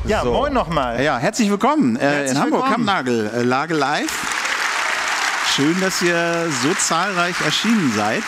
Ja, so. Moin nochmal. Ja, herzlich willkommen in Hamburg, Kampnagel, Lage live. Schön, dass ihr so zahlreich erschienen seid.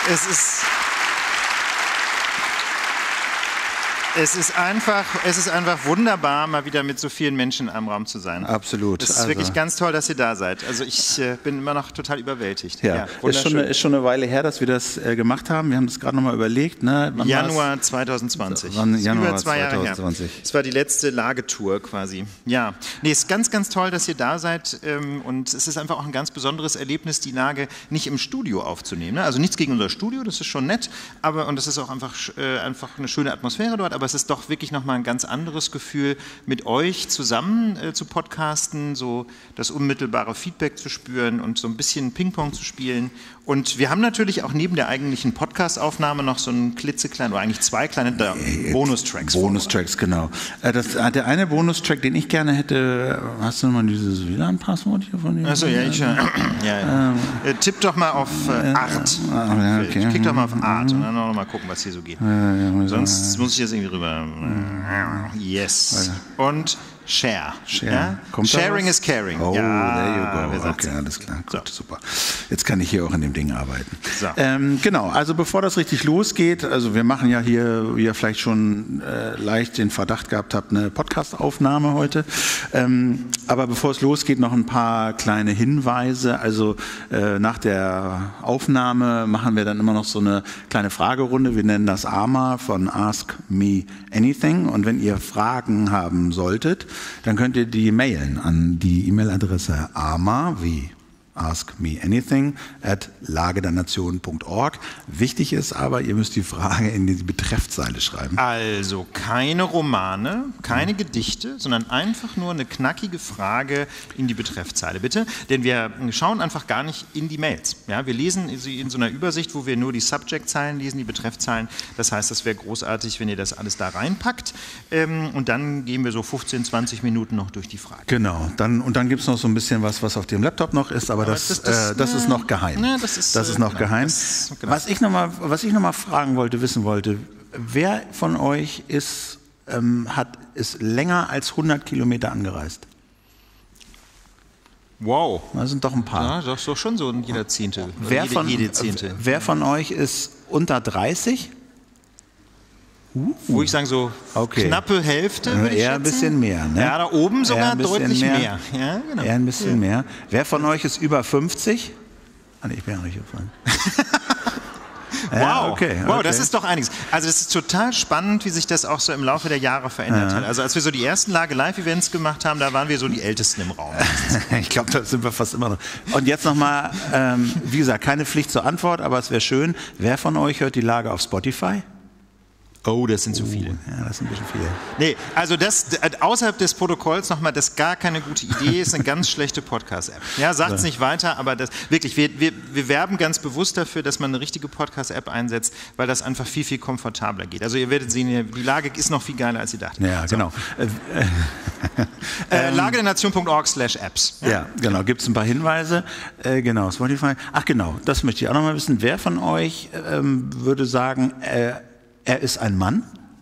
Es ist einfach wunderbar, mal wieder mit so vielen Menschen in einem Raum zu sein. Absolut. Es ist wirklich ganz toll, dass ihr da seid. Also ich bin immer noch total überwältigt. Ja, ist schon eine Weile her, dass wir das gemacht haben. Wir haben das gerade nochmal überlegt. Ne? Januar 2020. Januar über 2 Jahre her. Es war die letzte Lagetour quasi. Ja, nee, es ist ganz, ganz toll, dass ihr da seid. Und es ist einfach auch ein ganz besonderes Erlebnis, die Lage nicht im Studio aufzunehmen. Ne? Also nichts gegen unser Studio, das ist schon nett. Und es ist auch einfach eine schöne Atmosphäre dort. Aber es ist doch wirklich nochmal ein ganz anderes Gefühl, mit euch zusammen zu podcasten, so das unmittelbare Feedback zu spüren und so ein bisschen Ping-Pong zu spielen. Und wir haben natürlich auch neben der eigentlichen Podcast-Aufnahme noch so einen klitzekleinen, oder eigentlich 2 kleine Bonustracks. Bonustracks, genau. Der eine Bonustrack, den ich gerne hätte, hast du nochmal dieses WLAN-Passwort hier von dir? Achso, ja. Tipp doch mal auf Art. Okay. Klick doch mal auf Art und dann noch mal gucken, was hier so geht. Sonst muss ich jetzt irgendwie rüber. Yes. Und Share. Ja? Sharing is caring. Oh, there you go. Okay, alles klar. Gut, super. Jetzt kann ich hier auch an dem Ding arbeiten. So. Genau, also bevor das richtig losgeht, also wir machen ja hier, wie ihr vielleicht schon leicht den Verdacht gehabt habt, eine Podcast-Aufnahme heute. Aber bevor es losgeht, noch ein paar kleine Hinweise. Also nach der Aufnahme machen wir dann immer noch so eine kleine Fragerunde. Wir nennen das AMA von Ask Me Anything. Und wenn ihr Fragen haben solltet, dann könnt ihr die mailen an die E-Mail-Adresse ama wie askmenanything@lagedernation.org. Wichtig ist aber, ihr müsst die Frage in die Betreffzeile schreiben. Also keine Romane, keine Gedichte, sondern einfach nur eine knackige Frage in die Betreffzeile, bitte. Denn wir schauen einfach gar nicht in die Mails. Ja, wir lesen sie in so einer Übersicht, wo wir nur die Subject-Zeilen lesen, die Betreffzeilen. Das heißt, das wäre großartig, wenn ihr das alles da reinpackt. Und dann gehen wir so 15, 20 Minuten noch durch die Frage. Genau. Dann gibt es noch so ein bisschen was auf dem Laptop noch ist, aber das ist noch geheim. Ne, das ist noch geheim. Genau. Was ich noch mal wissen wollte, wer von euch ist länger als 100 Kilometer angereist? Wow. Das sind doch ein paar. Ja, das ist doch schon so jeder Zehnte. Jede Zehnte. Wer von euch ist unter 30? Wo ich sagen, so knappe Hälfte, würde ich eher ein bisschen mehr. Ne? Ja, da oben sogar deutlich mehr. Ja, genau. Eher ein bisschen mehr. Wer von euch ist über 50? Ich bin ja nicht gefallen. Wow, okay. Das ist doch einiges. Also es ist total spannend, wie sich das auch so im Laufe der Jahre verändert hat. Also als wir so die ersten Lage-Live-Events gemacht haben, da waren wir so die Ältesten im Raum. Ich glaube, da sind wir fast immer noch. Und jetzt nochmal, wie gesagt, keine Pflicht zur Antwort, aber es wäre schön, wer von euch hört die Lage auf Spotify? Oh, das sind zu viele. Ja, das sind ein bisschen viele. Nee, also das außerhalb des Protokolls nochmal, das ist gar keine gute Idee, ist eine ganz schlechte Podcast-App. Ja, sagt's nicht weiter, aber das wirklich, wir werben ganz bewusst dafür, dass man eine richtige Podcast-App einsetzt, weil das einfach viel, viel komfortabler geht. Also ihr werdet sehen, die Lage ist noch viel geiler, als ihr dachtet. Ja, genau. Lagedernation.org/apps. Ja, genau, gibt es ein paar Hinweise. Genau, Spotify. Ach genau, das möchte ich auch nochmal wissen. Wer von euch würde sagen, er ist ein Mann?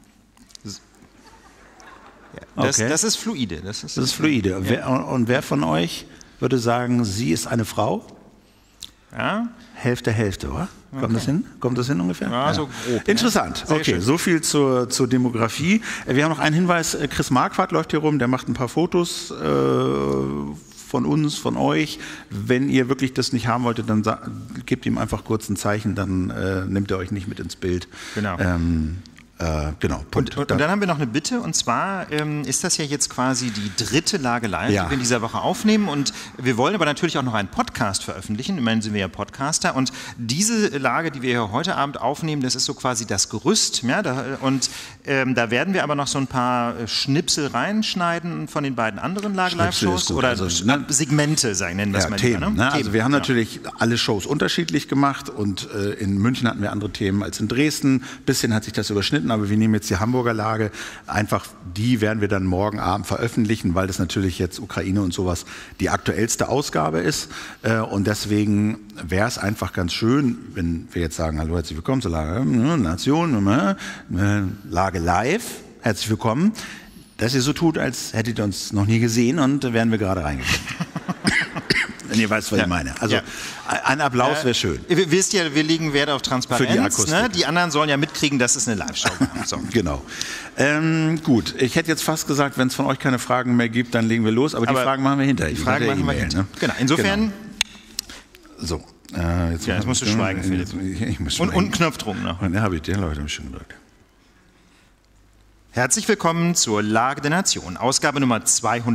Das ist fluide. Das ist fluide. Ja. Und wer von euch würde sagen, sie ist eine Frau? Ja. Hälfte, oder? Kommt das hin? Kommt das hin ungefähr? Ja, so grob. Interessant. Ja. Okay, so viel zur Demografie. Wir haben noch einen Hinweis. Chris Marquardt läuft hier rum, der macht ein paar Fotos von uns, von euch. Wenn ihr wirklich das nicht haben wolltet, dann gebt ihm einfach kurz ein Zeichen, dann nimmt er euch nicht mit ins Bild. Genau. Genau. Und dann haben wir noch eine Bitte, und zwar ist das ja jetzt quasi die 3. Lage live, die wir in dieser Woche aufnehmen, und wir wollen aber natürlich auch noch einen Podcast veröffentlichen, immerhin sind wir ja Podcaster, und diese Lage, die wir hier heute Abend aufnehmen, das ist so quasi das Gerüst, ja, da werden wir aber noch so ein paar Schnipsel reinschneiden von den beiden anderen Lage live Shows oder also, Segmente, nennen wir es mal Themen, lieber. Ne? Ne? Also wir haben natürlich alle Shows unterschiedlich gemacht, und in München hatten wir andere Themen als in Dresden, ein bisschen hat sich das überschnitten, aber wir nehmen jetzt die Hamburger Lage, einfach die werden wir dann morgen Abend veröffentlichen, weil das natürlich jetzt Ukraine und sowas die aktuellste Ausgabe ist, und deswegen wäre es einfach ganz schön, wenn wir jetzt sagen, hallo, herzlich willkommen zur Lage Nation, Lage live, herzlich willkommen. dass ihr so tut, als hättet ihr uns noch nie gesehen und wären wir gerade reingekommen. Wenn ihr weißt, was ich meine. Also ein Applaus wäre schön. Ihr wisst ja, wir legen Wert auf Transparenz. Für die Akustik. Ne? Die anderen sollen ja mitkriegen, dass es eine Live-Show war. So. Genau. Gut, ich hätte jetzt fast gesagt, wenn es von euch keine Fragen mehr gibt, dann legen wir los. Aber die Fragen machen wir hinterher. Die Fragen machen wir hinterher. Ne? Genau. Insofern... Genau. So. Jetzt musst du schweigen, Philipp. Ich muss schweigen. Und Knopfdruck noch. Ja, habe ich den Leuten schon gedrückt. Herzlich willkommen zur Lage der Nation, Ausgabe Nummer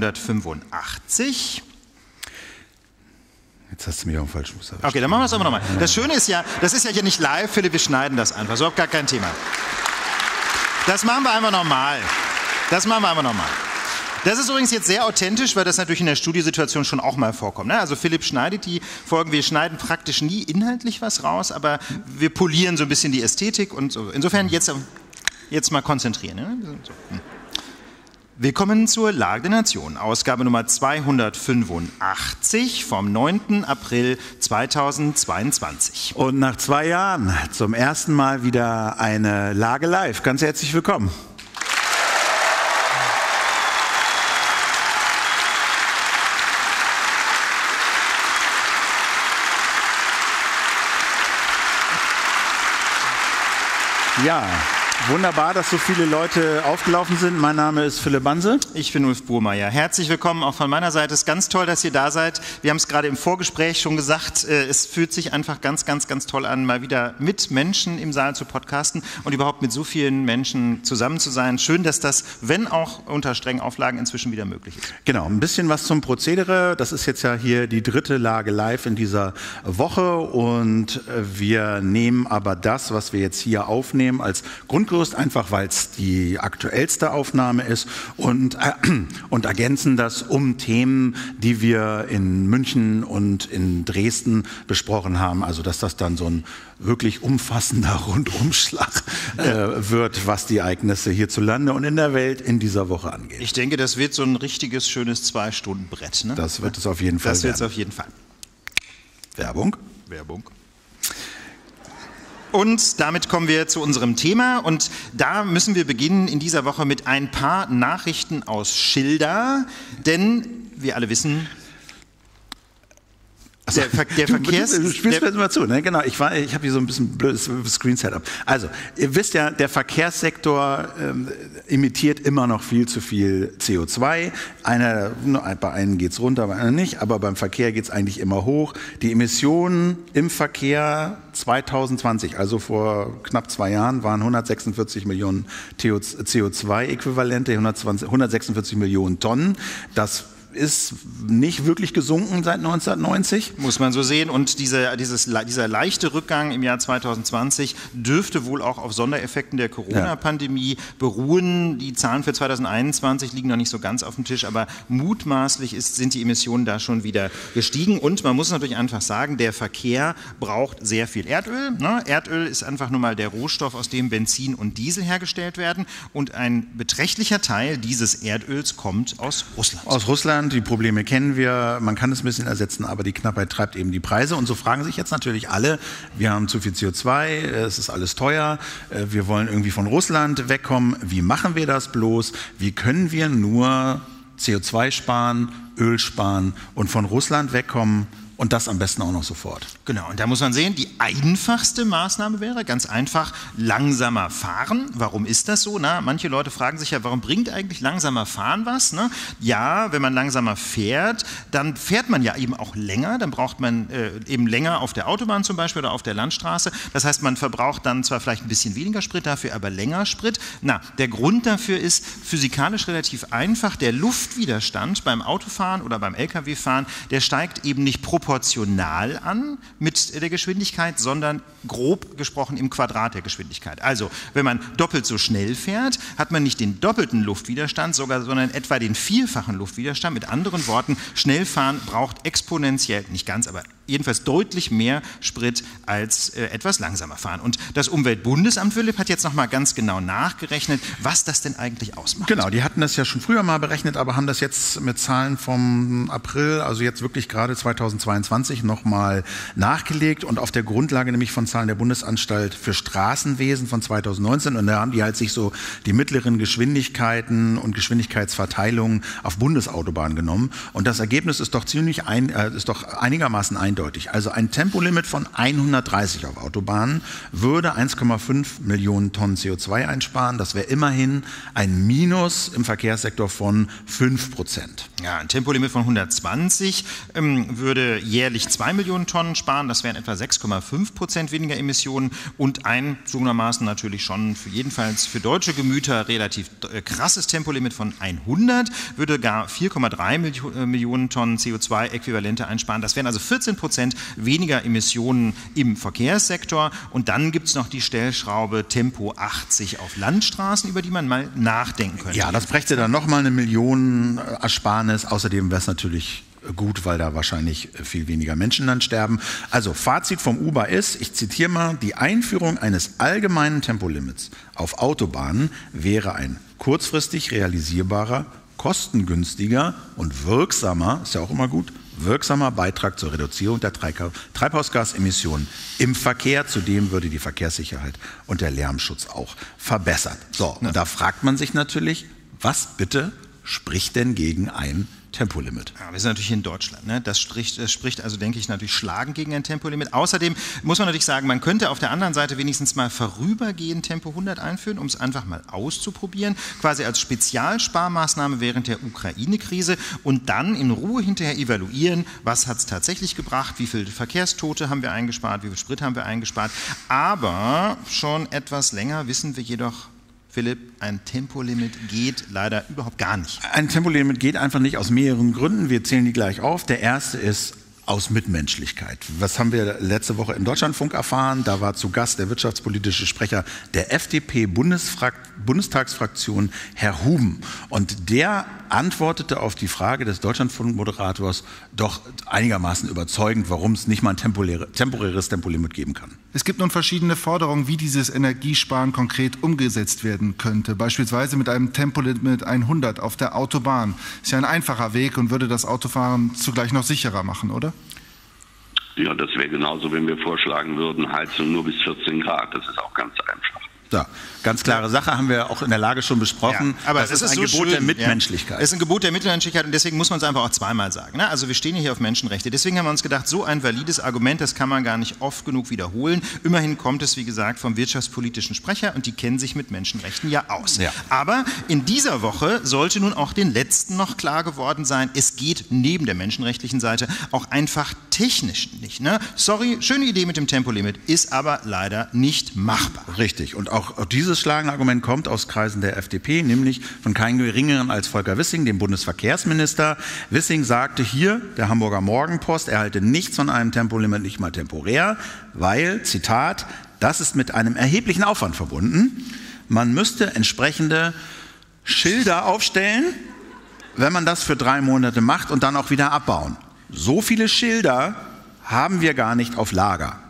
285. Jetzt hast du mich auf den falschen Fuß erwischt. Okay, dann machen wir es aber nochmal. Das Schöne ist ja, das ist ja hier nicht live, Philipp, wir schneiden das einfach. So, gar kein Thema. Das machen wir einfach nochmal. Das ist übrigens jetzt sehr authentisch, weil das natürlich in der Studiosituation schon auch mal vorkommt. Ne? Also Philipp schneidet die Folgen, wir schneiden praktisch nie inhaltlich was raus, aber wir polieren so ein bisschen die Ästhetik und so. Insofern jetzt mal konzentrieren. Ne? So. Willkommen zur Lage der Nation, Ausgabe Nummer 285 vom 9. April 2022. Und nach 2 Jahren zum ersten Mal wieder eine Lage live. Ganz herzlich willkommen. Ja, wunderbar, dass so viele Leute aufgelaufen sind. Mein Name ist Philipp Banse. Ich bin Ulf Burmeier. Herzlich willkommen auch von meiner Seite. Es ist ganz toll, dass ihr da seid. Wir haben es gerade im Vorgespräch schon gesagt. Es fühlt sich einfach ganz, ganz, ganz toll an, mal wieder mit Menschen im Saal zu podcasten und überhaupt mit so vielen Menschen zusammen zu sein. Schön, dass das, wenn auch unter strengen Auflagen, inzwischen wieder möglich ist. Genau, ein bisschen was zum Prozedere. Das ist jetzt ja hier die 3. Lage live in dieser Woche und wir nehmen aber das, was wir jetzt hier aufnehmen, als Grundgerüst, einfach weil es die aktuellste Aufnahme ist und ergänzen das um Themen, die wir in München und in Dresden besprochen haben. Also dass das dann so ein wirklich umfassender Rundumschlag wird, was die Ereignisse hierzulande und in der Welt in dieser Woche angeht. Ich denke, das wird so ein richtiges, schönes 2-Stunden-Brett. Ne? Das wird es auf jeden Fall. Das wird es auf jeden Fall. Werbung. Und damit kommen wir zu unserem Thema und da müssen wir beginnen in dieser Woche mit ein paar Nachrichten aus Schilda, denn wir alle wissen, der Verkehrs... Du spielst mir jetzt mal zu, ne? Genau, ich habe hier so ein bisschen blödes Screen-Setup. Also, ihr wisst ja, der Verkehrssektor emittiert immer noch viel zu viel CO2. Bei einem geht es runter, bei anderen nicht, aber beim Verkehr geht es eigentlich immer hoch. Die Emissionen im Verkehr 2020, also vor knapp 2 Jahren, waren 146 Millionen CO2-Äquivalente, 146 Millionen Tonnen. Das ist nicht wirklich gesunken seit 1990. Muss man so sehen. Und dieser leichte Rückgang im Jahr 2020 dürfte wohl auch auf Sondereffekten der Corona-Pandemie beruhen. Die Zahlen für 2021 liegen noch nicht so ganz auf dem Tisch, aber mutmaßlich sind die Emissionen da schon wieder gestiegen. Und man muss natürlich einfach sagen, der Verkehr braucht sehr viel Erdöl. Ne? Erdöl ist einfach nur mal der Rohstoff, aus dem Benzin und Diesel hergestellt werden. Und ein beträchtlicher Teil dieses Erdöls kommt aus Russland. Aus Russland. Die Probleme kennen wir, man kann es ein bisschen ersetzen, aber die Knappheit treibt eben die Preise. Und so fragen sich jetzt natürlich alle, wir haben zu viel CO2, es ist alles teuer, wir wollen irgendwie von Russland wegkommen. Wie machen wir das bloß? Wie können wir nur CO2 sparen, Öl sparen und von Russland wegkommen? Und das am besten auch noch sofort. Genau, und da muss man sehen, die einfachste Maßnahme wäre ganz einfach langsamer fahren. Warum ist das so? Na, manche Leute fragen sich ja, warum bringt eigentlich langsamer Fahren was? Ne? Ja, wenn man langsamer fährt, dann fährt man ja eben auch länger. Dann braucht man eben länger auf der Autobahn zum Beispiel oder auf der Landstraße. Das heißt, man verbraucht dann zwar vielleicht ein bisschen weniger Sprit, dafür aber länger Sprit. Na, der Grund dafür ist physikalisch relativ einfach. Der Luftwiderstand beim Autofahren oder beim Lkw-Fahren, der steigt eben nicht proportional an mit der Geschwindigkeit, sondern grob gesprochen im Quadrat der Geschwindigkeit. Also, wenn man doppelt so schnell fährt, hat man nicht den doppelten Luftwiderstand, sondern etwa den 4-fachen Luftwiderstand. Mit anderen Worten, Schnellfahren braucht exponentiell, nicht ganz, aber jedenfalls deutlich mehr Sprit als etwas langsamer fahren. Und das Umweltbundesamt, Philipp, hat jetzt nochmal ganz genau nachgerechnet, was das denn eigentlich ausmacht. Genau, die hatten das ja schon früher mal berechnet, aber haben das jetzt mit Zahlen vom April, also jetzt wirklich gerade 2022, nochmal nachgelegt und auf der Grundlage nämlich von Zahlen der Bundesanstalt für Straßenwesen von 2019. Und da haben die halt sich so die mittleren Geschwindigkeiten und Geschwindigkeitsverteilungen auf Bundesautobahnen genommen. Und das Ergebnis ist doch einigermaßen eindeutig. Also ein Tempolimit von 130 auf Autobahnen würde 1,5 Millionen Tonnen CO2 einsparen. Das wäre immerhin ein Minus im Verkehrssektor von 5%. Ja, ein Tempolimit von 120 würde jährlich 2 Millionen Tonnen sparen. Das wären etwa 6,5% weniger Emissionen. Und ein zugegebenermaßen natürlich schon jedenfalls für deutsche Gemüter relativ krasses Tempolimit von 100 würde gar 4,3 Millionen Tonnen CO2-Äquivalente einsparen. Das wären also 14% weniger Emissionen im Verkehrssektor. Und dann gibt es noch die Stellschraube Tempo 80 auf Landstraßen, über die man mal nachdenken könnte. Ja, das brächte dann nochmal eine Million Ersparnis. Außerdem wäre es natürlich gut, weil da wahrscheinlich viel weniger Menschen dann sterben. Also Fazit vom Uber ist, ich zitiere mal, die Einführung eines allgemeinen Tempolimits auf Autobahnen wäre ein kurzfristig realisierbarer, kostengünstiger und wirksamer, ist ja auch immer gut, wirksamer Beitrag zur Reduzierung der Treibhausgasemissionen im Verkehr. Zudem würde die Verkehrssicherheit und der Lärmschutz auch verbessert. So, und da fragt man sich natürlich, was bitte spricht denn gegen ein Tempolimit? Ja, wir sind natürlich in Deutschland. Ne? Das spricht also, denke ich, natürlich schlagend gegen ein Tempolimit. Außerdem muss man natürlich sagen, man könnte auf der anderen Seite wenigstens mal vorübergehend Tempo 100 einführen, um es einfach mal auszuprobieren, quasi als Spezialsparmaßnahme während der Ukraine-Krise und dann in Ruhe hinterher evaluieren, was hat es tatsächlich gebracht, wie viele Verkehrstote haben wir eingespart, wie viel Sprit haben wir eingespart. Aber schon etwas länger wissen wir jedoch, Philipp, ein Tempolimit geht leider überhaupt gar nicht. Ein Tempolimit geht einfach nicht aus mehreren Gründen. Wir zählen die gleich auf. Der erste ist aus Mitmenschlichkeit. Was haben wir letzte Woche im Deutschlandfunk erfahren? Da war zu Gast der wirtschaftspolitische Sprecher der FDP-Bundestagsfraktion, Herr Huben. Und der antwortete auf die Frage des Deutschlandfunk-Moderators doch einigermaßen überzeugend, warum es nicht mal ein temporäres Tempolimit geben kann. Es gibt nun verschiedene Forderungen, wie dieses Energiesparen konkret umgesetzt werden könnte. Beispielsweise mit einem Tempolimit 100 auf der Autobahn. Ist ja ein einfacher Weg und würde das Autofahren zugleich noch sicherer machen, oder? Ja, das wäre genauso, wenn wir vorschlagen würden, Heizung nur bis 14 Grad. Das ist auch ganz einfach. Ja, ganz klare Sache, haben wir auch in der Lage schon besprochen. Ja, aber das ist ein so Gebot der Mitmenschlichkeit. Es ist ein Gebot der Mitmenschlichkeit und deswegen muss man es einfach auch zweimal sagen. Ne? Also wir stehen hier auf Menschenrechte. Deswegen haben wir uns gedacht, so ein valides Argument, das kann man gar nicht oft genug wiederholen. Immerhin kommt es, wie gesagt, vom wirtschaftspolitischen Sprecher und die kennen sich mit Menschenrechten ja aus. Ja. Aber in dieser Woche sollte nun auch den Letzten noch klar geworden sein, es geht neben der menschenrechtlichen Seite auch einfach technisch nicht. Ne? Sorry, schöne Idee mit dem Tempolimit, ist aber leider nicht machbar. Richtig. Und auch dieses schlagende Argument kommt aus Kreisen der FDP, nämlich von keinem geringeren als Volker Wissing, dem Bundesverkehrsminister. Wissing sagte hier, der Hamburger Morgenpost, er halte nichts von einem Tempolimit, nicht mal temporär, weil, Zitat, das ist mit einem erheblichen Aufwand verbunden. Man müsste entsprechende Schilder aufstellen, wenn man das für 3 Monate macht und dann auch wieder abbauen. So viele Schilder haben wir gar nicht auf Lager.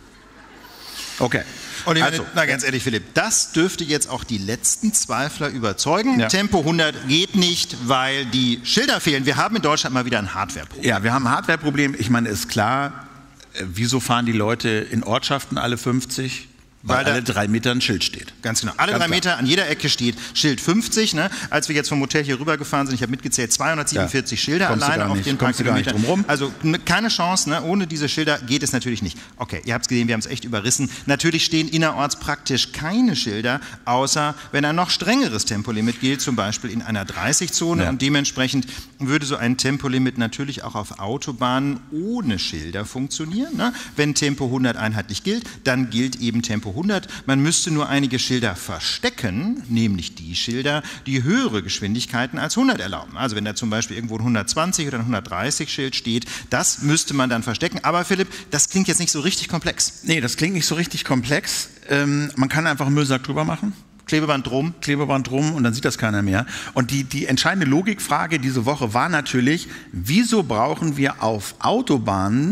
Okay. Und ganz ehrlich, Philipp, das dürfte jetzt auch die letzten Zweifler überzeugen. Ja. Tempo 100 geht nicht, weil die Schilder fehlen. Wir haben in Deutschland mal wieder ein Hardwareproblem. Ja, wir haben ein Hardwareproblem. Ich meine, ist klar, wieso fahren die Leute in Ortschaften alle 50? Weil alle 3 Meter ein Schild steht. Ganz genau. Alle 3 Meter an jeder Ecke steht Schild 50. Ne? Als wir jetzt vom Hotel hier rübergefahren sind, ich habe mitgezählt, 247 Schilder alleine auf den paar Kilometern. Also keine Chance, ne? Ohne diese Schilder geht es natürlich nicht. Okay, ihr habt es gesehen, wir haben es echt überrissen. Natürlich stehen innerorts praktisch keine Schilder, außer wenn ein noch strengeres Tempolimit gilt, zum Beispiel in einer 30-Zone. Ja. Und dementsprechend würde so ein Tempolimit natürlich auch auf Autobahnen ohne Schilder funktionieren. Ne? Wenn Tempo 100 einheitlich gilt, dann gilt eben Tempo 100. Man müsste nur einige Schilder verstecken, nämlich die Schilder, die höhere Geschwindigkeiten als 100 erlauben. Also wenn da zum Beispiel irgendwo ein 120 oder ein 130 Schild steht, das müsste man dann verstecken. Aber Philipp, das klingt jetzt nicht so richtig komplex. Nee, das klingt nicht so richtig komplex. Man kann einfach einen Müllsack drüber machen. Klebeband drum und dann sieht das keiner mehr. Und die entscheidende Logikfrage diese Woche war natürlich, wieso brauchen wir auf Autobahnen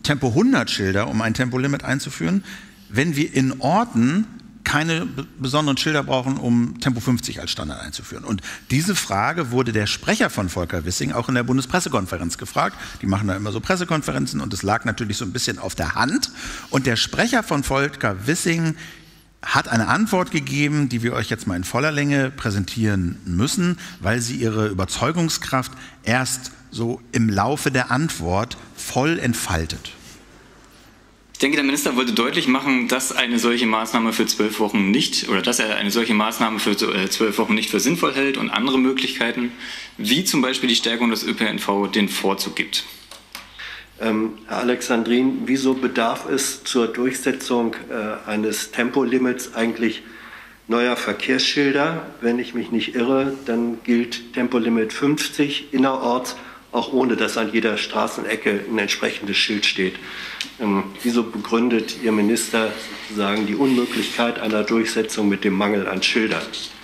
Tempo 100 Schilder, um ein Tempolimit einzuführen, wenn wir in Orten keine besonderen Schilder brauchen, um Tempo 50 als Standard einzuführen. Und diese Frage wurde der Sprecher von Volker Wissing auch in der Bundespressekonferenz gefragt. Die machen da immer so Pressekonferenzen und es lag natürlich so ein bisschen auf der Hand. Und der Sprecher von Volker Wissing hat eine Antwort gegeben, die wir euch jetzt mal in voller Länge präsentieren müssen, weil sie ihre Überzeugungskraft erst so im Laufe der Antwort voll entfaltet. Ich denke, der Minister wollte deutlich machen, dass eine solche Maßnahme für 12 Wochen nicht, oder dass er eine solche Maßnahme für 12 Wochen nicht für sinnvoll hält und andere Möglichkeiten, wie zum Beispiel die Stärkung des ÖPNV, den Vorzug gibt. Herr Alexandrin, wieso bedarf es zur Durchsetzung eines Tempolimits eigentlich neuer Verkehrsschilder? Wenn ich mich nicht irre, dann gilt Tempolimit 50 innerorts, auch ohne dass an jeder Straßenecke ein entsprechendes Schild steht. Wieso begründet Ihr Minister sozusagen die Unmöglichkeit einer Durchsetzung mit dem Mangel an Schildern?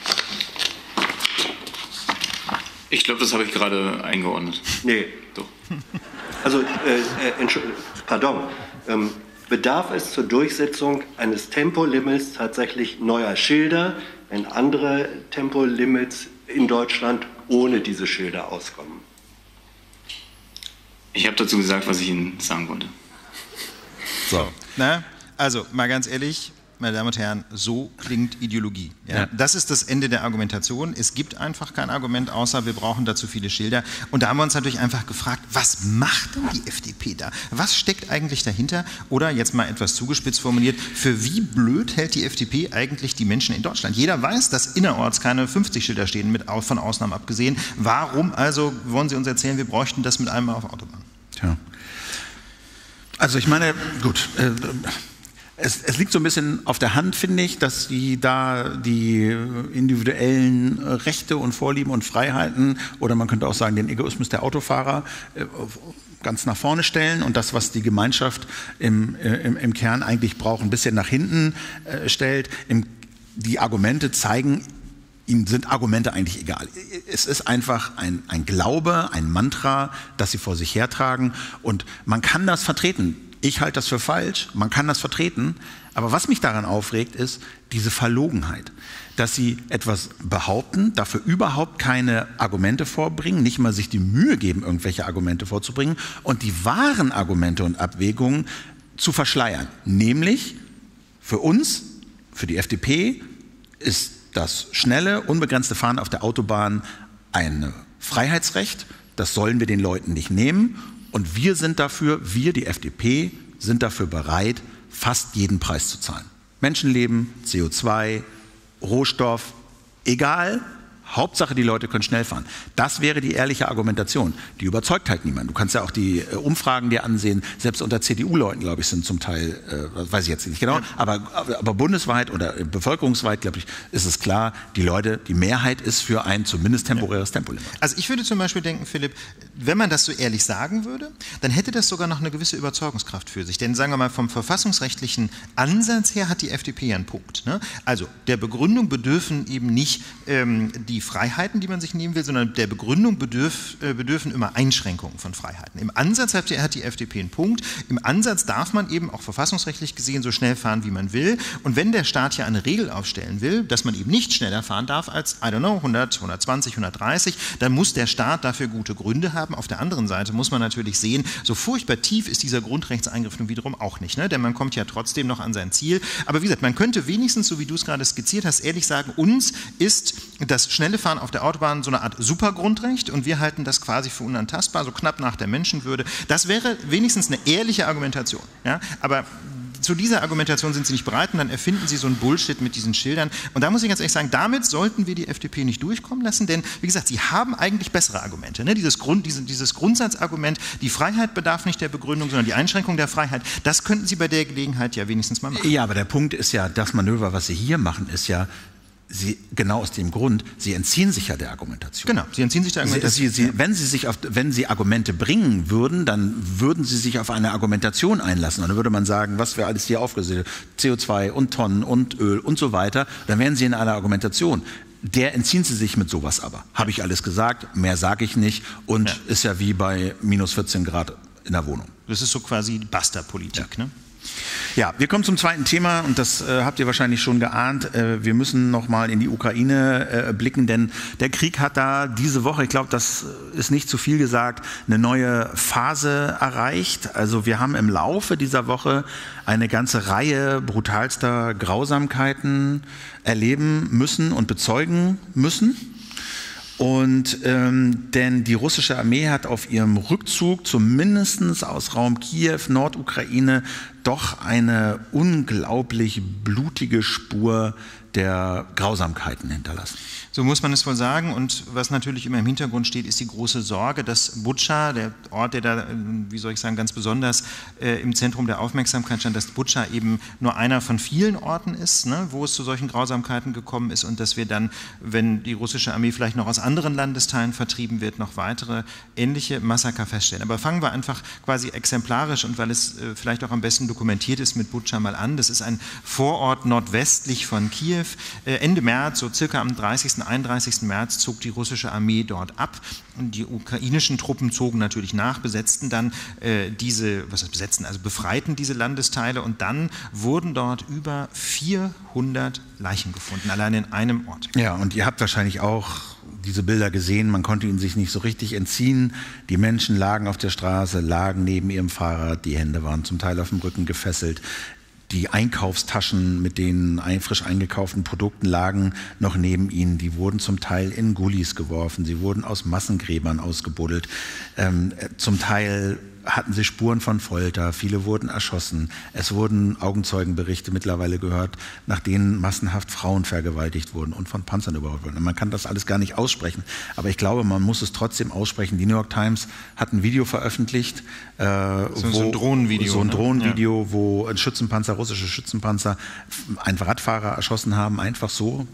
Ich glaube, das habe ich gerade eingeordnet. Nee. Doch. Also, pardon. Bedarf es zur Durchsetzung eines Tempolimits tatsächlich neuer Schilder, wenn andere Tempolimits in Deutschland ohne diese Schilder auskommen? Ich habe dazu gesagt, was ich Ihnen sagen wollte. So, na, also mal ganz ehrlich, meine Damen und Herren, so klingt Ideologie. Ja? Das ist das Ende der Argumentation. Es gibt einfach kein Argument, außer wir brauchen dazu viele Schilder. Und da haben wir uns natürlich einfach gefragt, was macht denn die FDP da? Was steckt eigentlich dahinter? Oder jetzt mal etwas zugespitzt formuliert, für wie blöd hält die FDP eigentlich die Menschen in Deutschland? Jeder weiß, dass innerorts keine 50 Schilder stehen, von Ausnahmen abgesehen. Warum also wollen Sie uns erzählen, wir bräuchten das mit einmal auf Autobahn? Tja. Also ich meine, gut, es liegt so ein bisschen auf der Hand, finde ich, dass die da die individuellen Rechte und Vorlieben und Freiheiten oder man könnte auch sagen den Egoismus der Autofahrer ganz nach vorne stellen und das, was die Gemeinschaft im Kern eigentlich braucht, ein bisschen nach hinten stellt. Die Argumente zeigen, Ihnen sind Argumente eigentlich egal. Es ist einfach ein Glaube, ein Mantra, das Sie vor sich hertragen und man kann das vertreten. Ich halte das für falsch, man kann das vertreten, aber was mich daran aufregt, ist diese Verlogenheit, dass Sie etwas behaupten, dafür überhaupt keine Argumente vorbringen, nicht mal sich die Mühe geben, irgendwelche Argumente vorzubringen und die wahren Argumente und Abwägungen zu verschleiern. Nämlich für uns, für die FDP, ist das schnelle, unbegrenzte Fahren auf der Autobahn ein Freiheitsrecht, das sollen wir den Leuten nicht nehmen. Und wir sind dafür, die FDP, sind dafür bereit, fast jeden Preis zu zahlen. Menschenleben, CO2, Rohstoff, egal, Hauptsache die Leute können schnell fahren. Das wäre die ehrliche Argumentation. Die überzeugt halt niemand. Du kannst ja auch die Umfragen dir ansehen, selbst unter CDU-Leuten, glaube ich, sind zum Teil, weiß ich jetzt nicht genau, aber bundesweit oder bevölkerungsweit, glaube ich, ist es klar, die Mehrheit ist für ein zumindest temporäres Tempolimit. Also ich würde zum Beispiel denken, Philipp, wenn man das so ehrlich sagen würde, dann hätte das sogar noch eine gewisse Überzeugungskraft für sich. Denn sagen wir mal, vom verfassungsrechtlichen Ansatz her hat die FDP ja einen Punkt. Ne? Also der Begründung bedürfen eben nicht die Freiheiten, die man sich nehmen will, sondern der Begründung bedürfen immer Einschränkungen von Freiheiten. Im Ansatz hat die FDP einen Punkt. Im Ansatz darf man eben auch verfassungsrechtlich gesehen so schnell fahren, wie man will. Und wenn der Staat ja eine Regel aufstellen will, dass man eben nicht schneller fahren darf als, 100, 120, 130, dann muss der Staat dafür gute Gründe haben. Auf der anderen Seite muss man natürlich sehen, so furchtbar tief ist dieser Grundrechtseingriff nun wiederum auch nicht. Ne? Denn man kommt ja trotzdem noch an sein Ziel. Aber wie gesagt, man könnte wenigstens, so wie du es gerade skizziert hast, ehrlich sagen, uns ist das schnelle Fahren auf der Autobahn so eine Art Supergrundrecht und wir halten das quasi für unantastbar, so knapp nach der Menschenwürde. Das wäre wenigstens eine ehrliche Argumentation. Ja? Aber zu dieser Argumentation sind sie nicht bereit und dann erfinden sie so einen Bullshit mit diesen Schildern. Und da muss ich ganz ehrlich sagen, damit sollten wir die FDP nicht durchkommen lassen, denn wie gesagt, sie haben eigentlich bessere Argumente. Ne? Dieses Grundsatzargument, die Freiheit bedarf nicht der Begründung, sondern die Einschränkung der Freiheit, das könnten sie bei der Gelegenheit ja wenigstens mal machen. Ja, aber der Punkt ist ja, das Manöver, was sie hier machen, ist ja, genau aus dem Grund, sie entziehen sich ja der Argumentation. Genau, sie entziehen sich der Argumentation. Wenn sie Argumente bringen würden, dann würden sie sich auf eine Argumentation einlassen. Und dann würde man sagen, was wir alles hier aufgesetzt haben, CO2 und Tonnen und Öl und so weiter, dann wären sie in einer Argumentation. Der entziehen sie sich mit sowas aber. Habe ich alles gesagt, mehr sage ich nicht und ist ja wie bei minus 14 Grad in der Wohnung. Das ist so quasi die Basta-Politik, ne? Ja, wir kommen zum zweiten Thema und das habt ihr wahrscheinlich schon geahnt. Wir müssen noch mal in die Ukraine blicken, denn der Krieg hat da diese Woche, ich glaube, das ist nicht zu viel gesagt, eine neue Phase erreicht. Also wir haben im Laufe dieser Woche eine ganze Reihe brutalster Grausamkeiten erleben müssen und bezeugen müssen. Und denn die russische Armee hat auf ihrem Rückzug zumindest aus Raum Kiew, Nordukraine, doch eine unglaublich blutige Spur der Grausamkeiten hinterlassen. So muss man es wohl sagen. Und was natürlich immer im Hintergrund steht, ist die große Sorge, dass Butscha, der Ort, der da, wie soll ich sagen, ganz besonders im Zentrum der Aufmerksamkeit stand, dass Butscha eben nur einer von vielen Orten ist, ne, wo es zu solchen Grausamkeiten gekommen ist und dass wir dann, wenn die russische Armee vielleicht noch aus anderen Landesteilen vertrieben wird, noch weitere ähnliche Massaker feststellen. Aber fangen wir einfach quasi exemplarisch und weil es vielleicht auch am besten dokumentiert ist mit Butscha mal an. Das ist ein Vorort nordwestlich von Kiew. Ende März, so circa am 31. März zog die russische Armee dort ab und die ukrainischen Truppen zogen natürlich nach, besetzten dann befreiten diese Landesteile und dann wurden dort über 400 Leichen gefunden, allein in einem Ort. Ja, und ihr habt wahrscheinlich auch diese Bilder gesehen, man konnte ihnen sich nicht so richtig entziehen. Die Menschen lagen auf der Straße, lagen neben ihrem Fahrrad, die Hände waren zum Teil auf dem Rücken gefesselt. Die Einkaufstaschen mit den frisch eingekauften Produkten lagen noch neben ihnen. Die wurden zum Teil in Gullis geworfen. Sie wurden aus Massengräbern ausgebuddelt. Zum Teil hatten sie Spuren von Folter. Viele wurden erschossen. Es wurden Augenzeugenberichte mittlerweile gehört, nach denen massenhaft Frauen vergewaltigt wurden und von Panzern überholt wurden. Man kann das alles gar nicht aussprechen. Aber ich glaube, man muss es trotzdem aussprechen. Die New York Times hat ein Video veröffentlicht. So ein Drohnenvideo. So ein Drohnenvideo, ja, wo ein Schützenpanzer, russische Schützenpanzer, einen Radfahrer erschossen haben, einfach so.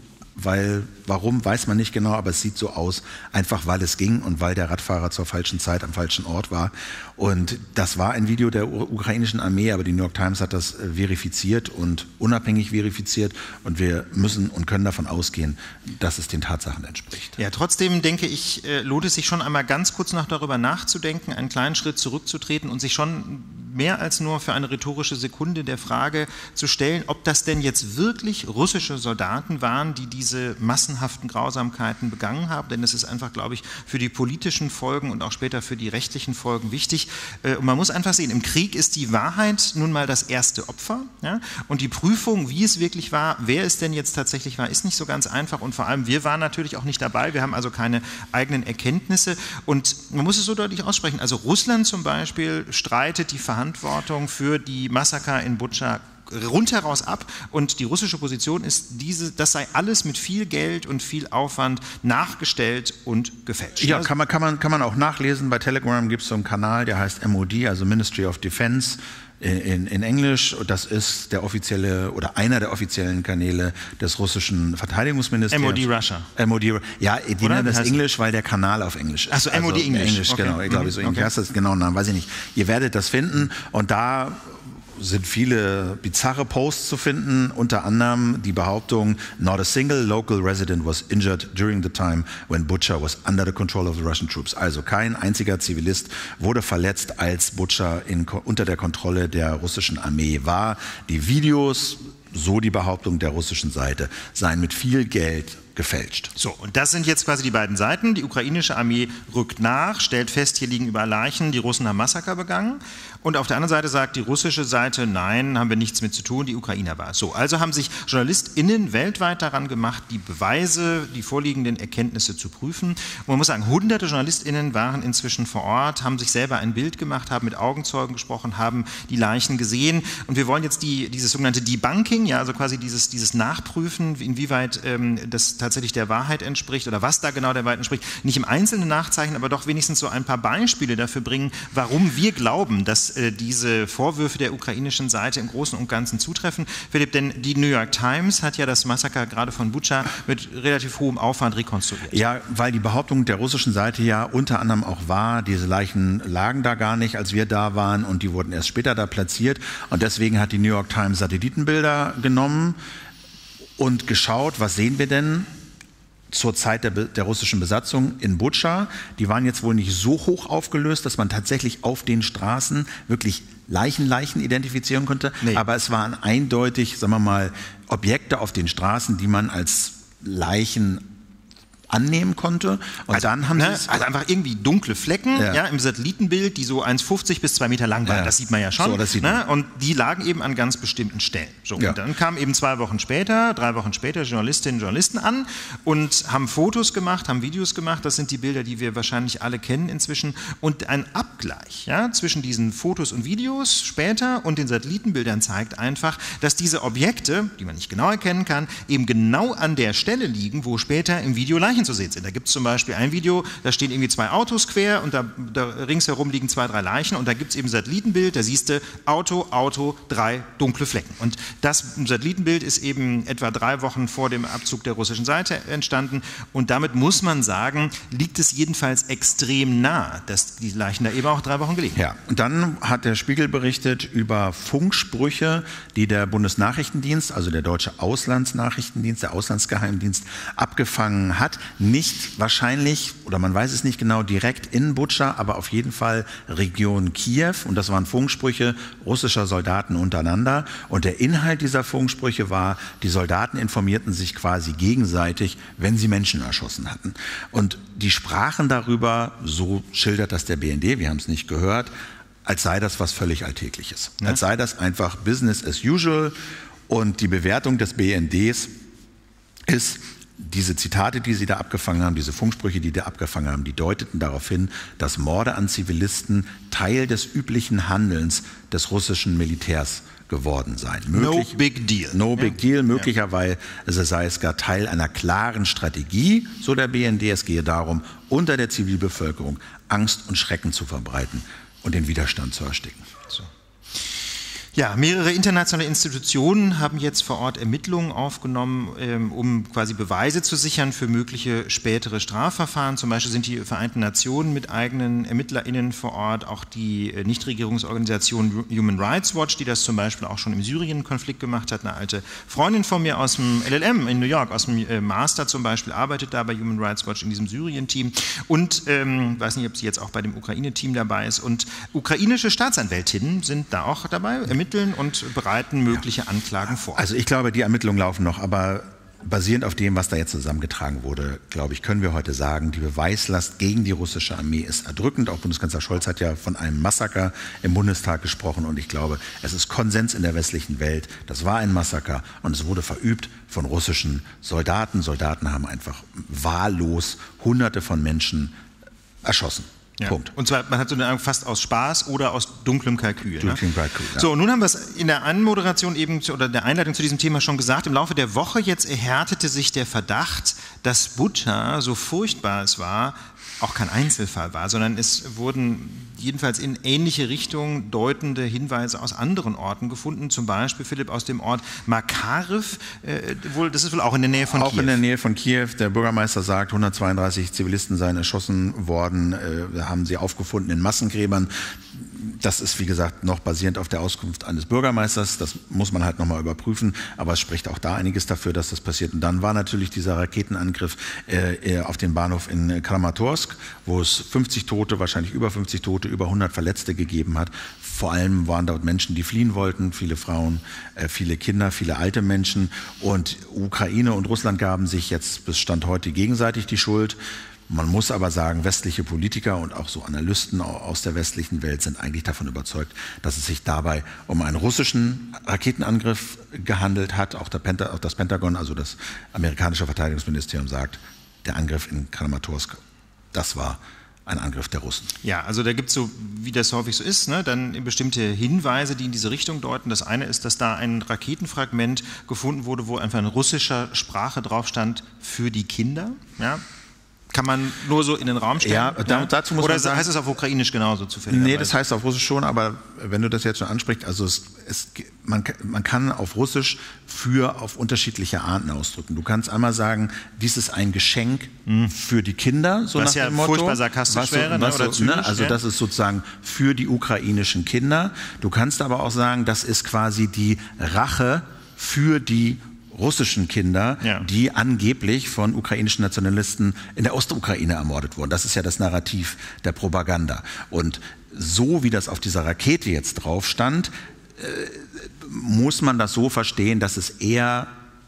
Warum, weiß man nicht genau, aber es sieht so aus, einfach weil es ging und weil der Radfahrer zur falschen Zeit am falschen Ort war. Und das war ein Video der ukrainischen Armee, aber die New York Times hat das verifiziert und unabhängig verifiziert und wir müssen und können davon ausgehen, dass es den Tatsachen entspricht. Ja, trotzdem denke ich, lohnt es sich schon einmal ganz kurz noch darüber nachzudenken, einen kleinen Schritt zurückzutreten und sich schon mehr als nur für eine rhetorische Sekunde der Frage zu stellen, ob das denn jetzt wirklich russische Soldaten waren, die diese massenhaften Grausamkeiten begangen haben, denn es ist einfach, glaube ich, für die politischen Folgen und auch später für die rechtlichen Folgen wichtig. Und man muss einfach sehen, im Krieg ist die Wahrheit nun mal das erste Opfer, ja? Und die Prüfung, wie es wirklich war, wer es denn jetzt tatsächlich war, ist nicht so ganz einfach und vor allem wir waren natürlich auch nicht dabei, wir haben also keine eigenen Erkenntnisse und man muss es so deutlich aussprechen, also Russland zum Beispiel streitet die Verantwortung für die Massaker in Butscha rundheraus ab und die russische Position ist das sei alles mit viel Geld und viel Aufwand nachgestellt und gefälscht. Ja, kann man auch nachlesen. Bei Telegram gibt es so einen Kanal, der heißt MOD, also Ministry of Defense in Englisch. Das ist der offizielle oder einer der offiziellen Kanäle des russischen Verteidigungsministeriums. MOD Russia. MOD, ja, die nennen das Englisch, weil der Kanal auf Englisch ist. Achso, MOD also Englisch. Okay. Genau, ich glaube, so ähnlich heißt das genau, weiß ich nicht. Ihr werdet das finden und da sind viele bizarre Posts zu finden, unter anderem die Behauptung, not a single local resident was injured during the time when Butscha was under the control of the Russian troops. Also kein einziger Zivilist wurde verletzt, als Butscha unter der Kontrolle der russischen Armee war. Die Videos, so die Behauptung der russischen Seite, seien mit viel Geld gefälscht. So, und das sind jetzt quasi die beiden Seiten. Die ukrainische Armee rückt nach, stellt fest, hier liegen überall Leichen, die Russen haben Massaker begangen. Und auf der anderen Seite sagt die russische Seite, nein, haben wir nichts mit zu tun, die Ukrainer war es. So, also haben sich JournalistInnen weltweit daran gemacht, die Beweise, die vorliegenden Erkenntnisse zu prüfen. Und man muss sagen, hunderte JournalistInnen waren inzwischen vor Ort, haben sich selber ein Bild gemacht, haben mit Augenzeugen gesprochen, haben die Leichen gesehen. Und wir wollen jetzt dieses sogenannte Debunking, ja, also quasi dieses Nachprüfen, inwieweit das tatsächlich der Wahrheit entspricht oder was da genau der Wahrheit entspricht, nicht im Einzelnen nachzeichnen, aber doch wenigstens so ein paar Beispiele dafür bringen, warum wir glauben, dass diese Vorwürfe der ukrainischen Seite im Großen und Ganzen zutreffen. Philipp, denn die New York Times hat ja das Massaker gerade von Butscha mit relativ hohem Aufwand rekonstruiert. Ja, weil die Behauptung der russischen Seite ja unter anderem auch war, diese Leichen lagen da gar nicht, als wir da waren und die wurden erst später da platziert und deswegen hat die New York Times Satellitenbilder genommen und geschaut, was sehen wir denn? zur Zeit der russischen Besatzung in Butscha. Die waren jetzt wohl nicht so hoch aufgelöst, dass man tatsächlich auf den Straßen wirklich Leichen identifizieren konnte. Nee. Aber es waren eindeutig, sagen wir mal, Objekte auf den Straßen, die man als Leichen annehmen konnte. Und also, dann haben also einfach irgendwie dunkle Flecken im Satellitenbild, die so 1,50 bis 2 Meter lang waren. Das sieht man ja schon. So, das sieht man. Und die lagen eben an ganz bestimmten Stellen. So, und dann kamen eben 3 Wochen später Journalistinnen und Journalisten an und haben Fotos gemacht, haben Videos gemacht. Das sind die Bilder, die wir wahrscheinlich alle kennen inzwischen. Und ein Abgleich zwischen diesen Fotos und Videos später und den Satellitenbildern zeigt einfach, dass diese Objekte, die man nicht genau erkennen kann, eben genau an der Stelle liegen, wo später im Video Leichen zu sehen sind. Da gibt es zum Beispiel ein Video, da stehen irgendwie 2 Autos quer und da ringsherum liegen 2, 3 Leichen und da gibt es eben ein Satellitenbild, da siehst du Auto, 3 dunkle Flecken. Und das Satellitenbild ist eben etwa 3 Wochen vor dem Abzug der russischen Seite entstanden und damit muss man sagen, liegt es jedenfalls extrem nah, dass die Leichen da eben auch 3 Wochen gelegen haben. Ja, und dann hat der Spiegel berichtet über Funksprüche, die der Bundesnachrichtendienst, also der deutsche Auslandsnachrichtendienst, der Auslandsgeheimdienst abgefangen hat. Nicht wahrscheinlich, oder man weiß es nicht genau, direkt in Butscha, aber auf jeden Fall Region Kiew. Und das waren Funksprüche russischer Soldaten untereinander. Und der Inhalt dieser Funksprüche war, die Soldaten informierten sich quasi gegenseitig, wenn sie Menschen erschossen hatten. Und die sprachen darüber, so schildert das der BND, wir haben es nicht gehört, als sei das was völlig Alltägliches. Ja. Als sei das einfach Business as usual. Und die Bewertung des BNDs ist, diese Zitate, die sie da abgefangen haben, diese Funksprüche, die da abgefangen haben, die deuteten darauf hin, dass Morde an Zivilisten Teil des üblichen Handelns des russischen Militärs geworden seien. No big deal. No big deal, möglicherweise sei es gar Teil einer klaren Strategie, so der BND. Es gehe darum, unter der Zivilbevölkerung Angst und Schrecken zu verbreiten und den Widerstand zu ersticken. So. Ja, mehrere internationale Institutionen haben jetzt vor Ort Ermittlungen aufgenommen, um quasi Beweise zu sichern für mögliche spätere Strafverfahren. Zum Beispiel sind die Vereinten Nationen mit eigenen ErmittlerInnen vor Ort, auch die Nichtregierungsorganisation Human Rights Watch, die das zum Beispiel auch schon im Syrien-Konflikt gemacht hat. Eine alte Freundin von mir aus dem LLM in New York, aus dem Master zum Beispiel, arbeitet da bei Human Rights Watch in diesem Syrien-Team und weiß nicht, ob sie jetzt auch bei dem Ukraine-Team dabei ist. Und ukrainische Staatsanwältinnen sind da auch dabei, ermitteln und bereiten mögliche Anklagen vor. Also ich glaube, die Ermittlungen laufen noch, aber basierend auf dem, was da jetzt zusammengetragen wurde, glaube ich, können wir heute sagen, die Beweislast gegen die russische Armee ist erdrückend. Auch Bundeskanzler Scholz hat ja von einem Massaker im Bundestag gesprochen und ich glaube, es ist Konsens in der westlichen Welt, das war ein Massaker und es wurde verübt von russischen Soldaten. Soldaten haben einfach wahllos Hunderte von Menschen erschossen. Ja. Punkt. Und zwar, man hat so eine Ahnung, fast aus Spaß oder aus dunklem Kalkül. Dunklem Kalkül, ja. So, nun haben wir es in der Anmoderation eben oder der Einleitung zu diesem Thema schon gesagt. Im Laufe der Woche jetzt erhärtete sich der Verdacht, dass Butscha, so furchtbar es war, auch kein Einzelfall war, sondern es wurden jedenfalls in ähnliche Richtungen deutende Hinweise aus anderen Orten gefunden, zum Beispiel, Philipp, aus dem Ort Makarew, das ist wohl auch in der Nähe von Kiew. Auch in der Nähe von Kiew. Der Bürgermeister sagt, 132 Zivilisten seien erschossen worden, haben sie aufgefunden in Massengräbern. Das ist, wie gesagt, noch basierend auf der Auskunft eines Bürgermeisters. Das muss man halt nochmal überprüfen. Aber es spricht auch da einiges dafür, dass das passiert. Und dann war natürlich dieser Raketenangriff auf den Bahnhof in Kramatorsk, wo es 50 Tote, wahrscheinlich über 50 Tote, über 100 Verletzte gegeben hat. Vor allem waren dort Menschen, die fliehen wollten, viele Frauen, viele Kinder, viele alte Menschen. Und Ukraine und Russland gaben sich jetzt bis Stand heute gegenseitig die Schuld. Man muss aber sagen, westliche Politiker und auch so Analysten aus der westlichen Welt sind eigentlich davon überzeugt, dass es sich dabei um einen russischen Raketenangriff gehandelt hat. Auch das Pentagon, also das amerikanische Verteidigungsministerium, sagt, der Angriff in Kramatorsk, das war ein Angriff der Russen. Ja, also da gibt es so, wie das häufig so ist, dann bestimmte Hinweise, die in diese Richtung deuten. Das eine ist, dass da ein Raketenfragment gefunden wurde, wo einfach in russischer Sprache drauf stand, für die Kinder, ja. Kann man nur so in den Raum stellen? Ja, dazu muss oder man sagen, heißt es auf Ukrainisch genauso zufällig? Nee, das heißt auf Russisch schon, aber wenn du das jetzt schon ansprichst, also man kann auf Russisch auf unterschiedliche Arten ausdrücken. Du kannst einmal sagen, dies ist ein Geschenk für die Kinder, so was nach ja dem Motto. Furchtbar sarkastisch wäre, oder zynisch, also das ist sozusagen für die ukrainischen Kinder. Du kannst aber auch sagen, das ist quasi die Rache für die russischen Kinder, die angeblich von ukrainischen Nationalisten in der Ostukraine ermordet wurden. Das ist ja das Narrativ der Propaganda. Und so wie das auf dieser Rakete jetzt drauf stand, muss man das so verstehen, dass es eher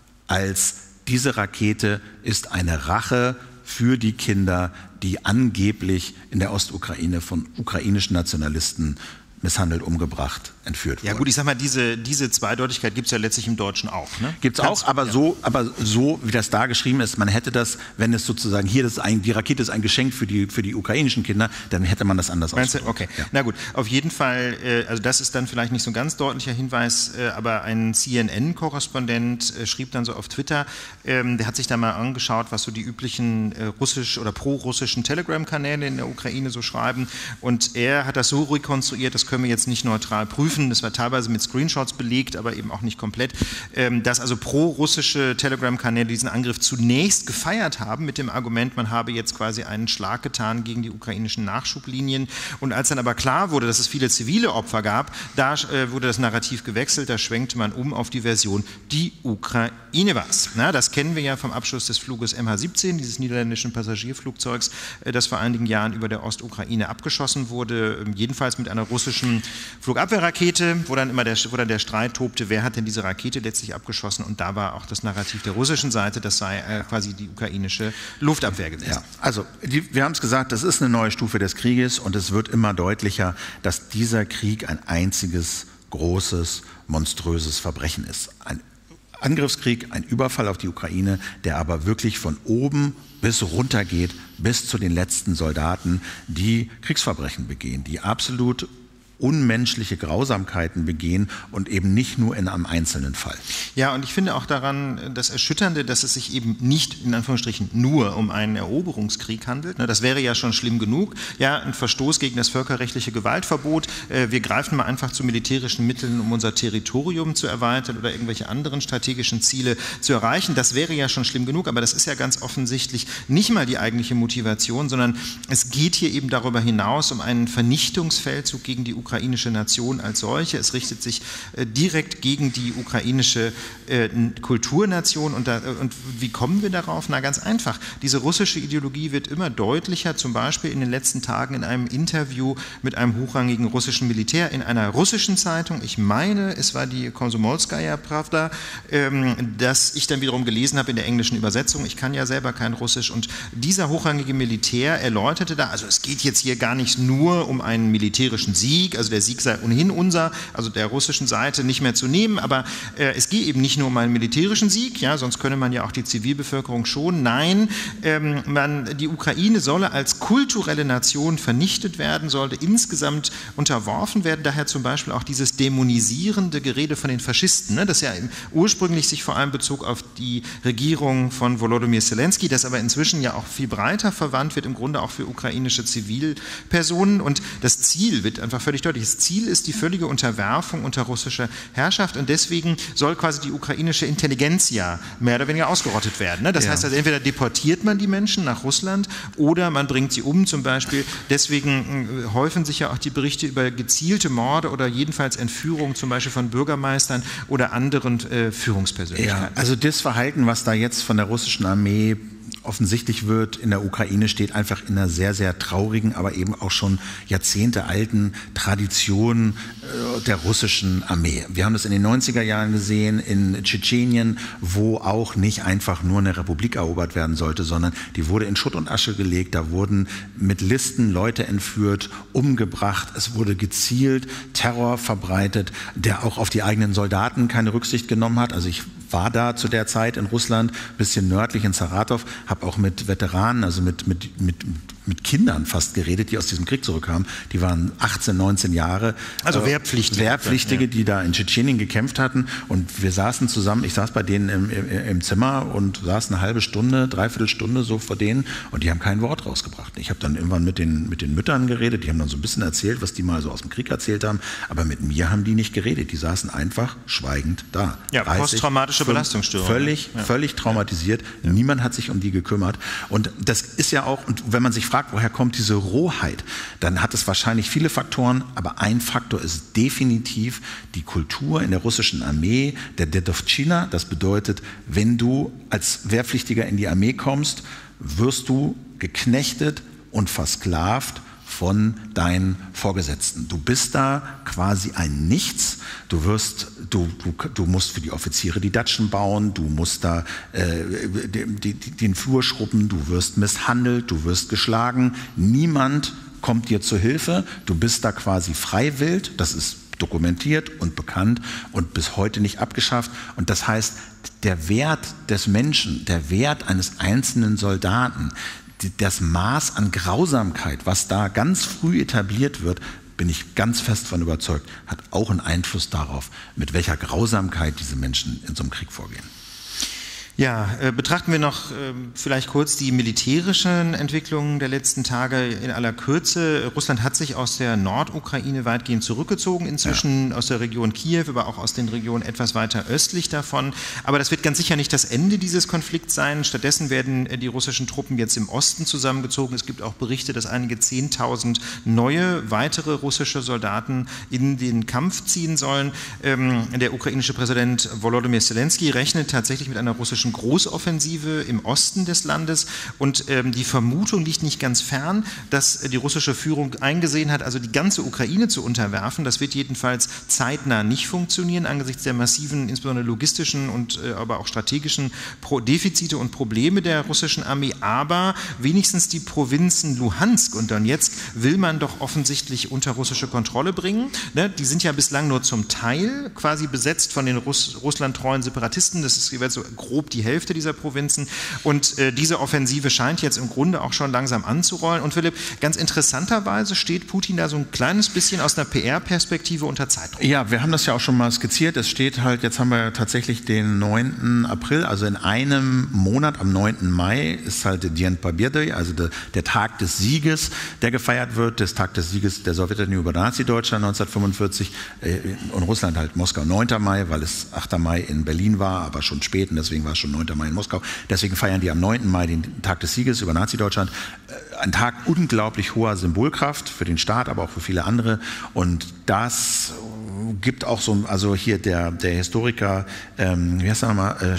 als diese Rakete ist eine Rache für die Kinder, die angeblich in der Ostukraine von ukrainischen Nationalisten misshandelt, umgebracht, entführt wurden. Ja gut, ich sag mal, diese Zweideutigkeit gibt es ja letztlich im Deutschen auch. Ne? Gibt es auch, aber so, wie das da geschrieben ist, man hätte das, wenn es sozusagen hier die Rakete ist ein Geschenk für die ukrainischen Kinder, dann hätte man das anders ausgedrückt. Okay, na gut, auf jeden Fall, also das ist dann vielleicht nicht so ein ganz deutlicher Hinweis, aber ein CNN-Korrespondent schrieb dann so auf Twitter, der hat sich da mal angeschaut, was so die üblichen russisch- oder pro-russischen Telegram-Kanäle in der Ukraine so schreiben, und er hat das so rekonstruiert, das können wir jetzt nicht neutral prüfen, das war teilweise mit Screenshots belegt, aber eben auch nicht komplett, dass also pro-russische Telegram-Kanäle diesen Angriff zunächst gefeiert haben mit dem Argument, man habe jetzt quasi einen Schlag getan gegen die ukrainischen Nachschublinien, und als dann aber klar wurde, dass es viele zivile Opfer gab, da wurde das Narrativ gewechselt, da schwenkte man um auf die Version, die Ukraine war's. Na, das kennen wir ja vom Abschuss des Fluges MH17, dieses niederländischen Passagierflugzeugs, das vor einigen Jahren über der Ostukraine abgeschossen wurde, jedenfalls mit einer russischen Flugabwehrrakete, wo dann der Streit tobte, wer hat denn diese Rakete letztlich abgeschossen, und da war auch das Narrativ der russischen Seite, das sei quasi die ukrainische Luftabwehr gewesen. Ja, also wir haben es gesagt, das ist eine neue Stufe des Krieges, und es wird immer deutlicher, dass dieser Krieg ein einziges, großes, monströses Verbrechen ist. Ein Angriffskrieg, ein Überfall auf die Ukraine, der aber wirklich von oben bis runter geht, bis zu den letzten Soldaten, die Kriegsverbrechen begehen, die absolut unmenschliche Grausamkeiten begehen, und eben nicht nur in einem einzelnen Fall. Ja, und ich finde auch daran das Erschütternde, dass es sich eben nicht in Anführungsstrichen nur um einen Eroberungskrieg handelt. Das wäre ja schon schlimm genug. Ja, ein Verstoß gegen das völkerrechtliche Gewaltverbot. Wir greifen mal einfach zu militärischen Mitteln, um unser Territorium zu erweitern oder irgendwelche anderen strategischen Ziele zu erreichen. Das wäre ja schon schlimm genug, aber das ist ja ganz offensichtlich nicht mal die eigentliche Motivation, sondern es geht hier eben darüber hinaus um einen Vernichtungsfeldzug gegen die ukrainische Nation als solche. Es richtet sich direkt gegen die ukrainische Kulturnation. Und wie kommen wir darauf? Na, ganz einfach. Diese russische Ideologie wird immer deutlicher, zum Beispiel in den letzten Tagen in einem Interview mit einem hochrangigen russischen Militär in einer russischen Zeitung. Ich meine, es war die Komsomolskaja Pravda, das ich dann wiederum gelesen habe in der englischen Übersetzung. Ich kann ja selber kein Russisch. Und dieser hochrangige Militär erläuterte da, also es geht jetzt hier gar nicht nur um einen militärischen Sieg, also der Sieg sei ohnehin unser, also der russischen Seite nicht mehr zu nehmen, aber es geht eben nicht nur um einen militärischen Sieg, ja, sonst könne man ja auch die Zivilbevölkerung schonen. Nein, die Ukraine solle als kulturelle Nation vernichtet werden, sollte insgesamt unterworfen werden, daher zum Beispiel auch dieses dämonisierende Gerede von den Faschisten, ne, das ja ursprünglich sich vor allem bezog auf die Regierung von Volodymyr Zelensky, das aber inzwischen ja auch viel breiter verwandt wird, im Grunde auch für ukrainische Zivilpersonen, und das Ziel wird einfach völlig deutlich. Das Ziel ist die völlige Unterwerfung unter russischer Herrschaft, und deswegen soll quasi die ukrainische Intelligenz ja mehr oder weniger ausgerottet werden. Ne? Das heißt also, entweder deportiert man die Menschen nach Russland oder man bringt sie um zum Beispiel. Deswegen häufen sich ja auch die Berichte über gezielte Morde oder jedenfalls Entführung zum Beispiel von Bürgermeistern oder anderen Führungspersönlichkeiten. Ja, also das Verhalten, was da jetzt von der russischen Armee offensichtlich wird in der Ukraine, steht einfach in einer sehr, sehr traurigen, aber eben auch schon jahrzehntealten Tradition der russischen Armee. Wir haben das in den 90er Jahren gesehen in Tschetschenien, wo auch nicht einfach nur eine Republik erobert werden sollte, sondern die wurde in Schutt und Asche gelegt, da wurden mit Listen Leute entführt, umgebracht, es wurde gezielt Terror verbreitet, der auch auf die eigenen Soldaten keine Rücksicht genommen hat. Also ich war da zu der Zeit in Russland, ein bisschen nördlich in Saratov, habe auch mit Veteranen, also mit Kindern fast geredet, die aus diesem Krieg zurückkamen. Die waren 18, 19 Jahre. Also Wehrpflichtige, die da in Tschetschenien gekämpft hatten. Und wir saßen zusammen, ich saß bei denen im Zimmer und saß eine halbe Stunde, dreiviertel Stunde so vor denen, und die haben kein Wort rausgebracht. Ich habe dann irgendwann mit den Müttern geredet, die haben dann so ein bisschen erzählt, was die mal so aus dem Krieg erzählt haben, aber mit mir haben die nicht geredet. Die saßen einfach schweigend da. Ja, posttraumatische Belastungsstörung. Völlig traumatisiert. Niemand hat sich um die gekümmert. Und das ist ja auch, und wenn man sich fragt, fragt, woher kommt diese Rohheit, dann hat es wahrscheinlich viele Faktoren, aber ein Faktor ist definitiv die Kultur in der russischen Armee, der Dedovtchina. Das bedeutet, wenn du als Wehrpflichtiger in die Armee kommst, wirst du geknechtet und versklavt von deinen Vorgesetzten. Du bist da quasi ein Nichts. Du musst für die Offiziere die Datschen bauen, du musst da den Flur schrubben, du wirst misshandelt, du wirst geschlagen. Niemand kommt dir zur Hilfe. Du bist da quasi freiwillig. Das ist dokumentiert und bekannt und bis heute nicht abgeschafft. Und das heißt, der Wert des Menschen, der Wert eines einzelnen Soldaten, das Maß an Grausamkeit, was da ganz früh etabliert wird, bin ich ganz fest davon überzeugt, hat auch einen Einfluss darauf, mit welcher Grausamkeit diese Menschen in so einem Krieg vorgehen. Ja, betrachten wir noch vielleicht kurz die militärischen Entwicklungen der letzten Tage in aller Kürze. Russland hat sich aus der Nordukraine weitgehend zurückgezogen, inzwischen aus der Region Kiew, aber auch aus den Regionen etwas weiter östlich davon. Aber das wird ganz sicher nicht das Ende dieses Konflikts sein. Stattdessen werden die russischen Truppen jetzt im Osten zusammengezogen. Es gibt auch Berichte, dass einige 10.000 neue, weitere russische Soldaten in den Kampf ziehen sollen. Der ukrainische Präsident Volodymyr Zelensky rechnet tatsächlich mit einer russischen Großoffensive im Osten des Landes und die Vermutung liegt nicht ganz fern, dass die russische Führung eingesehen hat, also die ganze Ukraine zu unterwerfen. Das wird jedenfalls zeitnah nicht funktionieren angesichts der massiven, insbesondere logistischen und aber auch strategischen Defizite und Probleme der russischen Armee. Aber wenigstens die Provinzen Luhansk und Donetsk will man doch offensichtlich unter russische Kontrolle bringen. Die sind ja bislang nur zum Teil quasi besetzt von den russlandtreuen Separatisten. Das ist jeweils so grob die Hälfte dieser Provinzen und diese Offensive scheint jetzt im Grunde auch schon langsam anzurollen. Und Philipp, ganz interessanterweise steht Putin da so ein kleines bisschen aus einer PR-Perspektive unter Zeitdruck. Ja, wir haben das ja auch schon mal skizziert. Es steht halt, jetzt haben wir tatsächlich den 9. April, also in einem Monat, am 9. Mai ist halt Dien Pobjedy, also der Tag des Sieges, der gefeiert wird, der Tag des Sieges der Sowjetunion über Nazi-Deutschland 1945 und Russland halt Moskau 9. Mai, weil es 8. Mai in Berlin war, aber schon spät und deswegen war es schon 9. Mai in Moskau. Deswegen feiern die am 9. Mai den Tag des Sieges über Nazi-Deutschland. Ein Tag unglaublich hoher Symbolkraft für den Staat, aber auch für viele andere. Und das gibt auch so, also hier der Historiker, wie heißt er nochmal,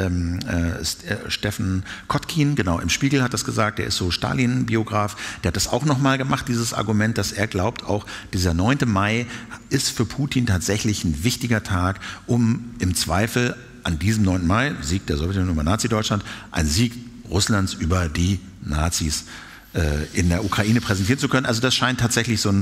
Steffen Kotkin, genau, im Spiegel hat das gesagt, der ist so Stalin-Biograf, der hat das auch nochmal gemacht, dieses Argument, dass er glaubt, auch dieser 9. Mai ist für Putin tatsächlich ein wichtiger Tag, um im Zweifel an diesem 9. Mai, Sieg der Sowjetunion über Nazi-Deutschland, ein Sieg Russlands über die Nazis in der Ukraine präsentieren zu können. Also das scheint tatsächlich so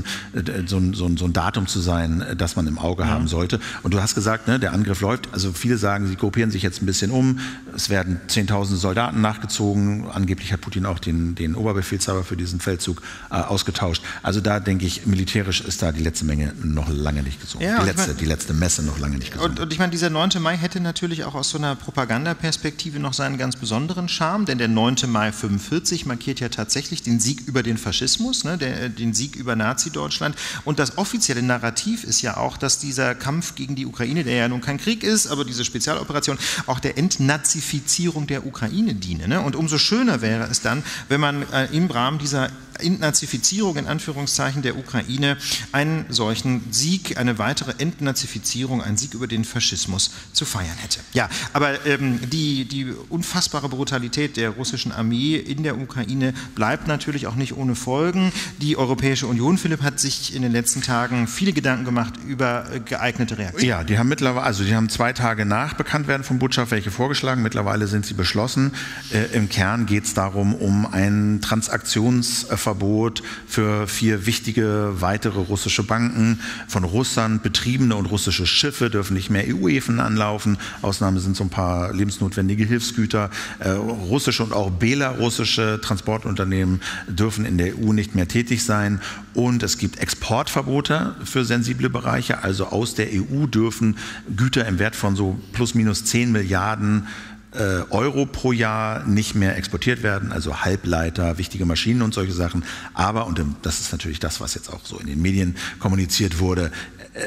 ein Datum zu sein, das man im Auge haben sollte. Und du hast gesagt, ne, der Angriff läuft. Also viele sagen, sie gruppieren sich jetzt ein bisschen um. Es werden 10.000 Soldaten nachgezogen. Angeblich hat Putin auch den Oberbefehlshaber für diesen Feldzug ausgetauscht. Also da denke ich, militärisch ist da die letzte Menge noch lange nicht gesungen. Ja, die letzte Messe noch lange nicht gesungen. Und ich meine, dieser 9. Mai hätte natürlich auch aus so einer Propagandaperspektive noch seinen ganz besonderen Charme, denn der 9. Mai 1945 markiert ja tatsächlich den Sieg über den Faschismus, ne, den Sieg über Nazi-Deutschland. Und das offizielle Narrativ ist ja auch, dass dieser Kampf gegen die Ukraine, der ja nun kein Krieg ist, aber diese Spezialoperation auch der Entnazifizierung der Ukraine diene. Ne? Und umso schöner wäre es dann, wenn man im Rahmen dieser Entnazifizierung in Anführungszeichen der Ukraine einen solchen Sieg, eine weitere Entnazifizierung, einen Sieg über den Faschismus zu feiern hätte. Ja, aber die unfassbare Brutalität der russischen Armee in der Ukraine bleibt natürlich auch nicht ohne Folgen. Die Europäische Union, Philipp, hat sich in den letzten Tagen viele Gedanken gemacht über geeignete Reaktionen. Ja, die haben mittlerweile, also die haben 2 Tage nach Bekanntwerden von Botschaft welche vorgeschlagen. Mittlerweile sind sie beschlossen. Im Kern geht es darum, um ein Transaktionsverbot für 4 wichtige weitere russische Banken, von Russland betriebene und russische Schiffe dürfen nicht mehr EU-Häfen anlaufen. Ausnahme sind so ein paar lebensnotwendige Hilfsgüter. Russische und auch belarussische Transportunternehmen dürfen in der EU nicht mehr tätig sein. Und es gibt Exportverbote für sensible Bereiche. Also aus der EU dürfen Güter im Wert von so plus minus 10 Milliarden Euro pro Jahr nicht mehr exportiert werden, also Halbleiter, wichtige Maschinen und solche Sachen. Aber, und das ist natürlich das, was jetzt auch so in den Medien kommuniziert wurde,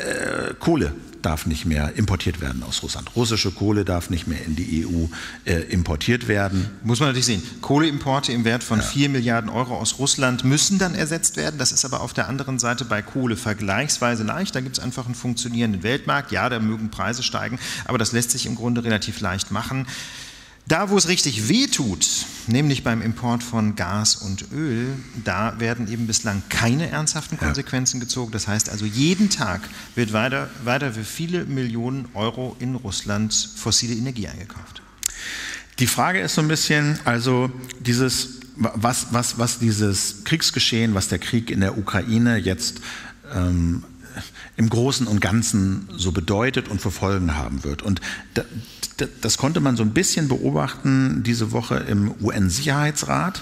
Kohle darf nicht mehr importiert werden aus Russland. Russische Kohle darf nicht mehr in die EU importiert werden. Muss man natürlich sehen. Kohleimporte im Wert von 4 Milliarden Euro aus Russland müssen dann ersetzt werden. Das ist aber auf der anderen Seite bei Kohle vergleichsweise leicht. Da gibt es einfach einen funktionierenden Weltmarkt. Ja, da mögen Preise steigen, aber das lässt sich im Grunde relativ leicht machen. Da, wo es richtig weh tut, nämlich beim Import von Gas und Öl, da werden eben bislang keine ernsthaften Konsequenzen gezogen. Das heißt also, jeden Tag wird weiter für viele Millionen Euro in Russland fossile Energie eingekauft. Die Frage ist so ein bisschen, also was dieses Kriegsgeschehen, was der Krieg in der Ukraine jetzt im Großen und Ganzen so bedeutet und für Folgen haben wird. Und das konnte man so ein bisschen beobachten diese Woche im UN-Sicherheitsrat.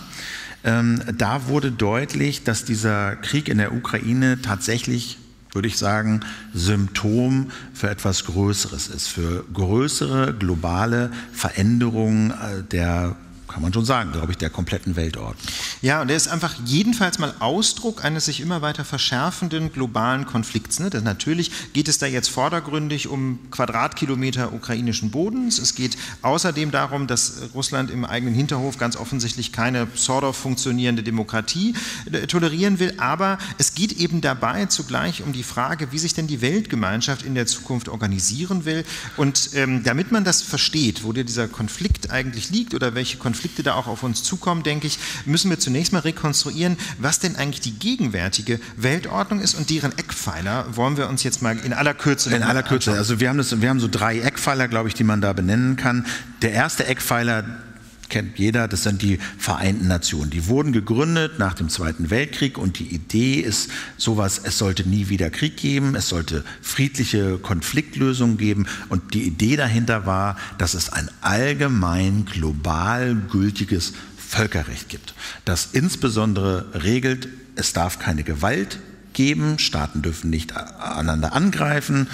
Da wurde deutlich, dass dieser Krieg in der Ukraine tatsächlich, würde ich sagen, Symptom für etwas Größeres ist, für größere globale Veränderungen kann man schon sagen, glaube ich, der kompletten Weltordnung. Ja, und der ist einfach jedenfalls mal Ausdruck eines sich immer weiter verschärfenden globalen Konflikts. Ne? Natürlich geht es da jetzt vordergründig um Quadratkilometer ukrainischen Bodens. Es geht außerdem darum, dass Russland im eigenen Hinterhof ganz offensichtlich keine pseudo funktionierende Demokratie tolerieren will. Aber es geht eben dabei zugleich um die Frage, wie sich denn die Weltgemeinschaft in der Zukunft organisieren will. Und damit man das versteht, wo dieser Konflikt eigentlich liegt oder welche Konflikte da auch auf uns zukommen, denke ich, müssen wir zunächst mal rekonstruieren, was denn eigentlich die gegenwärtige Weltordnung ist, und deren Eckpfeiler wollen wir uns jetzt mal in aller Kürze anschauen. Also wir haben so 3 Eckpfeiler, glaube ich, die man da benennen kann. Der erste Eckpfeiler kennt jeder, das sind die Vereinten Nationen. Die wurden gegründet nach dem Zweiten Weltkrieg und die Idee ist sowas, es sollte nie wieder Krieg geben, es sollte friedliche Konfliktlösungen geben, und die Idee dahinter war, dass es ein allgemein global gültiges Völkerrecht gibt, das insbesondere regelt, es darf keine Gewalt geben, Staaten dürfen nicht einander angreifen,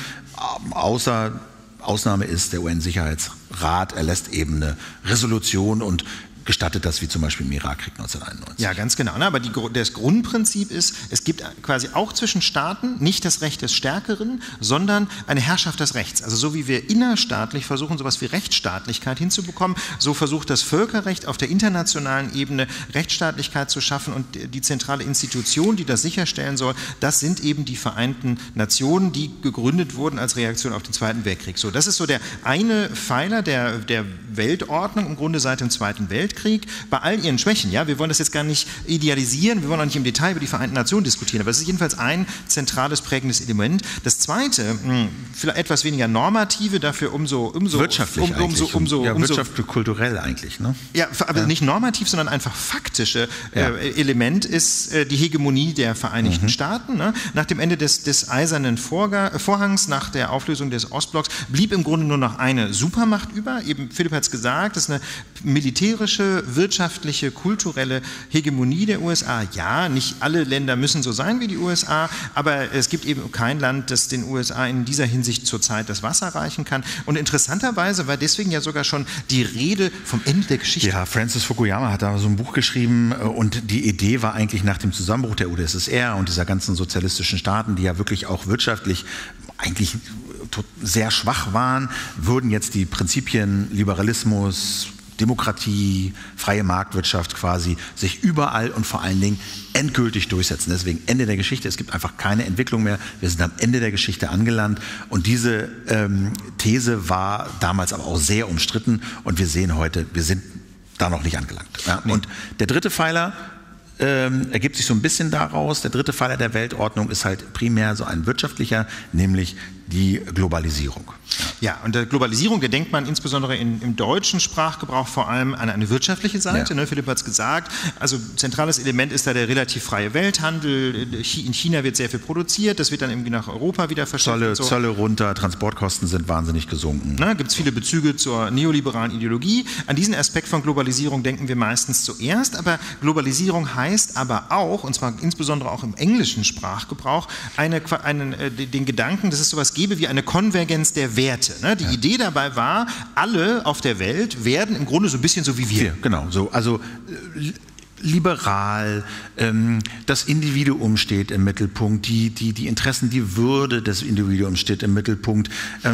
Ausnahme ist, der UN-Sicherheitsrat erlässt eben eine Resolution und gestattet das, wie zum Beispiel im Irakkrieg 1991. Ja, ganz genau. Aber das Grundprinzip ist, es gibt quasi auch zwischen Staaten nicht das Recht des Stärkeren, sondern eine Herrschaft des Rechts. Also so wie wir innerstaatlich versuchen, sowas wie Rechtsstaatlichkeit hinzubekommen, so versucht das Völkerrecht auf der internationalen Ebene Rechtsstaatlichkeit zu schaffen, und die zentrale Institution, die das sicherstellen soll, das sind eben die Vereinten Nationen, die gegründet wurden als Reaktion auf den Zweiten Weltkrieg. So, das ist so der eine Pfeiler der Weltordnung im Grunde seit dem Zweiten Weltkrieg. Bei all ihren Schwächen, ja, wir wollen das jetzt gar nicht idealisieren, wir wollen auch nicht im Detail über die Vereinten Nationen diskutieren, aber es ist jedenfalls ein zentrales prägendes Element. Das zweite, vielleicht etwas weniger normative, dafür umso wirtschaftlich wirtschaftlich kulturell eigentlich, ne? Ja, aber nicht normativ, sondern einfach faktische Element ist die Hegemonie der Vereinigten Staaten. Ne? Nach dem Ende des Eisernen Vorhangs, nach der Auflösung des Ostblocks, blieb im Grunde nur noch eine Supermacht über. Eben, Philipp hat es gesagt, das ist eine militärische, wirtschaftliche, kulturelle Hegemonie der USA. Ja, nicht alle Länder müssen so sein wie die USA, aber es gibt eben kein Land, das den USA in dieser Hinsicht zurzeit das Wasser reichen kann. Und interessanterweise war deswegen ja sogar schon die Rede vom Ende der Geschichte. Ja, Francis Fukuyama hat da so ein Buch geschrieben, und die Idee war eigentlich nach dem Zusammenbruch der UdSSR und dieser ganzen sozialistischen Staaten, die ja wirklich auch wirtschaftlich eigentlich sehr schwach waren, würden jetzt die Prinzipien Liberalismus, Demokratie, freie Marktwirtschaft quasi sich überall und vor allen Dingen endgültig durchsetzen. Deswegen Ende der Geschichte, es gibt einfach keine Entwicklung mehr, wir sind am Ende der Geschichte angelangt, und diese These war damals aber auch sehr umstritten, und wir sehen heute, wir sind da noch nicht angelangt. Ja? Nee. Und der dritte Pfeiler ergibt sich so ein bisschen daraus, der dritte Pfeiler der Weltordnung ist halt primär so ein wirtschaftlicher, nämlich die Globalisierung. Ja, und der Globalisierung, der denkt man insbesondere im deutschen Sprachgebrauch vor allem an eine wirtschaftliche Seite. Ja. Ne, Philipp hat es gesagt, also zentrales Element ist da der relativ freie Welthandel. In China wird sehr viel produziert, das wird dann irgendwie nach Europa wieder verschifft. Zölle runter, Transportkosten sind wahnsinnig gesunken. Gibt es viele Bezüge zur neoliberalen Ideologie. An diesen Aspekt von Globalisierung denken wir meistens zuerst, aber Globalisierung heißt aber auch, und zwar insbesondere auch im englischen Sprachgebrauch, den Gedanken, dass es sowas gäbe wie eine Konvergenz der Werte. Ne? Die Idee dabei war, alle auf der Welt werden im Grunde so ein bisschen so wie wir. Genau, so, also liberal, das Individuum steht im Mittelpunkt, die Interessen, die Würde des Individuums steht im Mittelpunkt.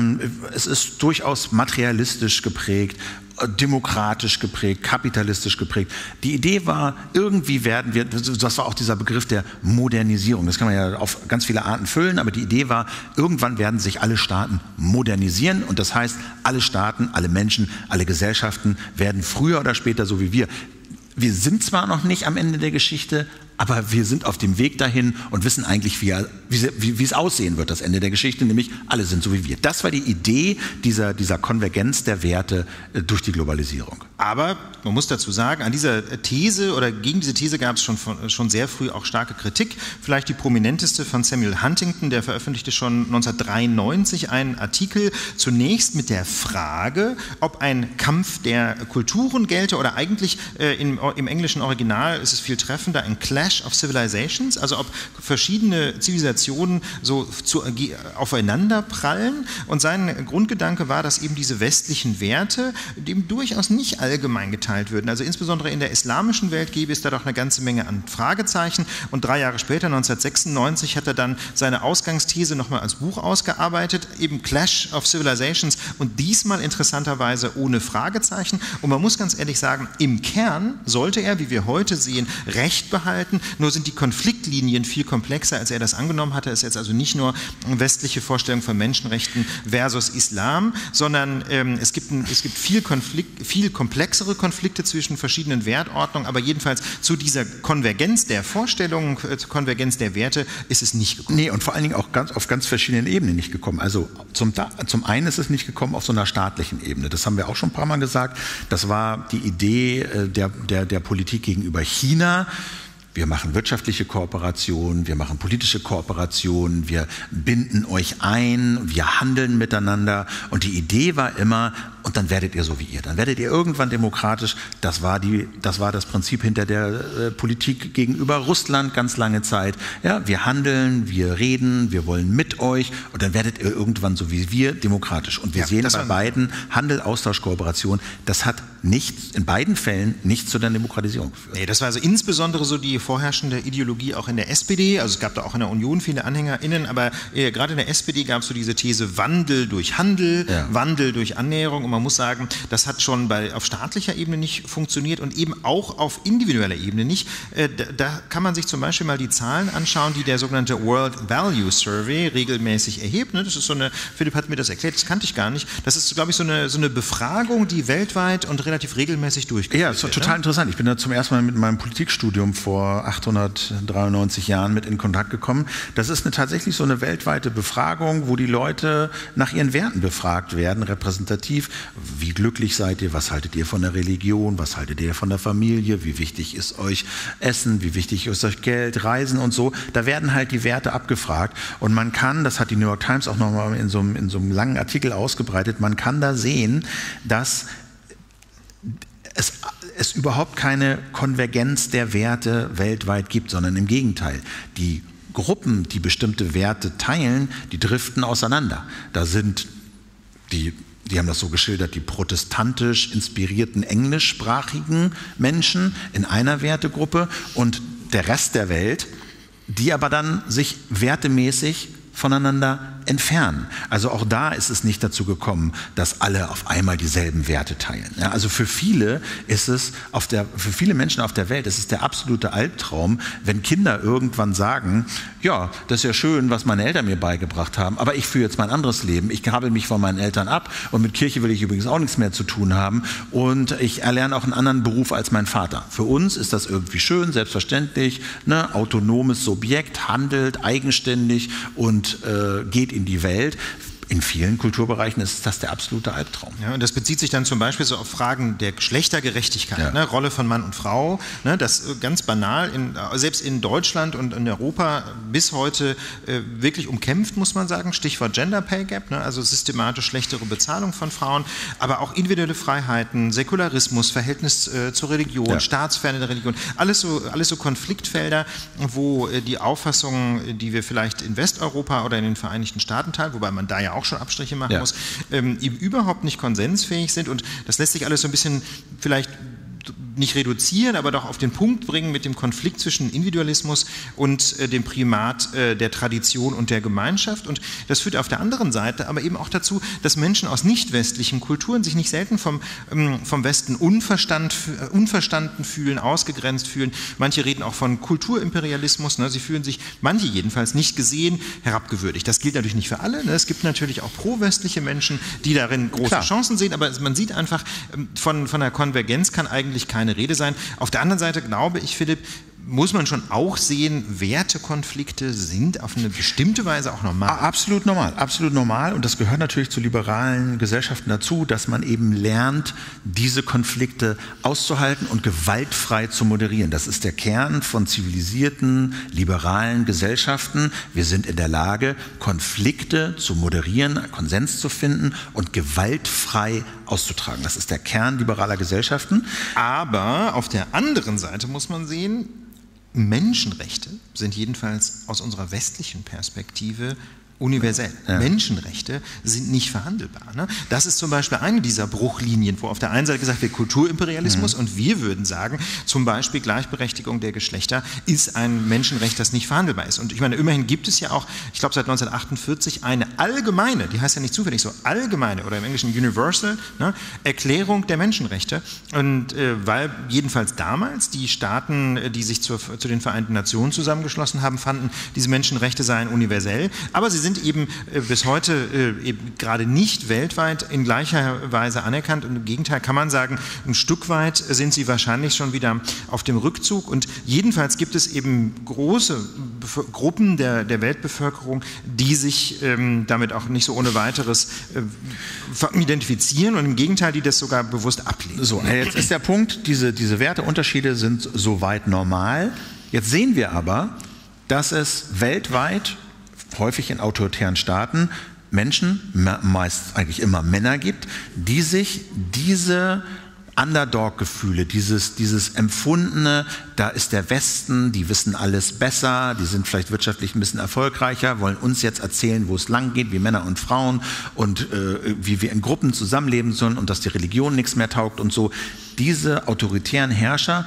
Es ist durchaus materialistisch geprägt, demokratisch geprägt, kapitalistisch geprägt. Die Idee war, irgendwie werden wir, das war auch dieser Begriff der Modernisierung, das kann man ja auf ganz viele Arten füllen, aber die Idee war, irgendwann werden sich alle Staaten modernisieren und das heißt, alle Staaten, alle Menschen, alle Gesellschaften werden früher oder später so wie wir. Wir sind zwar noch nicht am Ende der Geschichte, aber wir sind auf dem Weg dahin und wissen eigentlich, wie es aussehen wird, das Ende der Geschichte, nämlich alle sind so wie wir. Das war die Idee dieser Konvergenz der Werte durch die Globalisierung. Aber man muss dazu sagen, an dieser These oder gegen diese These gab es schon sehr früh auch starke Kritik. Vielleicht die prominenteste von Samuel Huntington, der veröffentlichte schon 1993 einen Artikel, zunächst mit der Frage, ob ein Kampf der Kulturen gelte oder eigentlich im englischen Original ist es viel treffender, ein Clash of Civilizations, also ob verschiedene Zivilisationen so aufeinander prallen. Und sein Grundgedanke war, dass eben diese westlichen Werte dem durchaus nicht allgemein geteilt würden. Also insbesondere in der islamischen Welt gäbe es da doch eine ganze Menge an Fragezeichen. Und 3 Jahre später, 1996, hat er dann seine Ausgangsthese nochmal als Buch ausgearbeitet, eben Clash of Civilizations und diesmal interessanterweise ohne Fragezeichen. Und man muss ganz ehrlich sagen, im Kern sollte er, wie wir heute sehen, Recht behalten, nur sind die Konfliktlinien viel komplexer, als er das angenommen hatte. Es ist jetzt also nicht nur eine westliche Vorstellung von Menschenrechten versus Islam, sondern es gibt viel komplexere Konflikte zwischen verschiedenen Wertordnungen, aber jedenfalls zu dieser Konvergenz der Vorstellungen, Konvergenz der Werte ist es nicht gekommen. Nee, und vor allen Dingen auch auf ganz verschiedenen Ebenen nicht gekommen. Also zum einen ist es nicht gekommen auf so einer staatlichen Ebene. Das haben wir auch schon ein paar Mal gesagt. Das war die Idee der Politik gegenüber China. Wir machen wirtschaftliche Kooperationen, wir machen politische Kooperationen, wir binden euch ein, wir handeln miteinander. Und die Idee war immer, und dann werdet ihr so wie ihr. Dann werdet ihr irgendwann demokratisch. Das war das Prinzip hinter der Politik gegenüber Russland ganz lange Zeit. Ja, wir handeln, wir reden, wir wollen mit euch und dann werdet ihr irgendwann so wie wir demokratisch. Und wir sehen bei beiden Handel, Austausch, Kooperation, das hat in beiden Fällen nichts zu der Demokratisierung geführt. Nee, das war also insbesondere so die vorherrschende Ideologie auch in der SPD. Also es gab da auch in der Union viele AnhängerInnen, aber gerade in der SPD gab es so diese These Wandel durch Handel, Wandel durch Annäherung. Und man muss sagen, das hat schon auf staatlicher Ebene nicht funktioniert und eben auch auf individueller Ebene nicht. Da kann man sich zum Beispiel mal die Zahlen anschauen, die der sogenannte World Value Survey regelmäßig erhebt. Das ist so eine, Philipp hat mir das erklärt, das kannte ich gar nicht. Das ist, glaube ich, so eine Befragung, die weltweit und relativ regelmäßig durchgeführt wird. Ja, ist total interessant. Ich bin da zum ersten Mal mit meinem Politikstudium vor 893 Jahren mit in Kontakt gekommen. Das ist tatsächlich so eine weltweite Befragung, wo die Leute nach ihren Werten befragt werden, repräsentativ. Wie glücklich seid ihr? Was haltet ihr von der Religion? Was haltet ihr von der Familie? Wie wichtig ist euch Essen? Wie wichtig ist euch Geld, Reisen und so? Da werden halt die Werte abgefragt und man kann, das hat die New York Times auch nochmal in so einem langen Artikel ausgebreitet, man kann da sehen, dass es überhaupt keine Konvergenz der Werte weltweit gibt, sondern im Gegenteil. Die Gruppen, die bestimmte Werte teilen, die driften auseinander. Da sind die haben das so geschildert, die protestantisch inspirierten englischsprachigen Menschen in einer Wertegruppe und der Rest der Welt, die aber dann sich wertemäßig voneinander entfernen. Also auch da ist es nicht dazu gekommen, dass alle auf einmal dieselben Werte teilen. Ja, also für viele Menschen auf der Welt ist es der absolute Albtraum, wenn Kinder irgendwann sagen, ja, das ist ja schön, was meine Eltern mir beigebracht haben, aber ich führe jetzt mein anderes Leben. Ich kabel mich von meinen Eltern ab und mit Kirche will ich übrigens auch nichts mehr zu tun haben und ich erlerne auch einen anderen Beruf als mein Vater. Für uns ist das irgendwie schön, selbstverständlich, ne? Autonomes Subjekt, handelt eigenständig und geht in die Welt. In vielen Kulturbereichen ist das der absolute Albtraum. Ja, und das bezieht sich dann zum Beispiel so auf Fragen der Geschlechtergerechtigkeit, ja. Rolle von Mann und Frau. Das ganz banal, selbst in Deutschland und in Europa bis heute wirklich umkämpft, muss man sagen. Stichwort Gender Pay Gap, also systematisch schlechtere Bezahlung von Frauen, aber auch individuelle Freiheiten, Säkularismus, Verhältnis zur Religion, Staatsferne der Religion. Alles so Konfliktfelder, wo die Auffassungen, die wir vielleicht in Westeuropa oder in den Vereinigten Staaten teilen, wobei man da ja auch schon Abstriche machen muss, eben überhaupt nicht konsensfähig sind und das lässt sich alles so ein bisschen vielleicht nicht reduzieren, aber doch auf den Punkt bringen mit dem Konflikt zwischen Individualismus und dem Primat der Tradition und der Gemeinschaft. Und das führt auf der anderen Seite aber eben auch dazu, dass Menschen aus nicht-westlichen Kulturen sich nicht selten vom Westen unverstanden fühlen, ausgegrenzt fühlen. Manche reden auch von Kulturimperialismus. Ne? Sie fühlen sich, manche jedenfalls, nicht gesehen, herabgewürdigt. Das gilt natürlich nicht für alle. Ne? Es gibt natürlich auch pro-westliche Menschen, die darin große Chancen sehen, aber man sieht einfach, von der Konvergenz kann eigentlich keine Rede sein. Auf der anderen Seite glaube ich, Philipp, muss man schon auch sehen, Wertekonflikte sind auf eine bestimmte Weise auch normal. Absolut normal. Und das gehört natürlich zu liberalen Gesellschaften dazu, dass man eben lernt, diese Konflikte auszuhalten und gewaltfrei zu moderieren. Das ist der Kern von zivilisierten, liberalen Gesellschaften. Wir sind in der Lage, Konflikte zu moderieren, Konsens zu finden und gewaltfrei auszutragen. Das ist der Kern liberaler Gesellschaften. Aber auf der anderen Seite muss man sehen, Menschenrechte sind jedenfalls aus unserer westlichen Perspektive universell. Ja. Menschenrechte sind nicht verhandelbar. Ne? Das ist zum Beispiel eine dieser Bruchlinien, wo auf der einen Seite gesagt wird Kulturimperialismus und wir würden sagen, zum Beispiel Gleichberechtigung der Geschlechter ist ein Menschenrecht, das nicht verhandelbar ist. Und ich meine, immerhin gibt es ja auch, ich glaube seit 1948, eine allgemeine, die heißt ja nicht zufällig so, allgemeine oder im Englischen Universal, ne, Erklärung der Menschenrechte. Und weil jedenfalls damals die Staaten, die sich zu den Vereinten Nationen zusammengeschlossen haben, fanden, diese Menschenrechte seien universell, aber sie sind eben bis heute eben gerade nicht weltweit in gleicher Weise anerkannt und im Gegenteil kann man sagen, ein Stück weit sind sie wahrscheinlich schon wieder auf dem Rückzug und jedenfalls gibt es eben große Gruppen der Weltbevölkerung, die sich damit auch nicht so ohne weiteres identifizieren und im Gegenteil, die das sogar bewusst ablehnen. So, jetzt ist der Punkt, diese Werteunterschiede sind soweit normal. Jetzt sehen wir aber, dass es weltweit häufig in autoritären Staaten Menschen, meist eigentlich immer Männer gibt, die sich diese Underdog-Gefühle, dieses empfundene, da ist der Westen, die wissen alles besser, die sind vielleicht wirtschaftlich ein bisschen erfolgreicher, wollen uns jetzt erzählen, wo es lang geht, wie Männer und Frauen und wie wir in Gruppen zusammenleben sollen und dass die Religion nichts mehr taugt und so. Diese autoritären Herrscher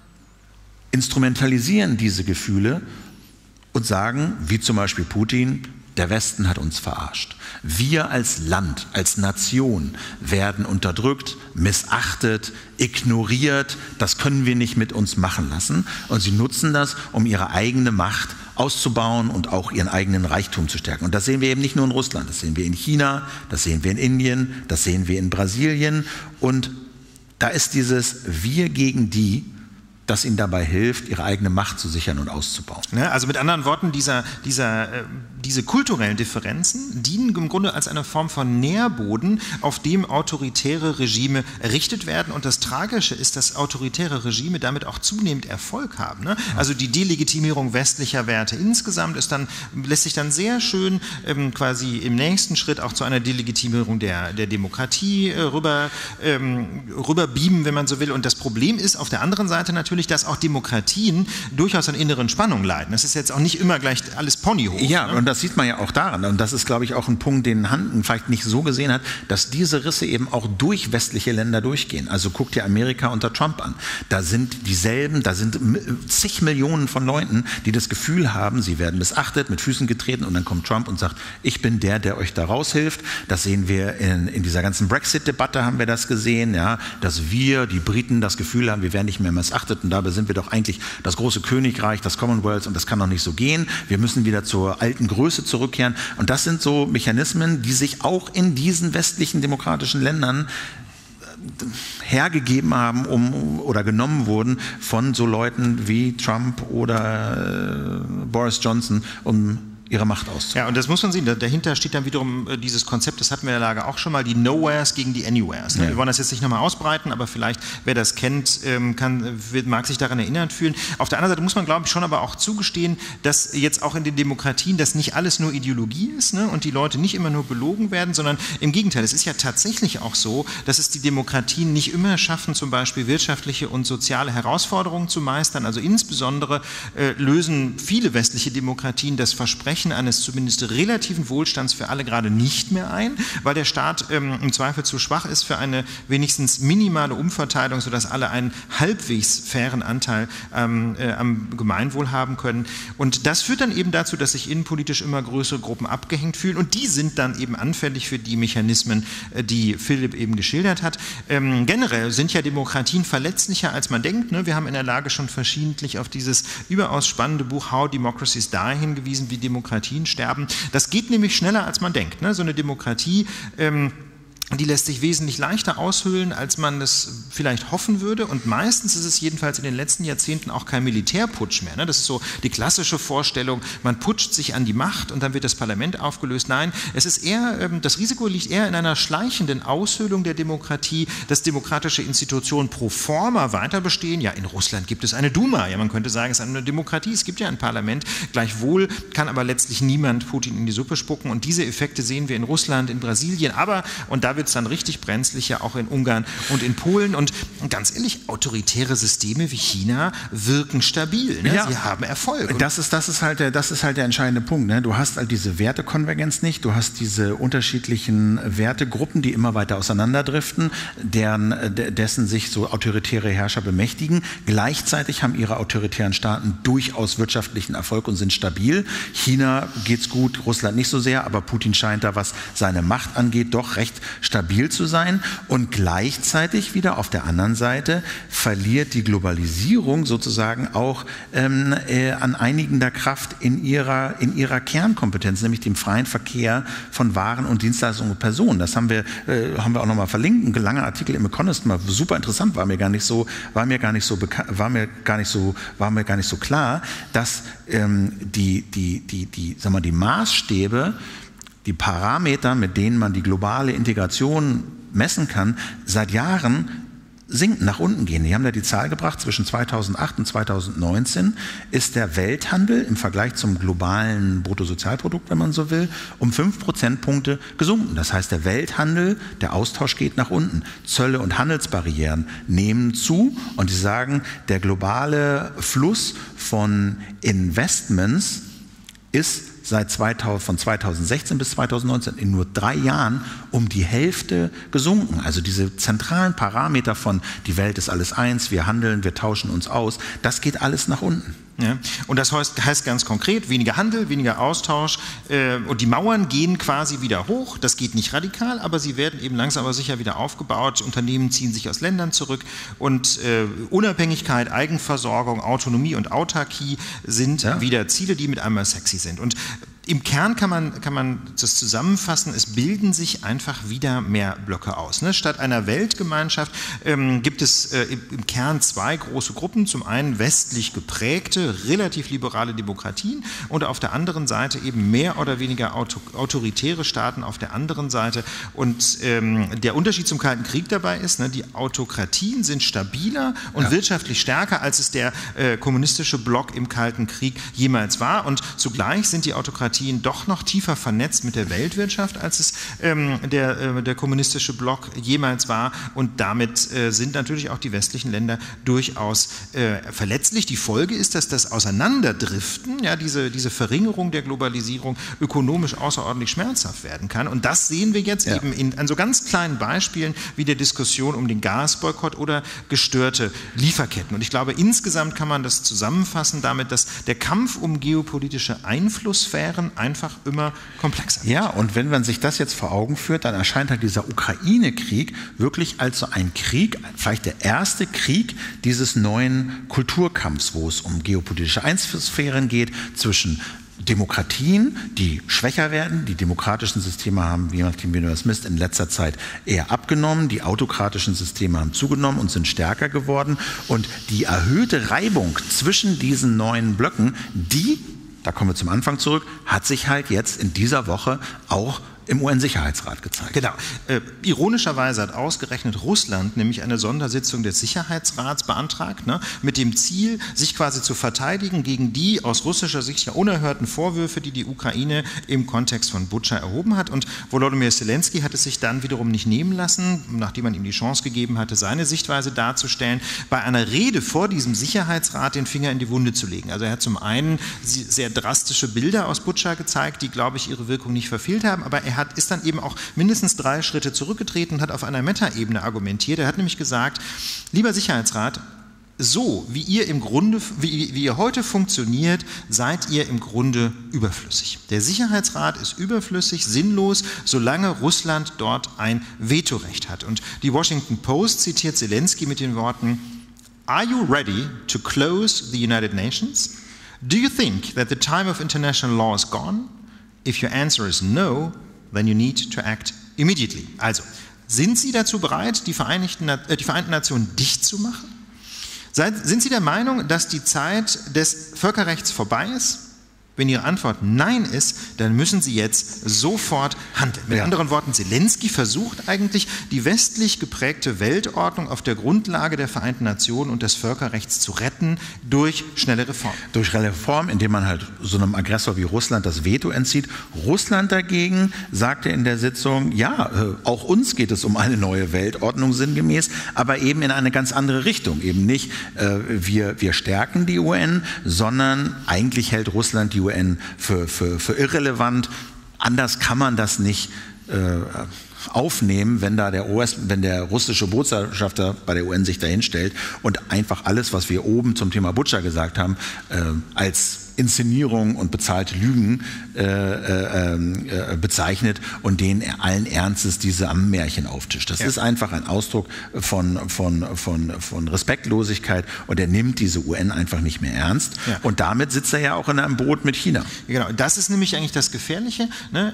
instrumentalisieren diese Gefühle und sagen, wie zum Beispiel Putin, der Westen hat uns verarscht. Wir als Land, als Nation werden unterdrückt, missachtet, ignoriert. Das können wir nicht mit uns machen lassen. Und sie nutzen das, um ihre eigene Macht auszubauen und auch ihren eigenen Reichtum zu stärken. Und das sehen wir eben nicht nur in Russland, das sehen wir in China, das sehen wir in Indien, das sehen wir in Brasilien. Und da ist dieses Wir gegen die, das ihnen dabei hilft, ihre eigene Macht zu sichern und auszubauen. Ja, also mit anderen Worten, diese kulturellen Differenzen dienen im Grunde als eine Form von Nährboden, auf dem autoritäre Regime errichtet werden. Und das Tragische ist, dass autoritäre Regime damit auch zunehmend Erfolg haben. Ne? Also die Delegitimierung westlicher Werte insgesamt lässt sich dann sehr schön quasi im nächsten Schritt auch zu einer Delegitimierung der Demokratie rüber beamen, wenn man so will. Und das Problem ist auf der anderen Seite natürlich, dass auch Demokratien durchaus an inneren Spannungen leiden. Das ist jetzt auch nicht immer gleich alles Ponyhof. Ja, ne? Und das sieht man ja auch daran. Und das ist, glaube ich, auch ein Punkt, den Hanken vielleicht nicht so gesehen hat, dass diese Risse eben auch durch westliche Länder durchgehen. Also guckt dir Amerika unter Trump an. Da sind dieselben, da sind zig Millionen von Leuten, die das Gefühl haben, sie werden missachtet, mit Füßen getreten und dann kommt Trump und sagt, ich bin der euch da raushilft. Das sehen wir in dieser ganzen Brexit-Debatte haben wir das gesehen, ja, dass wir, die Briten, das Gefühl haben, wir werden nicht mehr missachtet. Und dabei sind wir doch eigentlich das große Königreich, das Commonwealth und das kann doch nicht so gehen. Wir müssen wieder zur alten Größe zurückkehren. Und das sind so Mechanismen, die sich auch in diesen westlichen demokratischen Ländern hergegeben haben oder genommen wurden von so Leuten wie Trump oder Boris Johnson, um ihre Macht auszuüben. Ja, und das muss man sehen. Dahinter steht dann wiederum dieses Konzept, das hatten wir in der Lage auch schon mal, die Nowheres gegen die Anywheres. Ja. Wir wollen das jetzt nicht nochmal ausbreiten, aber vielleicht, wer das kennt, mag sich daran erinnert fühlen. Auf der anderen Seite muss man, glaube ich, schon aber auch zugestehen, dass jetzt auch in den Demokratien das nicht alles nur Ideologie ist, ne, und die Leute nicht immer nur belogen werden, sondern im Gegenteil, es ist ja tatsächlich auch so, dass es die Demokratien nicht immer schaffen, zum Beispiel wirtschaftliche und soziale Herausforderungen zu meistern. Also insbesondere lösen viele westliche Demokratien das Versprechen Versprechen eines zumindest relativen Wohlstands für alle gerade nicht mehr ein, weil der Staat im Zweifel zu schwach ist für eine wenigstens minimale Umverteilung, sodass alle einen halbwegs fairen Anteil am Gemeinwohl haben können. Und das führt dann eben dazu, dass sich innenpolitisch immer größere Gruppen abgehängt fühlen und die sind dann eben anfällig für die Mechanismen, die Philipp eben geschildert hat. Generell sind ja Demokratien verletzlicher, als man denkt. Ne? Wir haben in der Lage schon verschiedentlich auf dieses überaus spannende Buch How Democracies Die hingewiesen, wie Demokratien sterben. Das geht nämlich schneller, als man denkt. Ne? So eine Demokratie die lässt sich wesentlich leichter aushöhlen, als man es vielleicht hoffen würde. Und meistens ist es jedenfalls in den letzten Jahrzehnten auch kein Militärputsch mehr. Ne? Das ist so die klassische Vorstellung, man putscht sich an die Macht und dann wird das Parlament aufgelöst. Nein, es ist eher, das Risiko liegt eher in einer schleichenden Aushöhlung der Demokratie, dass demokratische Institutionen pro forma weiter bestehen. Ja, in Russland gibt es eine Duma. Ja, man könnte sagen, es ist eine Demokratie, es gibt ja ein Parlament. Gleichwohl kann aber letztlich niemand Putin in die Suppe spucken. Und diese Effekte sehen wir in Russland, in Brasilien, aber, und da wird es dann richtig brenzlig, ja auch in Ungarn und in Polen. Und ganz ehrlich, autoritäre Systeme wie China wirken stabil. Ne? Ja, sie haben Erfolg. Das ist halt der entscheidende Punkt. Ne? Du hast halt diese Wertekonvergenz nicht, du hast diese unterschiedlichen Wertegruppen, die immer weiter auseinanderdriften, dessen sich so autoritäre Herrscher bemächtigen. Gleichzeitig haben ihre autoritären Staaten durchaus wirtschaftlichen Erfolg und sind stabil. China geht's gut, Russland nicht so sehr, aber Putin scheint da, was seine Macht angeht, doch recht stabil zu sein. Und gleichzeitig wieder auf der anderen Seite verliert die Globalisierung sozusagen auch an einigender Kraft in ihrer Kernkompetenz, nämlich dem freien Verkehr von Waren und Dienstleistungen und Personen. Das haben wir auch nochmal verlinkt. Ein langer Artikel im Economist, mal super interessant, war mir gar nicht so klar, dass die Maßstäbe, die Parameter, mit denen man die globale Integration messen kann, seit Jahren sinken, nach unten gehen. Die haben da die Zahl gebracht, zwischen 2008 und 2019 ist der Welthandel im Vergleich zum globalen Bruttosozialprodukt, wenn man so will, um 5 Prozentpunkte gesunken. Das heißt, der Welthandel, der Austausch geht nach unten. Zölle und Handelsbarrieren nehmen zu und sie sagen, der globale Fluss von Investments ist von 2016 bis 2019 in nur 3 Jahren um die Hälfte gesunken. Also diese zentralen Parameter von die Welt ist alles eins, wir handeln, wir tauschen uns aus, das geht alles nach unten. Ja. Und das heißt ganz konkret, weniger Handel, weniger Austausch und die Mauern gehen quasi wieder hoch. Das geht nicht radikal, aber sie werden eben langsam aber sicher wieder aufgebaut. Unternehmen ziehen sich aus Ländern zurück und Unabhängigkeit, Eigenversorgung, Autonomie und Autarkie sind wieder Ziele, die mit einmal sexy sind. Und im Kern kann man das zusammenfassen, es bilden sich einfach wieder mehr Blöcke aus. Ne? Statt einer Weltgemeinschaft gibt es im Kern 2 große Gruppen. Zum einen westlich geprägte, relativ liberale Demokratien und auf der anderen Seite eben mehr oder weniger autoritäre Staaten auf der anderen Seite. Und der Unterschied zum Kalten Krieg dabei ist, ne, die Autokratien sind stabiler und wirtschaftlich stärker, als es der kommunistische Block im Kalten Krieg jemals war. Und zugleich sind die Autokratien doch noch tiefer vernetzt mit der Weltwirtschaft, als es der kommunistische Block jemals war. Und damit sind natürlich auch die westlichen Länder durchaus verletzlich. Die Folge ist, dass das Auseinanderdriften, ja, diese Verringerung der Globalisierung ökonomisch außerordentlich schmerzhaft werden kann. Und das sehen wir jetzt eben an so ganz kleinen Beispielen wie der Diskussion um den Gasboykott oder gestörte Lieferketten. Und ich glaube, insgesamt kann man das zusammenfassen damit, dass der Kampf um geopolitische Einflusssphären einfach immer komplexer wird. Ja, und wenn man sich das jetzt vor Augen führt, dann erscheint halt dieser Ukraine-Krieg wirklich als so ein Krieg, vielleicht der erste Krieg dieses neuen Kulturkampfs, wo es um geopolitische Einflusssphären geht zwischen Demokratien, die schwächer werden. Die demokratischen Systeme haben, je nachdem wie du das misst, in letzter Zeit eher abgenommen. Die autokratischen Systeme haben zugenommen und sind stärker geworden. Und die erhöhte Reibung zwischen diesen neuen Blöcken, da kommen wir zum Anfang zurück, hat sich halt jetzt in dieser Woche auch im UN-Sicherheitsrat gezeigt. Genau. Ironischerweise hat ausgerechnet Russland nämlich eine Sondersitzung des Sicherheitsrats beantragt, ne, mit dem Ziel, sich quasi zu verteidigen gegen die aus russischer Sicht ja unerhörten Vorwürfe, die die Ukraine im Kontext von Butscha erhoben hat. Und Volodymyr Zelensky hat es sich dann wiederum nicht nehmen lassen, nachdem man ihm die Chance gegeben hatte, seine Sichtweise darzustellen, bei einer Rede vor diesem Sicherheitsrat den Finger in die Wunde zu legen. Also er hat zum einen sehr drastische Bilder aus Butscha gezeigt, die, glaube ich, ihre Wirkung nicht verfehlt haben, aber er ist dann eben auch mindestens 3 Schritte zurückgetreten und hat auf einer Metaebene argumentiert. Er hat nämlich gesagt, lieber Sicherheitsrat, so wie ihr heute funktioniert, seid ihr im Grunde überflüssig. Der Sicherheitsrat ist überflüssig, sinnlos, solange Russland dort ein Vetorecht hat. Und die Washington Post zitiert Zelensky mit den Worten: Are you ready to close the United Nations? Do you think that the time of international law is gone? If your answer is no, then you need to act immediately. Also, sind Sie dazu bereit, die Vereinten Nationen dicht zu machen? Sind Sie der Meinung, dass die Zeit des Völkerrechts vorbei ist? Wenn Ihre Antwort Nein ist, dann müssen Sie jetzt sofort handeln. Mit anderen Worten, Zelensky versucht eigentlich, die westlich geprägte Weltordnung auf der Grundlage der Vereinten Nationen und des Völkerrechts zu retten durch schnelle Reformen. Durch schnelle Reformen, indem man halt so einem Aggressor wie Russland das Veto entzieht. Russland dagegen sagte in der Sitzung, ja, auch uns geht es um eine neue Weltordnung sinngemäß, aber eben in eine ganz andere Richtung. Eben nicht, wir stärken die UN, sondern eigentlich hält Russland die UN für irrelevant. Anders kann man das nicht aufnehmen, wenn der russische Botschafter bei der UN sich dahin stellt und einfach alles, was wir oben zum Thema Butscha gesagt haben, als Inszenierung und bezahlte Lügen bezeichnet und denen allen Ernstes diese Ammärchen auftischt. Das ist einfach ein Ausdruck von Respektlosigkeit und er nimmt diese UN einfach nicht mehr ernst. Ja. Und damit sitzt er ja auch in einem Boot mit China. Genau, das ist nämlich eigentlich das Gefährliche, ne?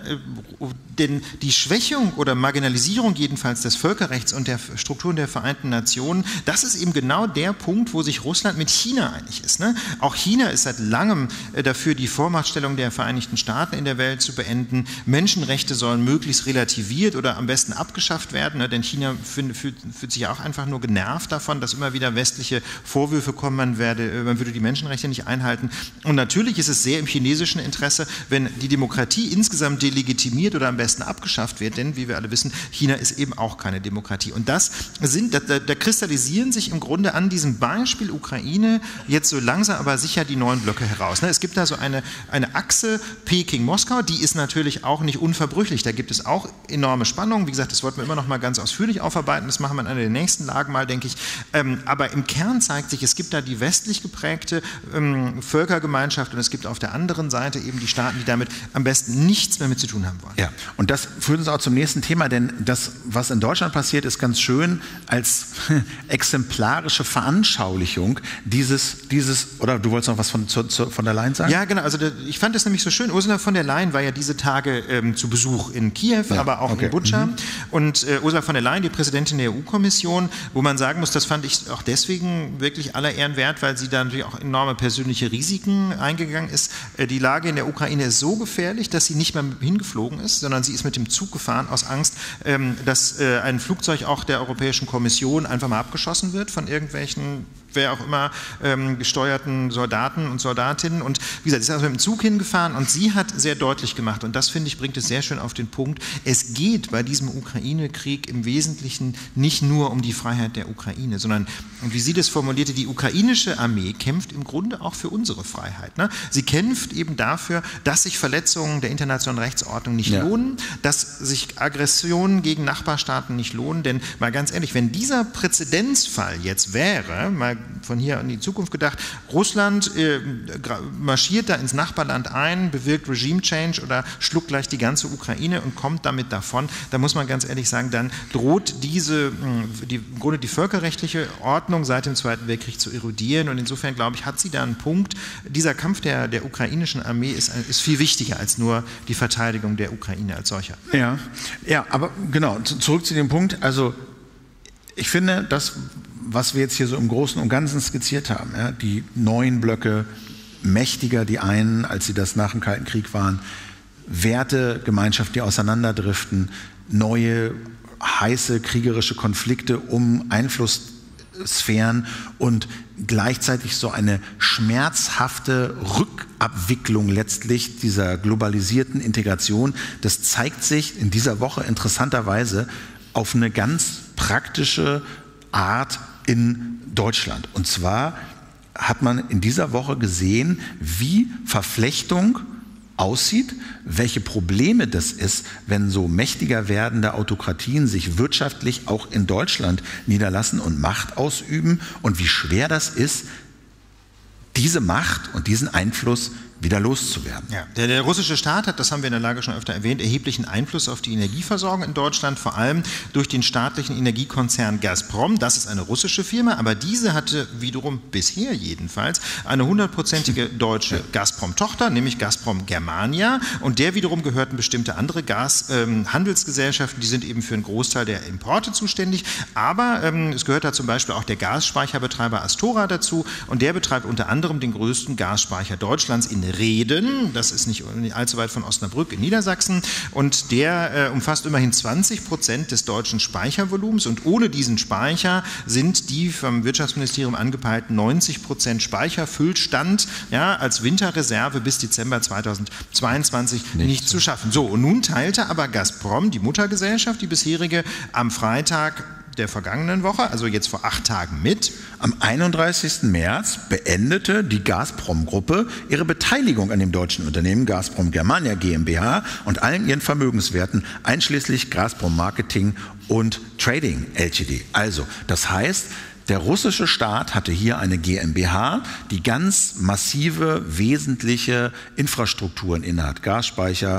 Denn die Schwächung oder Marginalisierung jedenfalls des Völkerrechts und der Strukturen der Vereinten Nationen, das ist eben genau der Punkt, wo sich Russland mit China einig ist. Ne? Auch China ist seit langem dafür, die Vormachtstellung der Vereinigten Staaten in der Welt zu beenden. Menschenrechte sollen möglichst relativiert oder am besten abgeschafft werden, ne? Denn China fühlt sich ja auch einfach nur genervt davon, dass immer wieder westliche Vorwürfe kommen, man würde die Menschenrechte nicht einhalten. Und natürlich ist es sehr im chinesischen Interesse, wenn die Demokratie insgesamt delegitimiert oder am besten abgeschafft wird, denn wie wir alle wissen, China ist eben auch keine Demokratie. Und da kristallisieren sich im Grunde an diesem Beispiel Ukraine jetzt so langsam aber sicher die neuen Blöcke heraus. Es gibt da so eine Achse Peking-Moskau, die ist natürlich auch nicht unverbrüchlich. Da gibt es auch enorme Spannungen. Wie gesagt, das wollten wir immer noch mal ganz ausführlich aufarbeiten. Das machen wir in einer der nächsten Lagen mal, denke ich. Aber im Kern zeigt sich, es gibt da die westlich geprägte Völkergemeinschaft und es gibt auf der anderen Seite eben die Staaten, die damit am besten nichts mehr mit zu tun haben wollen. Ja, und das führt uns auch zum nächsten Thema, denn das, was in Deutschland passiert, ist ganz schön als exemplarische Veranschaulichung dieses, oder du wolltest noch was von der Leyen sagen? Ja, genau, also ich fand das nämlich so schön. Ursula von der Leyen war ja diese Tage zu Besuch in Kiew, aber auch in Butscha. Und Ursula von der Leyen, die Präsidentin der EU-Kommission, wo man sagen muss, das fand ich auch deswegen wirklich aller Ehren wert, weil sie da natürlich auch enorme persönliche Risiken eingegangen ist. Die Lage in der Ukraine ist so gefährlich, dass sie nicht mehr hingeflogen ist, sondern sie ist mit dem Zug gefahren aus Angst, dass ein Flugzeug auch der Europäischen Kommission einfach mal abgeschossen wird von irgendwelchen, wer auch immer, gesteuerten Soldaten und Soldatinnen. Und wie gesagt, sie ist also mit dem Zug hingefahren und sie hat sehr deutlich gemacht, und das finde ich, bringt es sehr schön auf den Punkt, es geht bei diesem Ukraine-Krieg im Wesentlichen nicht nur um die Freiheit der Ukraine, sondern, und wie sie das formulierte, die ukrainische Armee kämpft im Grunde auch für unsere Freiheit. Ne? Sie kämpft eben dafür, dass sich Verletzungen der internationalen Rechtsordnung nicht lohnen, dass sich Aggressionen gegen Nachbarstaaten nicht lohnen, denn mal ganz ehrlich, wenn dieser Präzedenzfall jetzt wäre, mal von hier in die Zukunft gedacht, Russland marschiert da ins Nachbarland ein, bewirkt Regime Change oder schluckt gleich die ganze Ukraine und kommt damit davon, da muss man ganz ehrlich sagen, dann droht im Grunde die völkerrechtliche Ordnung seit dem Zweiten Weltkrieg zu erodieren, und insofern, glaube ich, hat sie da einen Punkt. Dieser Kampf der ukrainischen Armee ist viel wichtiger als nur die Verteidigung der Ukraine als solcher. Ja, aber genau, zurück zu dem Punkt, also ich finde, das, was wir jetzt hier so im Großen und Ganzen skizziert haben, ja, die neuen Blöcke, mächtiger die einen, als sie das nach dem Kalten Krieg waren, Wertegemeinschaften, die auseinanderdriften, neue heiße kriegerische Konflikte um Einflusssphären und gleichzeitig so eine schmerzhafte Rückabwicklung letztlich dieser globalisierten Integration. Das zeigt sich in dieser Woche interessanterweise auf eine ganz praktische Art in Deutschland. Und zwar hat man in dieser Woche gesehen, wie Verflechtung aussieht, welche Probleme das ist, wenn so mächtiger werdende Autokratien sich wirtschaftlich auch in Deutschland niederlassen und Macht ausüben und wie schwer das ist, diese Macht und diesen Einfluss wieder loszuwerden. Ja, der russische Staat hat, das haben wir in der Lage schon öfter erwähnt, erheblichen Einfluss auf die Energieversorgung in Deutschland, vor allem durch den staatlichen Energiekonzern Gazprom. Das ist eine russische Firma, aber diese hatte wiederum bisher jedenfalls eine 100%ige deutsche Gazprom-Tochter, nämlich Gazprom Germania, und der wiederum gehörten bestimmte andere Gashandelsgesellschaften, die sind eben für einen Großteil der Importe zuständig, aber es gehört da zum Beispiel auch der Gasspeicherbetreiber Astora dazu und der betreibt unter anderem den größten Gasspeicher Deutschlands in Reden, das ist nicht allzu weit von Osnabrück in Niedersachsen, und der umfasst immerhin 20% des deutschen Speichervolumens, und ohne diesen Speicher sind die vom Wirtschaftsministerium angepeilten 90% Speicherfüllstand als Winterreserve bis Dezember 2022 nicht zu schaffen. So, und nun teilte aber Gazprom, die Muttergesellschaft, die bisherige, am Freitag der vergangenen Woche, also jetzt vor 8 Tagen mit. Am 31. März beendete die Gazprom-Gruppe ihre Beteiligung an dem deutschen Unternehmen Gazprom Germania GmbH und allen ihren Vermögenswerten, einschließlich Gazprom Marketing und Trading Ltd. Also, das heißt, der russische Staat hatte hier eine GmbH, die ganz massive, wesentliche Infrastrukturen innehat. Gasspeicher,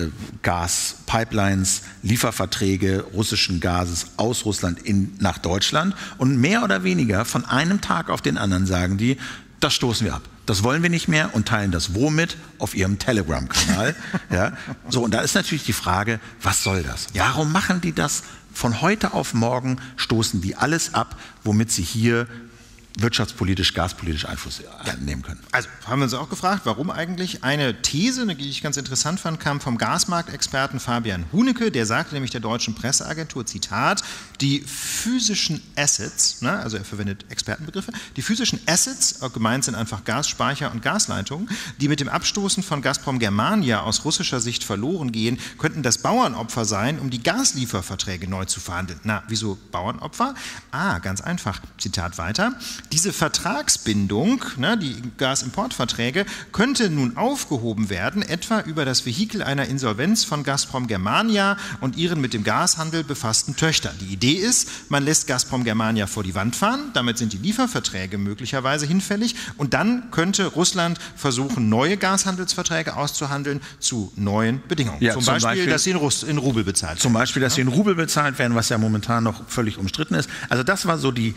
Gaspipelines, Lieferverträge russischen Gases aus Russland nach Deutschland. Und mehr oder weniger von einem Tag auf den anderen sagen die, das stoßen wir ab. Das wollen wir nicht mehr und teilen das womit? Auf ihrem Telegram-Kanal. Ja. So, und da ist natürlich die Frage, was soll das? Warum machen die das? Von heute auf morgen stoßen die alles ab, womit sie hier wirtschaftspolitisch, gaspolitisch Einfluss nehmen können. Also haben wir uns auch gefragt, warum eigentlich. Eine These, die ich ganz interessant fand, kam vom Gasmarktexperten Fabian Hunecke, der sagte nämlich der deutschen Presseagentur, Zitat, die physischen Assets, also er verwendet Expertenbegriffe, die physischen Assets, gemeint sind einfach Gasspeicher und Gasleitungen, die mit dem Abstoßen von Gazprom Germania aus russischer Sicht verloren gehen, könnten das Bauernopfer sein, um die Gaslieferverträge neu zu verhandeln. Na, wieso Bauernopfer? Ganz einfach, Zitat weiter. Diese Vertragsbindung, die Gasimportverträge, könnte nun aufgehoben werden, etwa über das Vehikel einer Insolvenz von Gazprom Germania und ihren mit dem Gashandel befassten Töchtern. Die Idee ist, man lässt Gazprom Germania vor die Wand fahren, damit sind die Lieferverträge möglicherweise hinfällig und dann könnte Russland versuchen, neue Gashandelsverträge auszuhandeln zu neuen Bedingungen. Ja, zum Beispiel, dass sie in Rubel bezahlt werden. Zum Beispiel, dass sie in Rubel bezahlt werden, was ja momentan noch völlig umstritten ist. Also das war so die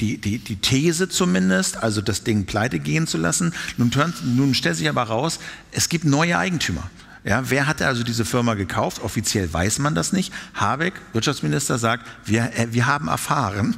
These zumindest, also das Ding pleite gehen zu lassen. Nun stellt sich aber raus, es gibt neue Eigentümer. Ja, wer hatte also diese Firma gekauft? Offiziell weiß man das nicht. Habeck, Wirtschaftsminister, sagt, wir haben erfahren,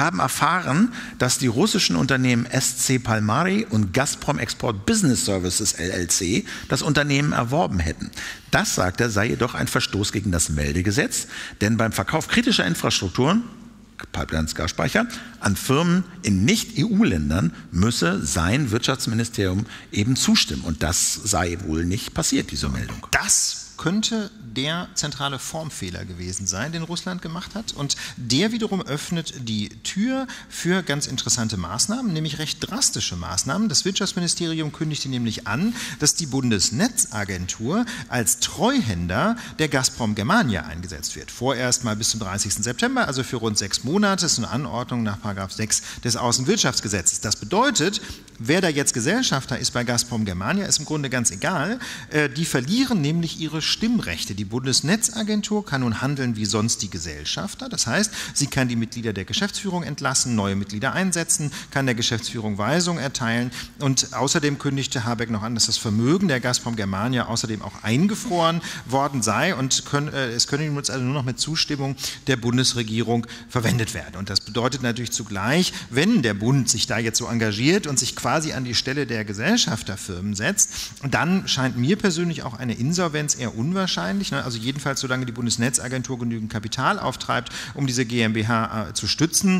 dass die russischen Unternehmen SC Palmari und Gazprom Export Business Services LLC das Unternehmen erworben hätten. Das, sagt er, sei jedoch ein Verstoß gegen das Meldegesetz, denn beim Verkauf kritischer Infrastrukturen, Pipelines, Gasspeicher, an Firmen in Nicht-EU-Ländern müsse sein Wirtschaftsministerium eben zustimmen. Und das sei wohl nicht passiert, diese Meldung. Das könnte der zentrale Formfehler gewesen sein, den Russland gemacht hat. Und der wiederum öffnet die Tür für ganz interessante Maßnahmen, nämlich recht drastische Maßnahmen. Das Wirtschaftsministerium kündigte nämlich an, dass die Bundesnetzagentur als Treuhänder der Gazprom Germania eingesetzt wird. Vorerst mal bis zum 30. September, also für rund 6 Monate. Das ist eine Anordnung nach § 6 des Außenwirtschaftsgesetzes. Das bedeutet, wer da jetzt Gesellschafter ist bei Gazprom Germania, ist im Grunde ganz egal. Die verlieren nämlich ihre Stimmrechte. Die Die Bundesnetzagentur kann nun handeln wie sonst die Gesellschafter. Das heißt, sie kann die Mitglieder der Geschäftsführung entlassen, neue Mitglieder einsetzen, kann der Geschäftsführung Weisungen erteilen. Und außerdem kündigte Habeck noch an, dass das Vermögen der Gazprom Germania außerdem auch eingefroren worden sei und es könne nun also nur noch mit Zustimmung der Bundesregierung verwendet werden. Und das bedeutet natürlich zugleich, wenn der Bund sich da jetzt so engagiert und sich quasi an die Stelle der Gesellschafterfirmen setzt, dann scheint mir persönlich auch eine Insolvenz eher unwahrscheinlich. Also jedenfalls, solange die Bundesnetzagentur genügend Kapital auftreibt, um diese GmbH zu stützen.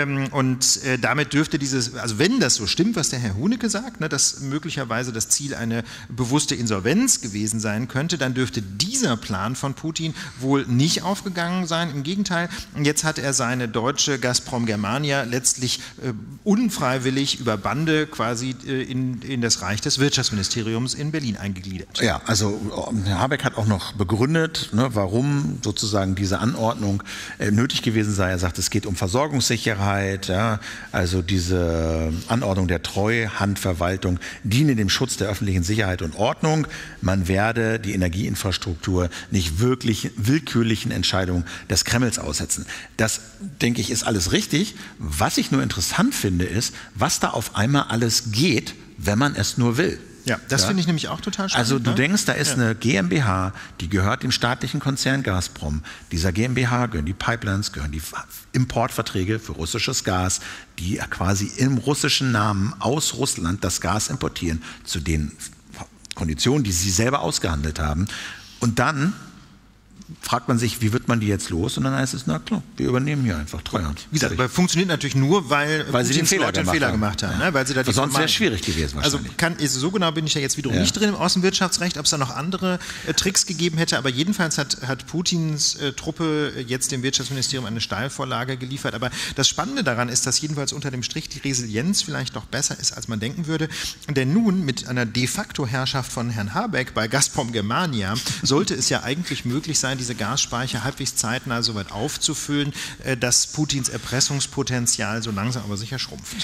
Und damit dürfte also wenn das so stimmt, was der Herr Hunecke sagt, dass möglicherweise das Ziel eine bewusste Insolvenz gewesen sein könnte, dann dürfte dieser Plan von Putin wohl nicht aufgegangen sein. Im Gegenteil, jetzt hat er seine deutsche Gazprom Germania letztlich unfreiwillig über Bande quasi in das Reich des Wirtschaftsministeriums in Berlin eingegliedert. Ja, also Herr Habeck hat auch noch begründet, warum sozusagen diese Anordnung nötig gewesen sei. Er sagt, es geht um Versorgungssicherheit, ja, also diese Anordnung der Treuhandverwaltung diene dem Schutz der öffentlichen Sicherheit und Ordnung. Man werde die Energieinfrastruktur nicht wirklich willkürlichen Entscheidungen des Kremls aussetzen. Das, denke ich, ist alles richtig. Was ich nur interessant finde, ist, was da auf einmal alles geht, wenn man es nur will. Ja, das finde ich nämlich auch total spannend. Also du denkst, da ist eine GmbH, die gehört dem staatlichen Konzern Gazprom. Dieser GmbH gehören die Pipelines, gehören die Importverträge für russisches Gas, die quasi im russischen Namen aus Russland das Gas importieren, zu den Konditionen, die sie selber ausgehandelt haben. Und dann fragt man sich, wie wird man die jetzt los? Und dann heißt es, na klar, wir übernehmen hier einfach Treuhand. Wie gesagt, aber funktioniert natürlich nur, weil sie den Fehler gemacht haben. Ja. Weil sie da sonst wäre es schwierig gewesen wahrscheinlich. Also so genau bin ich ja jetzt wiederum nicht drin im Außenwirtschaftsrecht, ob es da noch andere Tricks gegeben hätte. Aber jedenfalls hat Putins Truppe jetzt dem Wirtschaftsministerium eine Steilvorlage geliefert. Aber das Spannende daran ist, dass jedenfalls unter dem Strich die Resilienz vielleicht doch besser ist, als man denken würde. Denn nun mit einer de facto Herrschaft von Herrn Habeck bei Gazprom Germania sollte es ja eigentlich möglich sein, diese Gasspeicher halbwegs zeitnah so weit aufzufüllen, dass Putins Erpressungspotenzial so langsam aber sicher schrumpft.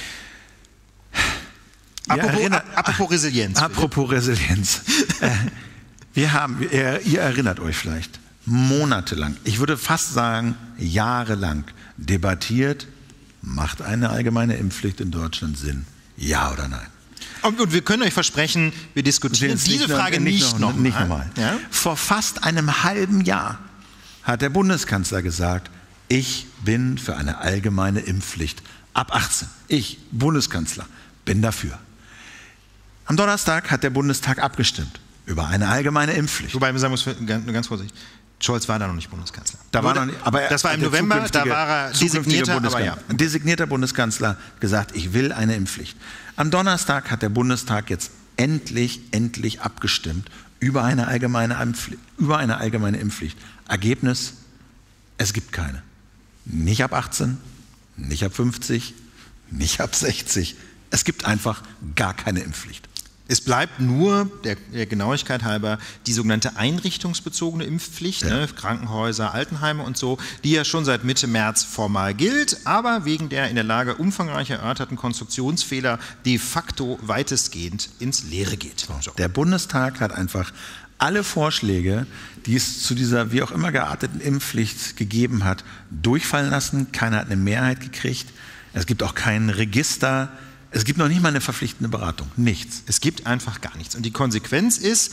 Apropos Resilienz. Apropos Resilienz. Ihr erinnert euch vielleicht, monatelang, ich würde fast sagen jahrelang debattiert, macht eine allgemeine Impfpflicht in Deutschland Sinn? Ja oder nein? Und wir können euch versprechen, wir diskutieren diese Frage nicht nochmal. Ja? Vor fast einem halben Jahr hat der Bundeskanzler gesagt, ich bin für eine allgemeine Impfpflicht ab 18. Ich, Bundeskanzler, bin dafür. Am Donnerstag hat der Bundestag abgestimmt über eine allgemeine Impfpflicht. Wobei man sagen muss, ganz vorsichtig, Scholz war da noch nicht Bundeskanzler. Das war im November, da war er designierter Bundeskanzler, gesagt, ich will eine Impfpflicht. Am Donnerstag hat der Bundestag jetzt endlich abgestimmt über eine allgemeine Impfpflicht. Ergebnis, es gibt keine. Nicht ab 18, nicht ab 50, nicht ab 60. Es gibt einfach gar keine Impfpflicht. Es bleibt nur, der Genauigkeit halber, die sogenannte einrichtungsbezogene Impfpflicht, Krankenhäuser, Altenheime und so, die ja schon seit Mitte März formal gilt, aber wegen der in der Lage umfangreich erörterten Konstruktionsfehler de facto weitestgehend ins Leere geht. So. Der Bundestag hat einfach alle Vorschläge, die es zu dieser wie auch immer gearteten Impfpflicht gegeben hat, durchfallen lassen. Keiner hat eine Mehrheit gekriegt. Es gibt auch kein Register. Es gibt noch nicht mal eine verpflichtende Beratung. Nichts. Es gibt einfach gar nichts. Und die Konsequenz ist,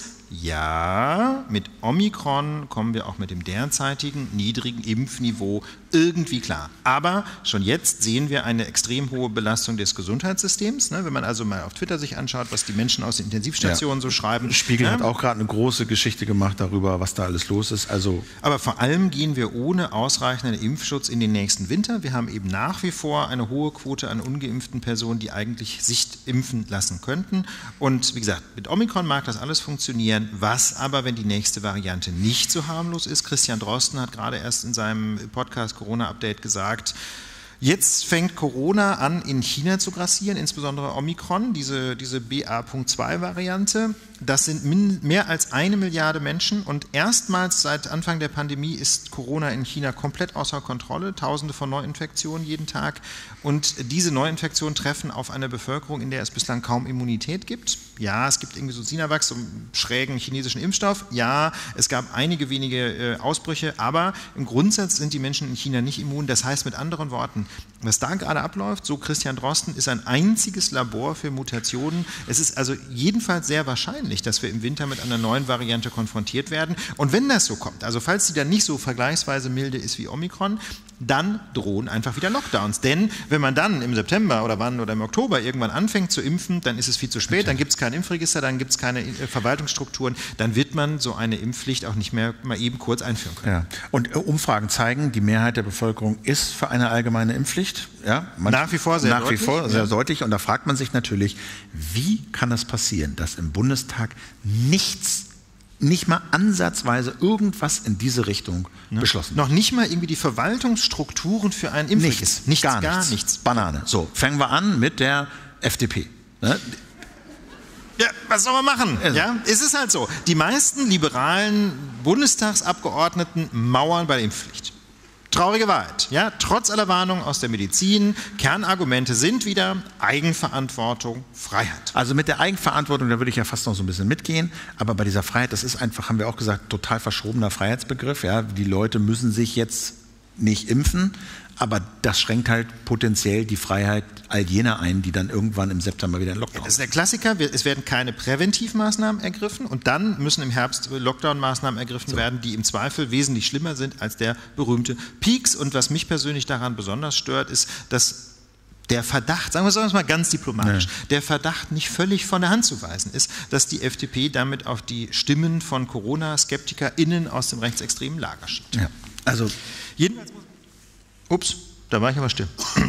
ja, mit Omikron kommen wir auch mit dem derzeitigen niedrigen Impfniveau irgendwie klar. Aber schon jetzt sehen wir eine extrem hohe Belastung des Gesundheitssystems. Wenn man also mal auf Twitter sich anschaut, was die Menschen aus den Intensivstationen so schreiben. Spiegel hat auch gerade eine große Geschichte gemacht darüber, was da alles los ist. Aber vor allem gehen wir ohne ausreichenden Impfschutz in den nächsten Winter. Wir haben eben nach wie vor eine hohe Quote an ungeimpften Personen, die eigentlich sich impfen lassen könnten. Und wie gesagt, mit Omikron mag das alles funktionieren. Was aber, wenn die nächste Variante nicht so harmlos ist? Christian Drosten hat gerade erst in seinem Podcast Corona-Update gesagt, Jetzt fängt Corona an, in China zu grassieren, insbesondere Omikron, diese BA.2-Variante. Das sind mehr als 1 Milliarde Menschen und erstmals seit Anfang der Pandemie ist Corona in China komplett außer Kontrolle. Tausende von Neuinfektionen jeden Tag. Und diese Neuinfektionen treffen auf eine Bevölkerung, in der es bislang kaum Immunität gibt. Ja, es gibt irgendwie so Sinovac, so einen schrägen chinesischen Impfstoff. Ja, es gab einige wenige Ausbrüche, aber im Grundsatz sind die Menschen in China nicht immun. Das heißt mit anderen Worten, was da gerade abläuft, so Christian Drosten, ist ein einziges Labor für Mutationen. Es ist also jedenfalls sehr wahrscheinlich, dass wir im Winter mit einer neuen Variante konfrontiert werden. Und wenn das so kommt, also falls die dann nicht so vergleichsweise milde ist wie Omikron, dann drohen einfach wieder Lockdowns. Denn wenn man dann im September oder wann oder im Oktober irgendwann anfängt zu impfen, dann ist es viel zu spät, dann gibt es kein Impfregister, dann gibt es keine Verwaltungsstrukturen, dann wird man so eine Impfpflicht auch nicht mehr mal eben kurz einführen können. Ja. Und Umfragen zeigen, die Mehrheit der Bevölkerung ist für eine allgemeine Impfpflicht. Ja, nach wie vor sehr deutlich. Und da fragt man sich natürlich, wie kann das passieren, dass im Bundestag nicht mal ansatzweise irgendwas in diese Richtung beschlossen. Noch nicht mal irgendwie die Verwaltungsstrukturen für einen Impfregister. Gar nichts. Banane. So, fangen wir an mit der FDP. Ne? Ja, was soll man machen? Also. Ja, es ist halt so. Die meisten liberalen Bundestagsabgeordneten mauern bei der Impfpflicht. Traurige Wahrheit. Ja, trotz aller Warnungen aus der Medizin, Kernargumente sind wieder Eigenverantwortung, Freiheit. Also mit der Eigenverantwortung, da würde ich ja fast noch so ein bisschen mitgehen, aber bei dieser Freiheit, das ist einfach, haben wir auch gesagt, total verschobener Freiheitsbegriff. Ja, die Leute müssen sich jetzt nicht impfen, aber das schränkt halt potenziell die Freiheit all jener ein, die dann irgendwann im September wieder in Lockdown sind. Das ist der Klassiker, es werden keine Präventivmaßnahmen ergriffen und dann müssen im Herbst Lockdown-Maßnahmen ergriffen werden, die im Zweifel wesentlich schlimmer sind als der berühmte Peaks. Und was mich persönlich daran besonders stört, ist, dass der Verdacht, sagen wir es mal ganz diplomatisch, der Verdacht nicht völlig von der Hand zu weisen ist, dass die FDP damit auf die Stimmen von Corona-SkeptikerInnen aus dem rechtsextremen Lager schiebt. Ja, also jedenfalls ups, da war ich aber still.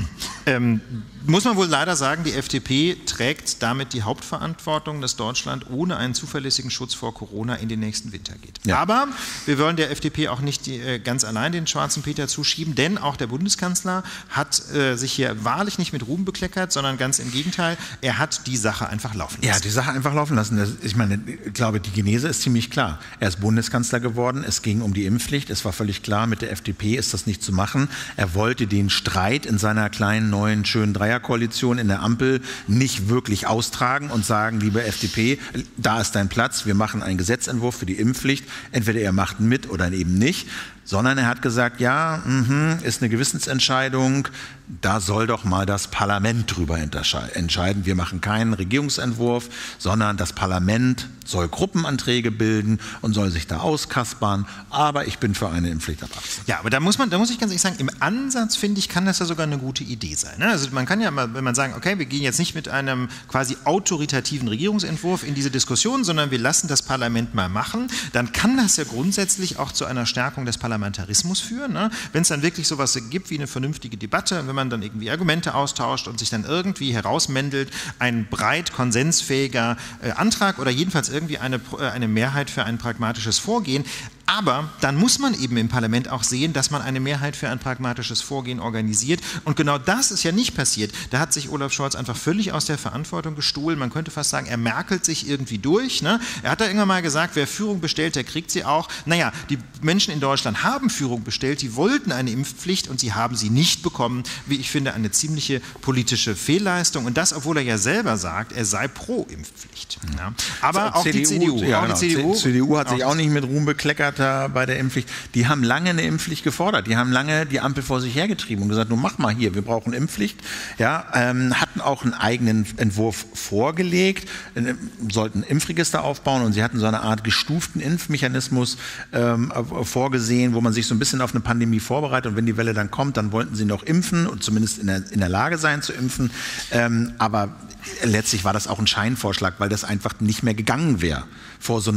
Muss man wohl leider sagen, die FDP trägt damit die Hauptverantwortung, dass Deutschland ohne einen zuverlässigen Schutz vor Corona in den nächsten Winter geht. Ja. Aber wir wollen der FDP auch nicht ganz allein den schwarzen Peter zuschieben, denn auch der Bundeskanzler hat sich hier wahrlich nicht mit Ruhm bekleckert, sondern ganz im Gegenteil, er hat die Sache einfach laufen lassen. Ja, die Sache einfach laufen lassen. Ich meine, ich glaube, die Genese ist ziemlich klar. Er ist Bundeskanzler geworden, es ging um die Impfpflicht, es war völlig klar, mit der FDP ist das nicht zu machen. Er wollte den Streit in seiner kleinen, neuen, schönen Dreierkoalition in der Ampel nicht wirklich austragen und sagen, liebe FDP, da ist dein Platz, wir machen einen Gesetzentwurf für die Impfpflicht, entweder ihr macht mit oder eben nicht, sondern er hat gesagt, ja, ist eine Gewissensentscheidung, da soll doch mal das Parlament drüber entscheiden. Wir machen keinen Regierungsentwurf, sondern das Parlament soll Gruppenanträge bilden und soll sich da auskaspern, aber ich bin für eine Impfpflicht ab 18. Ja, aber da muss ich ganz ehrlich sagen, im Ansatz, finde ich, kann das ja sogar eine gute Idee sein. Ne? Also man kann ja mal, wenn man sagen, okay, wir gehen jetzt nicht mit einem quasi autoritativen Regierungsentwurf in diese Diskussion, sondern wir lassen das Parlament mal machen, dann kann das ja grundsätzlich auch zu einer Stärkung des Parlamentarismus führen. Ne? Wenn es dann wirklich sowas gibt wie eine vernünftige Debatte, wenn man dann irgendwie Argumente austauscht und sich dann irgendwie herausmändelt, ein breit konsensfähiger Antrag oder jedenfalls irgendwie eine Mehrheit für ein pragmatisches Vorgehen. Aber dann muss man eben im Parlament auch sehen, dass man eine Mehrheit für ein pragmatisches Vorgehen organisiert. Und genau das ist ja nicht passiert. Da hat sich Olaf Scholz einfach völlig aus der Verantwortung gestohlen. Man könnte fast sagen, er merkelt sich irgendwie durch. Ne? Er hat da irgendwann mal gesagt, wer Führung bestellt, der kriegt sie auch. Naja, die Menschen in Deutschland haben Führung bestellt, die wollten eine Impfpflicht und sie haben sie nicht bekommen. Wie ich finde, eine ziemliche politische Fehlleistung. Und das, obwohl er ja selber sagt, er sei pro Impfpflicht. Ja? Aber auch die CDU. Ja, genau. Die CDU hat sich auch nicht mit Ruhm bekleckert bei der Impfpflicht. Die haben lange eine Impfpflicht gefordert. Die haben lange die Ampel vor sich hergetrieben und gesagt, nun mach mal hier, wir brauchen Impfpflicht. Ja, hatten auch einen eigenen Entwurf vorgelegt, sollten ein Impfregister aufbauen und sie hatten so eine Art gestuften Impfmechanismus vorgesehen, wo man sich so ein bisschen auf eine Pandemie vorbereitet und wenn die Welle dann kommt, dann wollten sie noch impfen und zumindest in der Lage sein zu impfen. Aber letztlich war das auch ein Scheinvorschlag, weil das einfach nicht mehr gegangen wäre vor so einer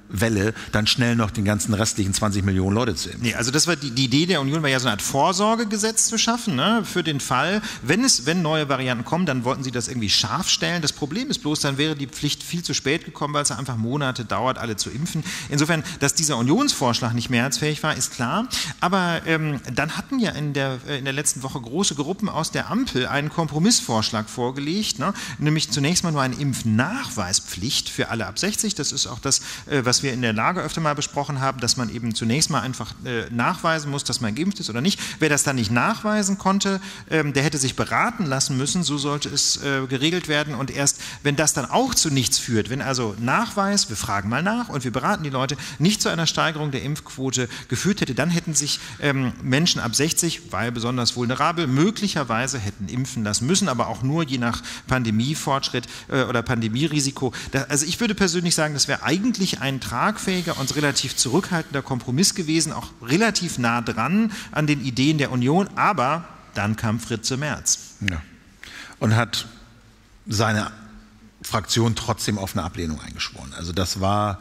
Welle dann schnell noch den ganzen restlichen 20 Millionen Leute zu impfen. Nee, also das war die Idee der Union, war ja so eine Art Vorsorgegesetz zu schaffen, ne, für den Fall, wenn neue Varianten kommen, dann wollten sie das irgendwie scharf stellen. Das Problem ist bloß, dann wäre die Pflicht viel zu spät gekommen, weil es einfach Monate dauert, alle zu impfen. Insofern, dass dieser Unionsvorschlag nicht mehrheitsfähig war, ist klar. Aber dann hatten ja in der letzten Woche große Gruppen aus der Ampel einen Kompromissvorschlag vorgelegt, ne, nämlich zunächst mal nur eine Impfnachweispflicht für alle ab 60. Das ist auch das, was wir in der Lage öfter mal besprochen haben, dass man eben zunächst mal einfach nachweisen muss, dass man geimpft ist oder nicht. Wer das dann nicht nachweisen konnte, der hätte sich beraten lassen müssen, so sollte es geregelt werden. Und erst wenn das dann auch zu nichts führt, wenn also Nachweis, wir fragen mal nach und wir beraten die Leute, nicht zu einer Steigerung der Impfquote geführt hätte, dann hätten sich Menschen ab 60, weil besonders vulnerabel, möglicherweise hätten impfen lassen müssen, aber auch nur je nach Pandemiefortschritt oder Pandemierisiko. Also ich würde persönlich sagen, das wäre eigentlich ein tragfähiger und relativ zurückhaltender Kompromiss gewesen, auch relativ nah dran an den Ideen der Union, aber dann kam Fritze Merz. Ja. Und hat seine Fraktion trotzdem auf eine Ablehnung eingeschworen. Also das war,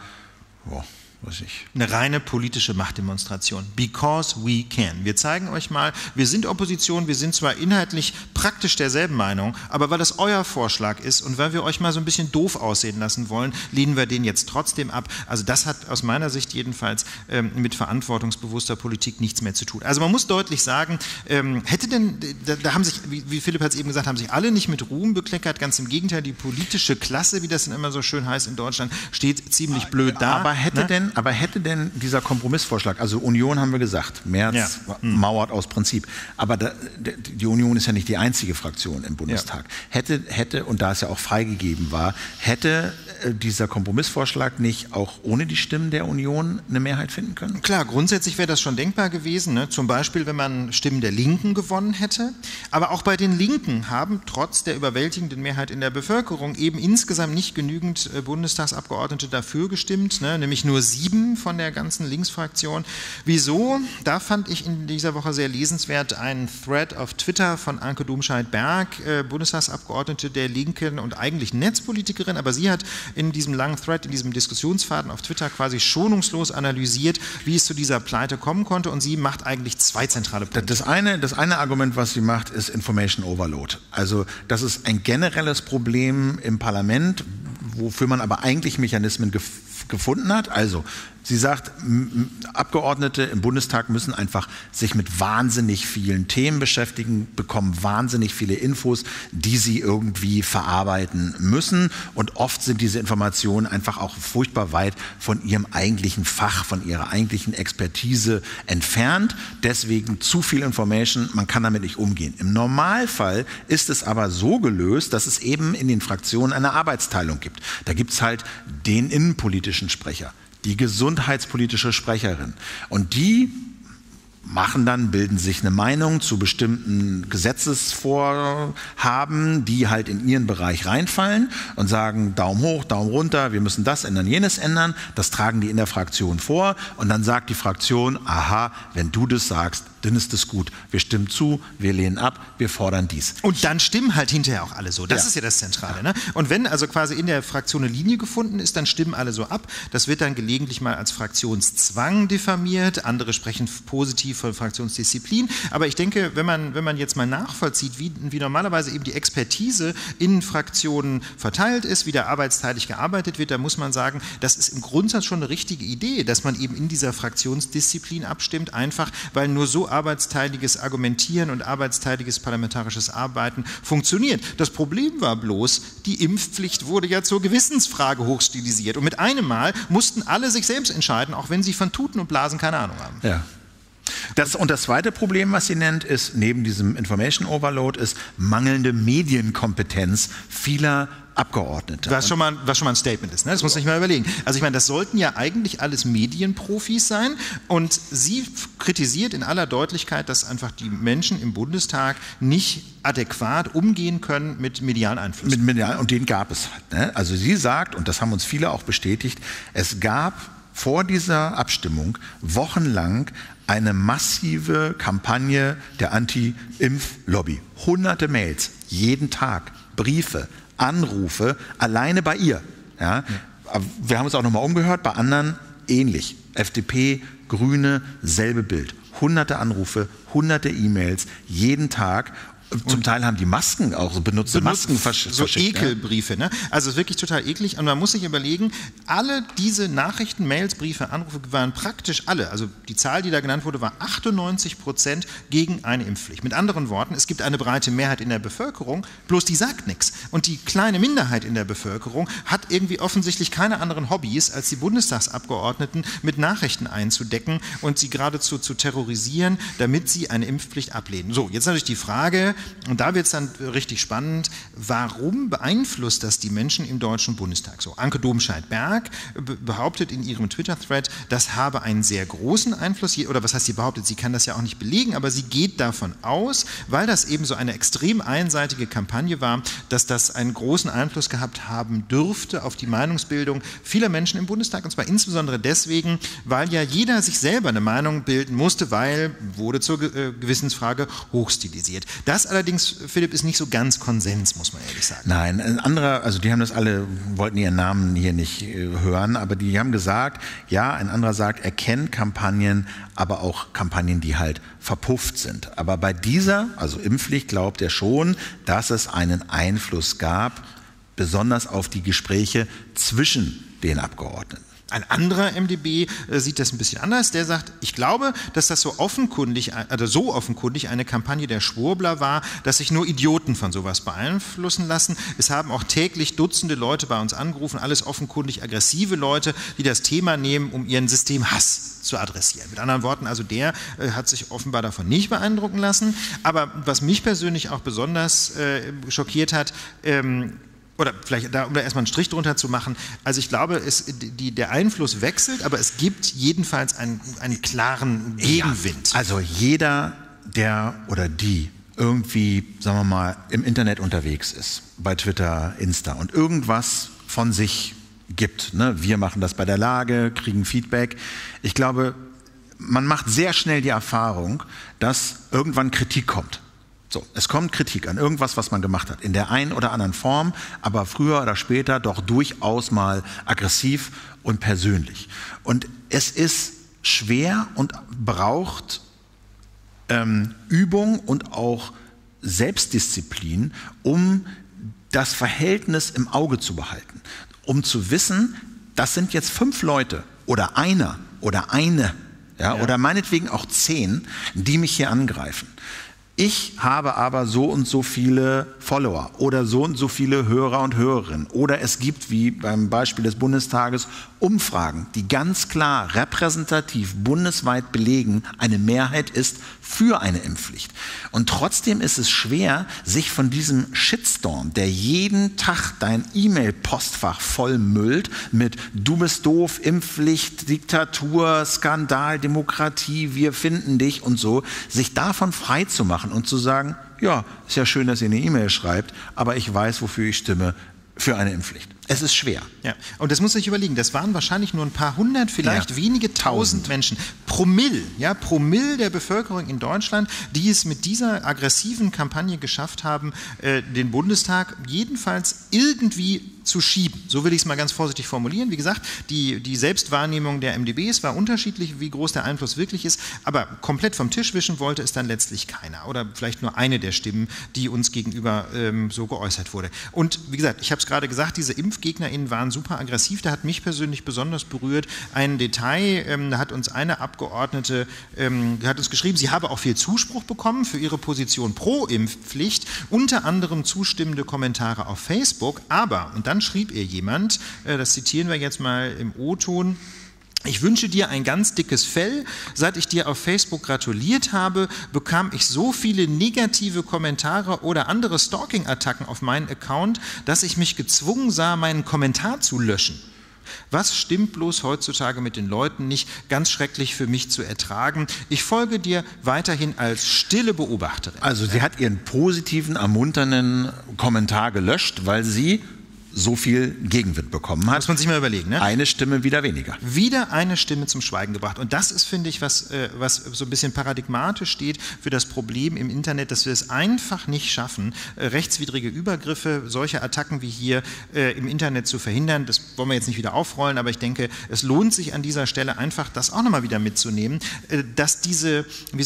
weiß ich. Eine reine politische Machtdemonstration. Because we can. Wir zeigen euch mal, wir sind Opposition, wir sind zwar inhaltlich praktisch derselben Meinung, aber weil das euer Vorschlag ist und weil wir euch mal so ein bisschen doof aussehen lassen wollen, lehnen wir den jetzt trotzdem ab. Also das hat aus meiner Sicht jedenfalls mit verantwortungsbewusster Politik nichts mehr zu tun. Also man muss deutlich sagen, hätte denn, da haben sich, wie Philipp hat es eben gesagt, haben sich alle nicht mit Ruhm bekleckert, ganz im Gegenteil, die politische Klasse, wie das dann immer so schön heißt in Deutschland, steht ziemlich blöd da. Aber hätte denn dieser Kompromissvorschlag, also Union haben wir gesagt, Merz mauert aus Prinzip, aber die Union ist ja nicht die einzige Fraktion im Bundestag. Hätte, und da es ja auch freigegeben war, hätte dieser Kompromissvorschlag nicht auch ohne die Stimmen der Union eine Mehrheit finden können? Klar, grundsätzlich wäre das schon denkbar gewesen, ne? Zum Beispiel, wenn man Stimmen der Linken gewonnen hätte. Aber auch bei den Linken haben trotz der überwältigenden Mehrheit in der Bevölkerung eben insgesamt nicht genügend Bundestagsabgeordnete dafür gestimmt, ne? Nämlich nur 7 von der ganzen Linksfraktion. Wieso? Da fand ich in dieser Woche sehr lesenswert einen Thread auf Twitter von Anke Domscheit-Berg, Bundestagsabgeordnete der Linken und eigentlich Netzpolitikerin, aber sie hat in diesem langen Thread, in diesem Diskussionsfaden auf Twitter quasi schonungslos analysiert, wie es zu dieser Pleite kommen konnte, und sie macht eigentlich 2 zentrale Punkte. Das eine Argument, was sie macht, ist Information Overload. Also das ist ein generelles Problem im Parlament, wofür man aber eigentlich Mechanismen gefunden hat. Also sie sagt, Abgeordnete im Bundestag müssen einfach sich mit wahnsinnig vielen Themen beschäftigen, bekommen wahnsinnig viele Infos, die sie irgendwie verarbeiten müssen, und oft sind diese Informationen einfach auch furchtbar weit von ihrem eigentlichen Fach, von ihrer eigentlichen Expertise entfernt. Deswegen zu viel Information, man kann damit nicht umgehen. Im Normalfall ist es aber so gelöst, dass es eben in den Fraktionen eine Arbeitsteilung gibt. Da gibt es halt den innenpolitischen Sprecher, die gesundheitspolitische Sprecherin, und die bilden sich eine Meinung zu bestimmten Gesetzesvorhaben, die halt in ihren Bereich reinfallen, und sagen Daumen hoch, Daumen runter, wir müssen das ändern, jenes ändern. Das tragen die in der Fraktion vor, und dann sagt die Fraktion, aha, wenn du das sagst, dann ist es gut. Wir stimmen zu, wir lehnen ab, wir fordern dies. Und dann stimmen halt hinterher auch alle so. Das ist ja das Zentrale. Ne? Und wenn also quasi in der Fraktion eine Linie gefunden ist, dann stimmen alle so ab. Das wird dann gelegentlich mal als Fraktionszwang diffamiert. Andere sprechen positiv von Fraktionsdisziplin. Aber ich denke, wenn man jetzt mal nachvollzieht, wie normalerweise eben die Expertise in Fraktionen verteilt ist, wie da arbeitsteilig gearbeitet wird, da muss man sagen, das ist im Grundsatz schon eine richtige Idee, dass man eben in dieser Fraktionsdisziplin abstimmt, einfach weil nur so arbeitsteiliges Argumentieren und arbeitsteiliges parlamentarisches Arbeiten funktioniert. Das Problem war bloß, die Impfpflicht wurde ja zur Gewissensfrage hochstilisiert, und mit einem Mal mussten alle sich selbst entscheiden, auch wenn sie von Tuten und Blasen keine Ahnung haben. Ja. Das zweite Problem, was sie nennt, ist neben diesem Information Overload, ist mangelnde Medienkompetenz vieler Abgeordnete. Was schon mal ein Statement ist, ne? Das muss man sich mal überlegen. Also ich meine, das sollten ja eigentlich alles Medienprofis sein, und sie kritisiert in aller Deutlichkeit, dass einfach die Menschen im Bundestag nicht adäquat umgehen können mit medialen Einflüssen. Und den gab es halt, ne? Also sie sagt, und das haben uns viele auch bestätigt, es gab vor dieser Abstimmung wochenlang eine massive Kampagne der Anti-Impf-Lobby. Hunderte Mails, jeden Tag, Briefe, Anrufe, alleine bei ihr. Ja? wir haben uns auch nochmal umgehört, bei anderen ähnlich. FDP, Grüne, selbe Bild. Hunderte Anrufe, hunderte E-Mails, jeden Tag. Zum Teil haben die Masken auch, so benutzte Masken verschickt. So Ekelbriefe, ne? Also wirklich total eklig. Und man muss sich überlegen, alle diese Nachrichten, Mails, Briefe, Anrufe waren praktisch alle, also die Zahl, die da genannt wurde, war 98% gegen eine Impfpflicht. Mit anderen Worten, es gibt eine breite Mehrheit in der Bevölkerung, bloß die sagt nichts. Und die kleine Minderheit in der Bevölkerung hat irgendwie offensichtlich keine anderen Hobbys, als die Bundestagsabgeordneten mit Nachrichten einzudecken und sie geradezu zu terrorisieren, damit sie eine Impfpflicht ablehnen. So, jetzt natürlich die Frage, und da wird es dann richtig spannend, warum beeinflusst das die Menschen im Deutschen Bundestag? So, Anke Domscheit-Berg behauptet in ihrem Twitter-Thread, das habe einen sehr großen Einfluss, oder was heißt sie behauptet, sie kann das ja auch nicht belegen, aber sie geht davon aus, weil das eben so eine extrem einseitige Kampagne war, dass das einen großen Einfluss gehabt haben dürfte auf die Meinungsbildung vieler Menschen im Bundestag, und zwar insbesondere deswegen, weil ja jeder sich selber eine Meinung bilden musste, weil wurde zur Gewissensfrage hochstilisiert. Das allerdings, Philipp, ist nicht so ganz Konsens, muss man ehrlich sagen. Nein, ein anderer, also die haben das alle, wollten ihren Namen hier nicht hören, aber die haben gesagt, ja, ein anderer sagt, er kennt Kampagnen, aber auch Kampagnen, die halt verpufft sind. Aber bei dieser, also Impfpflicht, glaubt er schon, dass es einen Einfluss gab, besonders auf die Gespräche zwischen den Abgeordneten. Ein anderer MdB sieht das ein bisschen anders. Der sagt, ich glaube, dass das so offenkundig eine Kampagne der Schwurbler war, dass sich nur Idioten von sowas beeinflussen lassen. Es haben auch täglich Dutzende Leute bei uns angerufen, alles offenkundig aggressive Leute, die das Thema nehmen, um ihren Systemhass zu adressieren. Mit anderen Worten, also der hat sich offenbar davon nicht beeindrucken lassen. Aber was mich persönlich auch besonders schockiert hat, oder vielleicht, um da erstmal einen Strich drunter zu machen, also ich glaube, der Einfluss wechselt, aber es gibt jedenfalls einen klaren Gegenwind. Ja, also jeder, der oder die irgendwie, sagen wir mal, im Internet unterwegs ist, bei Twitter, Insta und irgendwas von sich gibt, ne? Wir machen das bei der Lage, kriegen Feedback. Ich glaube, man macht sehr schnell die Erfahrung, dass irgendwann Kritik kommt. So, es kommt Kritik an irgendwas, was man gemacht hat, in der einen oder anderen Form, aber früher oder später doch durchaus mal aggressiv und persönlich. Und es ist schwer und braucht Übung und auch Selbstdisziplin, um das Verhältnis im Auge zu behalten, um zu wissen, das sind jetzt 5 Leute oder einer oder eine, ja, oder meinetwegen auch 10, die mich hier angreifen. Ich habe aber so und so viele Follower oder so und so viele Hörer und Hörerinnen. Oder es gibt, wie beim Beispiel des Bundestages, Umfragen, die ganz klar repräsentativ bundesweit belegen, eine Mehrheit ist für eine Impfpflicht. Und trotzdem ist es schwer, sich von diesem Shitstorm, der jeden Tag dein E-Mail-Postfach vollmüllt mit du bist doof, Impfpflicht, Diktatur, Skandal, Demokratie, wir finden dich und so, sich davon frei zu machen und zu sagen, ja, ist ja schön, dass ihr eine E-Mail schreibt, aber ich weiß, wofür ich stimme, für eine Impfpflicht. Es ist schwer. Ja, und das muss ich überlegen, das waren wahrscheinlich nur ein paar hundert, vielleicht wenige tausend Menschen. Promille der Bevölkerung in Deutschland, die es mit dieser aggressiven Kampagne geschafft haben, den Bundestag jedenfalls irgendwie zu schieben. So will ich es mal ganz vorsichtig formulieren. Wie gesagt, die Selbstwahrnehmung der MdBs war unterschiedlich, wie groß der Einfluss wirklich ist, aber komplett vom Tisch wischen wollte es dann letztlich keiner oder vielleicht nur eine der Stimmen, die uns gegenüber so geäußert wurde. Und wie gesagt, ich habe es gerade gesagt, diese ImpfgegnerInnen waren super aggressiv, da hat mich persönlich besonders berührt ein Detail, da hat uns eine Abgeordnete hat uns geschrieben, sie habe auch viel Zuspruch bekommen für ihre Position pro Impfpflicht, unter anderem zustimmende Kommentare auf Facebook, aber, und dann schrieb ihr jemand, das zitieren wir jetzt mal im O-Ton: Ich wünsche dir ein ganz dickes Fell. Seit ich dir auf Facebook gratuliert habe, bekam ich so viele negative Kommentare oder andere Stalking-Attacken auf meinen Account, dass ich mich gezwungen sah, meinen Kommentar zu löschen. Was stimmt bloß heutzutage mit den Leuten nicht? Ganz schrecklich für mich zu ertragen. Ich folge dir weiterhin als stille Beobachterin. Also sie hat ihren positiven, ermunternden Kommentar gelöscht, weil sie so viel Gegenwind bekommen hat. Muss man sich mal überlegen, ne? Eine Stimme wieder weniger. Wieder eine Stimme zum Schweigen gebracht. Und das ist, finde ich, was so ein bisschen paradigmatisch steht für das Problem im Internet, dass wir es einfach nicht schaffen, rechtswidrige Übergriffe, solche Attacken wie hier im Internet zu verhindern. Das wollen wir jetzt nicht wieder aufrollen, aber ich denke, es lohnt sich an dieser Stelle einfach, das auch nochmal wieder mitzunehmen, dass diese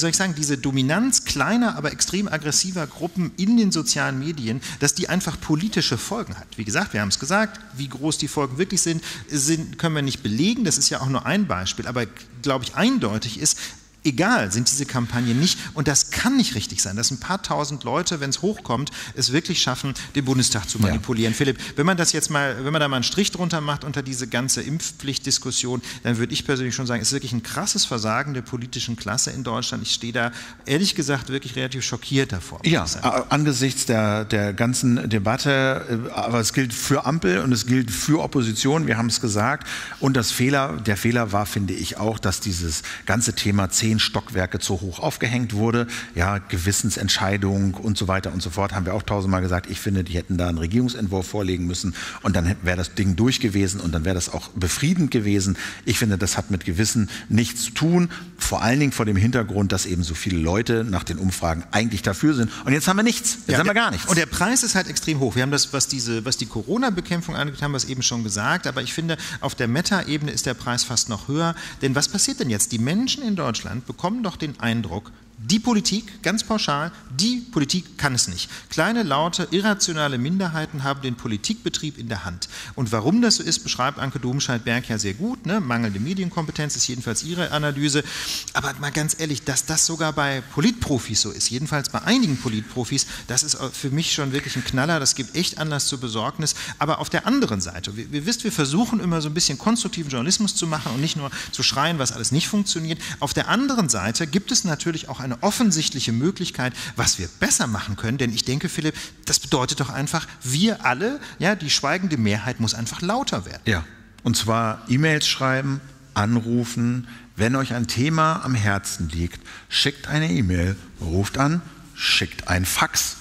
Dominanz kleiner, aber extrem aggressiver Gruppen in den sozialen Medien, dass die einfach politische Folgen hat. Wie gesagt, wir haben es gesagt, wie groß die Folgen wirklich sind, können wir nicht belegen, das ist ja auch nur ein Beispiel, aber glaube ich eindeutig ist, egal sind diese Kampagnen nicht, und das kann nicht richtig sein, dass ein paar tausend Leute, wenn es hochkommt, es wirklich schaffen, den Bundestag zu manipulieren. Ja. Philipp, wenn man da mal einen Strich drunter macht unter diese ganze Impfpflichtdiskussion, dann würde ich persönlich schon sagen, es ist wirklich ein krasses Versagen der politischen Klasse in Deutschland. Ich stehe da ehrlich gesagt wirklich relativ schockiert davor. Ja, angesichts der ganzen Debatte, aber es gilt für Ampel und es gilt für Opposition, wir haben es gesagt, und der Fehler war, finde ich auch, dass dieses ganze Thema 10 Stockwerke zu hoch aufgehängt wurde, ja, Gewissensentscheidung und so weiter und so fort, haben wir auch tausendmal gesagt, ich finde, die hätten da einen Regierungsentwurf vorlegen müssen und dann wäre das Ding durch gewesen und dann wäre das auch befriedend gewesen. Ich finde, das hat mit Gewissen nichts zu tun, vor allen Dingen vor dem Hintergrund, dass eben so viele Leute nach den Umfragen eigentlich dafür sind und jetzt haben wir nichts, jetzt haben wir gar nichts. Und der Preis ist halt extrem hoch. Wir haben das, was die Corona-Bekämpfung angeht, haben wir es eben schon gesagt, aber ich finde, auf der Meta-Ebene ist der Preis fast noch höher, denn was passiert denn jetzt? Die Menschen in Deutschland bekommen doch den Eindruck, die Politik, ganz pauschal, die Politik kann es nicht. Kleine, laute, irrationale Minderheiten haben den Politikbetrieb in der Hand. Und warum das so ist, beschreibt Anke Domscheit-Berg ja sehr gut. Ne? Mangelnde Medienkompetenz ist jedenfalls ihre Analyse. Aber mal ganz ehrlich, dass das sogar bei Politprofis so ist, jedenfalls bei einigen Politprofis, das ist für mich schon wirklich ein Knaller. Das gibt echt Anlass zur Besorgnis. Aber auf der anderen Seite, ihr wisst, wir versuchen immer so ein bisschen konstruktiven Journalismus zu machen und nicht nur zu schreien, was alles nicht funktioniert. Auf der anderen Seite gibt es natürlich auch eine offensichtliche Möglichkeit, was wir besser machen können, denn ich denke, Philipp, das bedeutet doch einfach, wir alle, ja, die schweigende Mehrheit muss einfach lauter werden. Ja, und zwar E-Mails schreiben, anrufen, wenn euch ein Thema am Herzen liegt, schickt eine E-Mail, ruft an, schickt ein Fax.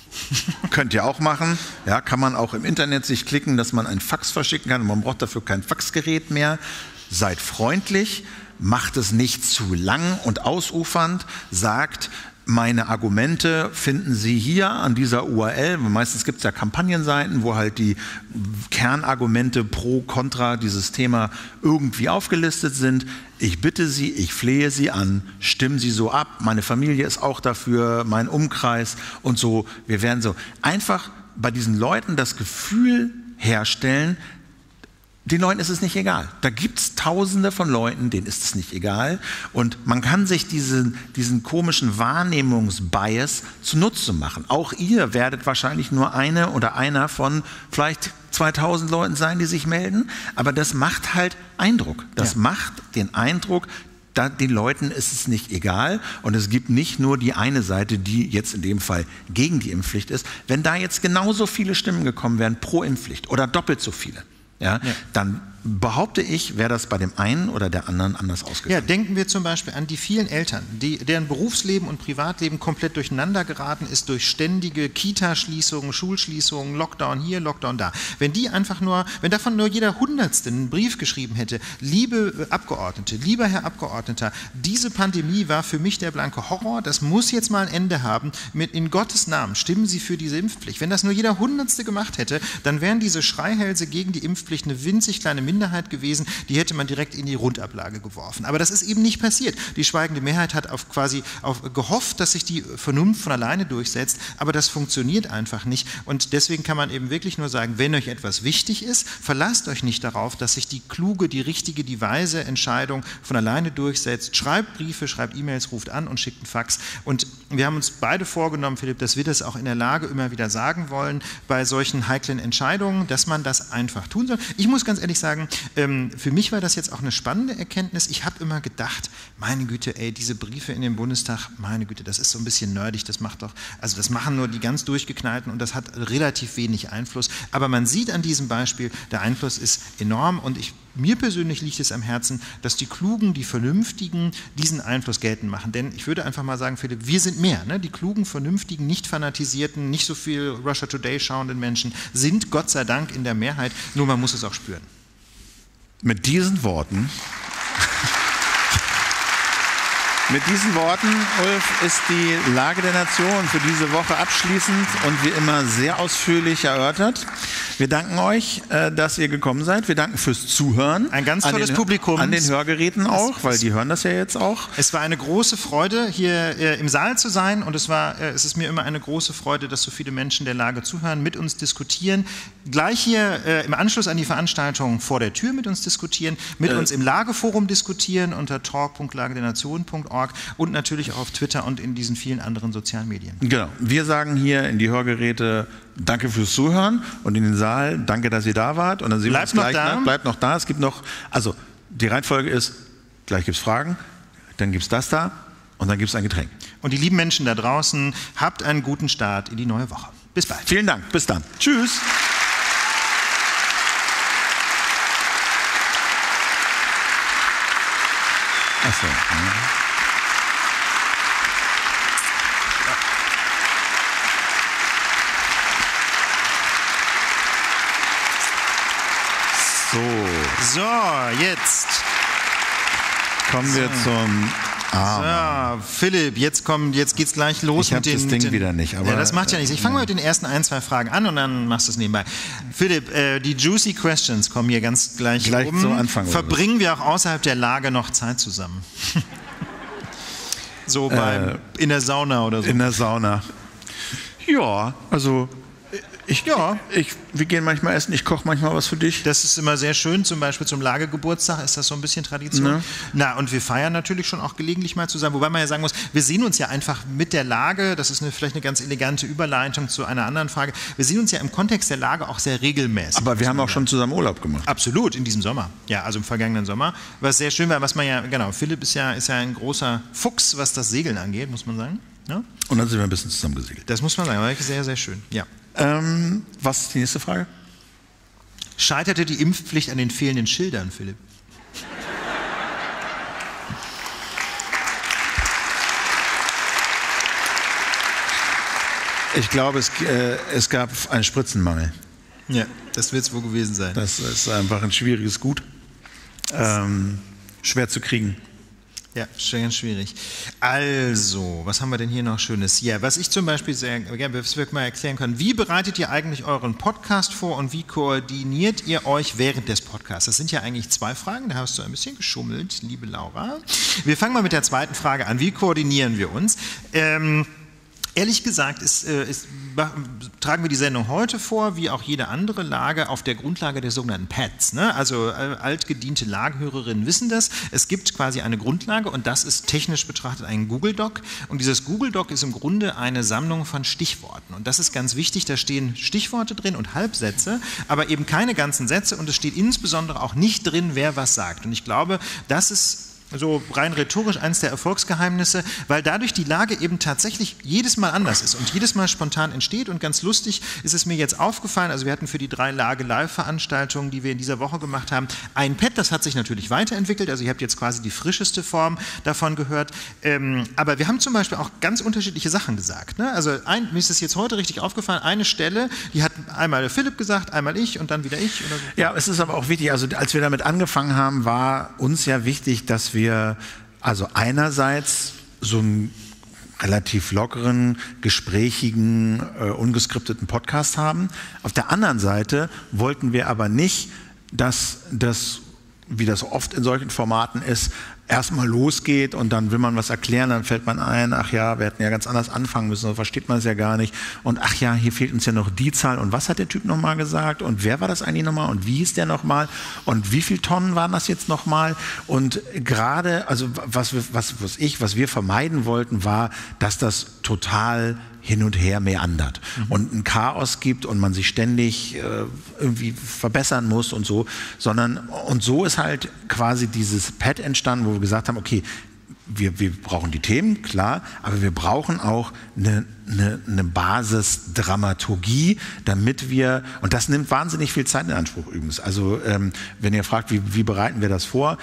Könnt ihr auch machen, ja, kann man auch im Internet sich klicken, dass man ein Fax verschicken kann und man braucht dafür kein Faxgerät mehr. Seid freundlich, macht es nicht zu lang und ausufernd, sagt, meine Argumente finden Sie hier an dieser URL. Meistens gibt es ja Kampagnenseiten, wo halt die Kernargumente pro, contra dieses Thema irgendwie aufgelistet sind. Ich bitte Sie, ich flehe Sie an, stimmen Sie so ab. Meine Familie ist auch dafür, mein Umkreis und so. Wir werden so einfach bei diesen Leuten das Gefühl herstellen, den Leuten ist es nicht egal. Da gibt es Tausende von Leuten, denen ist es nicht egal. Und man kann sich diesen komischen Wahrnehmungsbias zunutze machen. Auch ihr werdet wahrscheinlich nur eine oder einer von vielleicht 2000 Leuten sein, die sich melden. Aber das macht halt Eindruck. Das macht den Eindruck, den Leuten ist es nicht egal. Und es gibt nicht nur die eine Seite, die jetzt in dem Fall gegen die Impfpflicht ist. Wenn da jetzt genauso viele Stimmen gekommen wären pro Impfpflicht oder doppelt so viele, dann behaupte ich, wäre das bei dem einen oder der anderen anders ausgegangen. Ja, denken wir zum Beispiel an die vielen Eltern, deren Berufsleben und Privatleben komplett durcheinander geraten ist durch ständige Kita-Schließungen, Schulschließungen, Lockdown hier, Lockdown da. Wenn davon nur jeder Hundertste einen Brief geschrieben hätte, liebe Abgeordnete, lieber Herr Abgeordneter, diese Pandemie war für mich der blanke Horror, das muss jetzt mal ein Ende haben, in Gottes Namen stimmen Sie für diese Impfpflicht. Wenn das nur jeder Hundertste gemacht hätte, dann wären diese Schreihälse gegen die Impfpflicht eine winzig kleine Minderheit gewesen, die hätte man direkt in die Rundablage geworfen. Aber das ist eben nicht passiert. Die schweigende Mehrheit hat gehofft, dass sich die Vernunft von alleine durchsetzt, aber das funktioniert einfach nicht. Und deswegen kann man eben wirklich nur sagen, wenn euch etwas wichtig ist, verlasst euch nicht darauf, dass sich die kluge, die richtige, die weise Entscheidung von alleine durchsetzt. Schreibt Briefe, schreibt E-Mails, ruft an und schickt einen Fax. Und wir haben uns beide vorgenommen, Philipp, dass wir das auch in der Lage immer wieder sagen wollen, bei solchen heiklen Entscheidungen, dass man das einfach tun soll. Ich muss ganz ehrlich sagen, sagen, für mich war das jetzt auch eine spannende Erkenntnis. Ich habe immer gedacht, meine Güte, ey, diese Briefe in den Bundestag, meine Güte, das ist so ein bisschen nerdig, das machen nur die ganz Durchgeknallten und das hat relativ wenig Einfluss. Aber man sieht an diesem Beispiel, der Einfluss ist enorm und mir persönlich liegt es am Herzen, dass die Klugen, die Vernünftigen diesen Einfluss geltend machen. Denn ich würde einfach mal sagen, Philipp, wir sind mehr. Ne? Die klugen, vernünftigen, nicht fanatisierten, nicht so viel Russia Today schauenden Menschen sind Gott sei Dank in der Mehrheit. Nur man muss es auch spüren. Mit diesen Worten, Ulf, ist die Lage der Nation für diese Woche abschließend und wie immer sehr ausführlich erörtert. Wir danken euch, dass ihr gekommen seid. Wir danken fürs Zuhören. Ein ganz tolles Publikum. An den Hörgeräten auch, weil die hören das ja jetzt auch. Es war eine große Freude, hier im Saal zu sein und es ist mir immer eine große Freude, dass so viele Menschen der Lage zuhören, mit uns diskutieren. Gleich hier im Anschluss an die Veranstaltung vor der Tür mit uns diskutieren, mit uns im Lageforum diskutieren unter talk.lagedernation.org und natürlich auch auf Twitter und in diesen vielen anderen sozialen Medien. Genau. Wir sagen hier in die Hörgeräte danke fürs Zuhören und in den Saal danke, dass ihr da wart. Und dann sehen wir uns gleich. Bleibt noch da. Es gibt noch, also die Reihenfolge ist, gleich gibt es Fragen, dann gibt es das da und dann gibt es ein Getränk. Und die lieben Menschen da draußen, habt einen guten Start in die neue Woche. Bis bald. Vielen Dank. Bis dann. Tschüss. Achso. So, jetzt kommen wir zum So, Philipp, jetzt geht's gleich los mit den... Ich habe das Ding wieder nicht. Aber ja, das macht ja nichts. Ich fange mal mit den ersten 1-2 Fragen an und dann machst du es nebenbei. Philipp, die Juicy Questions kommen hier ganz gleich oben. Zum Anfang. Verbringen wir auch außerhalb der Lage noch Zeit zusammen? So in der Sauna oder so? In der Sauna. Ja, also... wir gehen manchmal essen, ich koche manchmal was für dich. Das ist immer sehr schön, zum Beispiel zum Lagegeburtstag ist das so ein bisschen Tradition. Ne? Na, und wir feiern natürlich schon auch gelegentlich mal zusammen, wobei man ja sagen muss, wir sehen uns ja einfach mit der Lage, das ist vielleicht eine ganz elegante Überleitung zu einer anderen Frage, wir sehen uns ja im Kontext der Lage auch sehr regelmäßig. Aber wir haben auch schon zusammen Urlaub gemacht. Absolut, in diesem Sommer, ja, also im vergangenen Sommer, was sehr schön war, Philipp ist ja ein großer Fuchs, was das Segeln angeht, muss man sagen. Ja? Und dann sind wir ein bisschen zusammen gesegelt. Das muss man sagen, war wirklich sehr, sehr schön, ja. Was ist die nächste Frage? Scheiterte die Impfpflicht an den fehlenden Schildern, Philipp? Ich glaube, es gab einen Spritzenmangel. Ja, das wird es wohl gewesen sein. Das ist einfach ein schwieriges Gut. Schwer zu kriegen. Ja, ganz schwierig. Also, was haben wir denn hier noch Schönes? Ja, was ich zum Beispiel sehr gerne mal erklären kann, wie bereitet ihr eigentlich euren Podcast vor und wie koordiniert ihr euch während des Podcasts? Das sind ja eigentlich 2 Fragen, da hast du ein bisschen geschummelt, liebe Laura. Wir fangen mal mit der zweiten Frage an, wie koordinieren wir uns? Ehrlich gesagt tragen wir die Sendung heute vor, wie auch jede andere Lage, auf der Grundlage der sogenannten Pads. Ne? Also altgediente Lagehörerinnen wissen das. Es gibt quasi eine Grundlage und das ist technisch betrachtet ein Google Doc. Und dieses Google Doc ist im Grunde eine Sammlung von Stichworten. Und das ist ganz wichtig, da stehen Stichworte drin und Halbsätze, aber eben keine ganzen Sätze und es steht insbesondere auch nicht drin, wer was sagt. Und ich glaube, das ist so rein rhetorisch eines der Erfolgsgeheimnisse, weil dadurch die Lage eben tatsächlich jedes Mal anders ist und jedes Mal spontan entsteht. Und ganz lustig ist es mir jetzt aufgefallen, also wir hatten für die 3 Lage-Live-Veranstaltungen, die wir in dieser Woche gemacht haben, ein Pad, das hat sich natürlich weiterentwickelt, also ihr habt jetzt quasi die frischeste Form davon gehört, aber wir haben zum Beispiel auch ganz unterschiedliche Sachen gesagt. Ne? Also mir ist es jetzt heute richtig aufgefallen, eine Stelle, die hat einmal der Philipp gesagt, einmal ich und dann wieder ich. Oder so. Ja, es ist aber auch wichtig, also als wir damit angefangen haben, war uns ja wichtig, dass wir also einerseits so einen relativ lockeren, gesprächigen, ungeskripteten Podcast haben. Auf der anderen Seite wollten wir aber nicht, dass das, wie das oft in solchen Formaten ist, erstmal losgeht und dann will man was erklären, dann fällt man ein, ach ja, wir hätten ja ganz anders anfangen müssen, so versteht man es ja gar nicht und ach ja, hier fehlt uns ja noch die Zahl und was hat der Typ nochmal gesagt und wer war das eigentlich nochmal und wie hieß der nochmal und wie viel Tonnen waren das jetzt nochmal und gerade, also was wir vermeiden wollten, war, dass das total hin und her meandert und ein Chaos gibt und man sich ständig irgendwie verbessern muss und so, und so ist halt quasi dieses Pad entstanden, wo wir gesagt haben, okay, wir brauchen die Themen, klar, aber wir brauchen auch eine Basisdramaturgie, damit wir, und das nimmt wahnsinnig viel Zeit in Anspruch übrigens. Also wenn ihr fragt, wie bereiten wir das vor,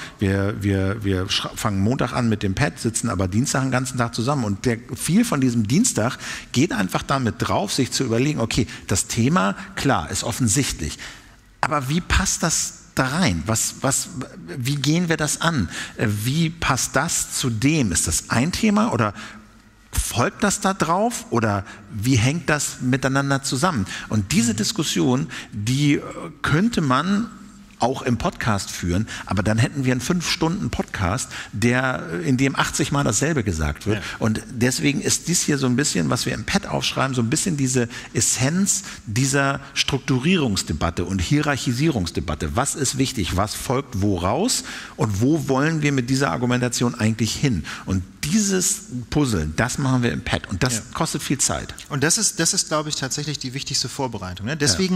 wir fangen Montag an mit dem Pad, sitzen aber Dienstag den ganzen Tag zusammen und viel von diesem Dienstag geht einfach damit drauf, sich zu überlegen, okay, das Thema, klar, ist offensichtlich, aber wie passt das da rein? Wie gehen wir das an? Wie passt das zu dem? Ist das ein Thema oder folgt das da drauf oder wie hängt das miteinander zusammen? Und diese Diskussion, die könnte man auch im Podcast führen, aber dann hätten wir einen 5-Stunden-Podcast, in dem 80 Mal dasselbe gesagt wird. Ja. Und deswegen ist dies hier so ein bisschen, was wir im Pad aufschreiben, so ein bisschen diese Essenz dieser Strukturierungsdebatte und Hierarchisierungsdebatte. Was ist wichtig? Was folgt woraus? Und wo wollen wir mit dieser Argumentation eigentlich hin? Und dieses Puzzle, das machen wir im Pad und das kostet viel Zeit. Und das ist, glaube ich, tatsächlich die wichtigste Vorbereitung. Ne? Deswegen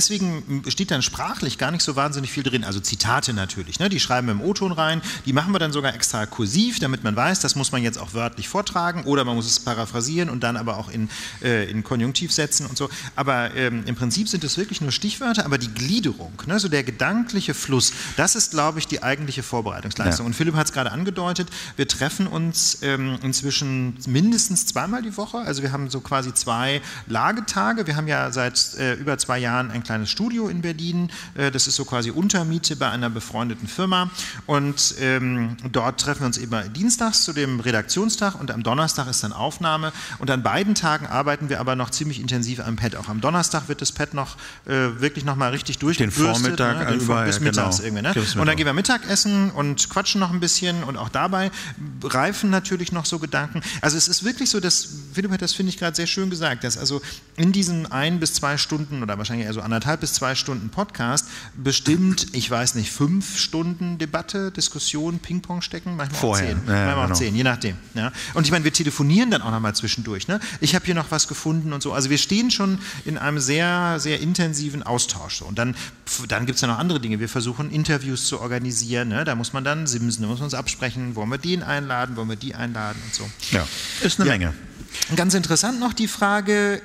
steht dann sprachlich gar nicht so wahnsinnig viel drin. Also Zitate natürlich, ne? Die schreiben wir im O-Ton rein, die machen wir dann sogar extra kursiv, damit man weiß, das muss man jetzt auch wörtlich vortragen oder man muss es paraphrasieren und dann aber auch in Konjunktiv setzen und so. Aber im Prinzip sind es wirklich nur Stichwörter, aber die Gliederung, ne? So der gedankliche Fluss, das ist, glaube ich, die eigentliche Vorbereitungsleistung. Ja. Und Philipp hat es gerade angedeutet, wir treffen uns inzwischen mindestens zweimal die Woche. Also wir haben so quasi 2 Lagetage. Wir haben ja seit über 2 Jahren ein kleines Studio in Berlin. Das ist so quasi Untermiete bei einer befreundeten Firma. Und dort treffen wir uns immer dienstags zu dem Redaktionstag und am Donnerstag ist dann Aufnahme. Und an beiden Tagen arbeiten wir aber noch ziemlich intensiv am Pad. Auch am Donnerstag wird das Pad noch wirklich nochmal richtig durchgebürstet. Den Vormittag, ne? Bis mittags irgendwie. Ne? Und dann gehen wir Mittagessen und quatschen noch ein bisschen und auch dabei reifen natürlich noch so Gedanken. Also es ist wirklich so, dass Philipp hat das, finde ich, gerade sehr schön gesagt, dass also in diesen 1 bis 2 Stunden oder wahrscheinlich eher so 1,5 bis 2 Stunden Podcast bestimmt, ich weiß nicht, 5 Stunden Debatte, Diskussion, Ping-Pong stecken, manchmal vorher. auch 10. Manchmal auch 10, je nachdem. Ja. Und ich meine, wir telefonieren dann auch nochmal zwischendurch. Ne? Ich habe hier noch was gefunden und so. Also wir stehen schon in einem sehr, sehr intensiven Austausch. So. Und dann gibt es ja noch andere Dinge. Wir versuchen Interviews zu organisieren. Ne? Da muss man dann simsen, da muss man uns absprechen, wollen wir den einladen, wollen wir die einladen und so. Ja, ist eine Menge. Ganz interessant noch die Frage,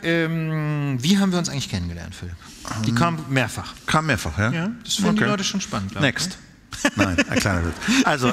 wie haben wir uns eigentlich kennengelernt, Philipp? Die kam mehrfach. Kam mehrfach, ja? Ja, das finden die Leute schon spannend. Next. Nein, ein kleiner Witz.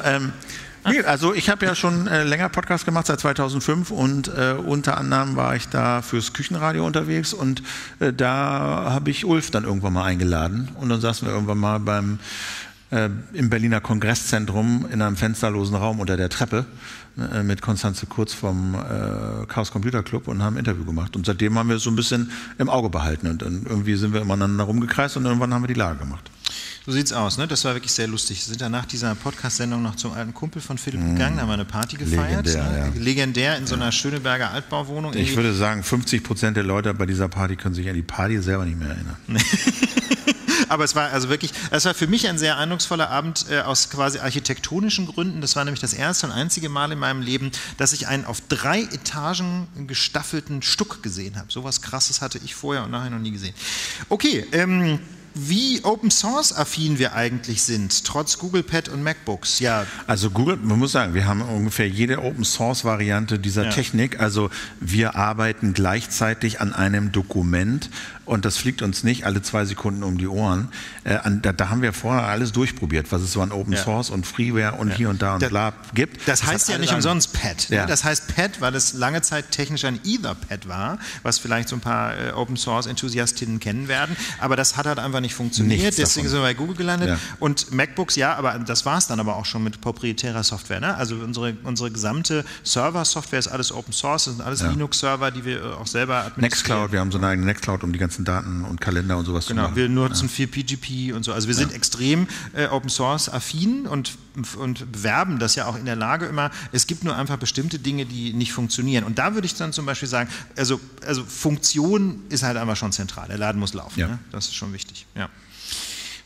Also ich habe ja schon länger Podcast gemacht, seit 2005 und unter anderem war ich da fürs Küchenradio unterwegs und da habe ich Ulf dann irgendwann mal eingeladen und dann saßen wir irgendwann mal im Berliner Kongresszentrum in einem fensterlosen Raum unter der Treppe mit Konstanze Kurz vom Chaos Computer Club und haben ein Interview gemacht. Und seitdem haben wir es so ein bisschen im Auge behalten und dann irgendwie sind wir immer aneinander rumgekreist und irgendwann haben wir die Lage gemacht. So sieht's aus, ne? Das war wirklich sehr lustig. Wir sind dann nach dieser Podcast-Sendung noch zum alten Kumpel von Philipp gegangen, da haben wir eine Party gefeiert. Legendär in so einer Schöneberger Altbauwohnung. Ich würde sagen, 50% der Leute bei dieser Party können sich an die Party selber nicht mehr erinnern. Aber es war also wirklich, es war für mich ein sehr eindrucksvoller Abend aus quasi architektonischen Gründen. Das war nämlich das erste und einzige Mal in meinem Leben, dass ich einen auf 3 Etagen gestaffelten Stuck gesehen habe. So was Krasses hatte ich vorher und nachher noch nie gesehen. Okay, wie Open-Source-affin wir eigentlich sind, trotz Google Pad und MacBooks. Ja. Also Google, man muss sagen, wir haben ungefähr jede Open-Source-Variante dieser Technik. Also wir arbeiten gleichzeitig an einem Dokument und das fliegt uns nicht alle 2 Sekunden um die Ohren. Da haben wir vorher alles durchprobiert, was es so an Open-Source und Freeware und hier und da und bla gibt. Das heißt ja nicht umsonst Pad. Ne? Das heißt Pad, weil es lange Zeit technisch ein Etherpad war, was vielleicht so ein paar Open-Source-Enthusiastinnen kennen werden. Aber das hat halt einfach nicht funktioniert. Deswegen sind wir bei Google gelandet. Ja. Und MacBooks, aber das war es dann aber auch schon mit proprietärer Software. Ne? Also unsere gesamte Server-Software ist alles Open Source, das sind alles Linux-Server, die wir auch selber administrieren. Nextcloud, wir haben so eine eigene Nextcloud, um die ganzen Daten und Kalender und sowas zu machen. Genau, wir nutzen viel PGP und so. Also wir sind extrem Open Source-affin und bewerben das ja auch in der Lage immer. Es gibt nur einfach bestimmte Dinge, die nicht funktionieren. Und da würde ich dann zum Beispiel sagen, also Funktion ist halt einfach schon zentral. Der Laden muss laufen. Ja. Ne? Das ist schon wichtig. Ja.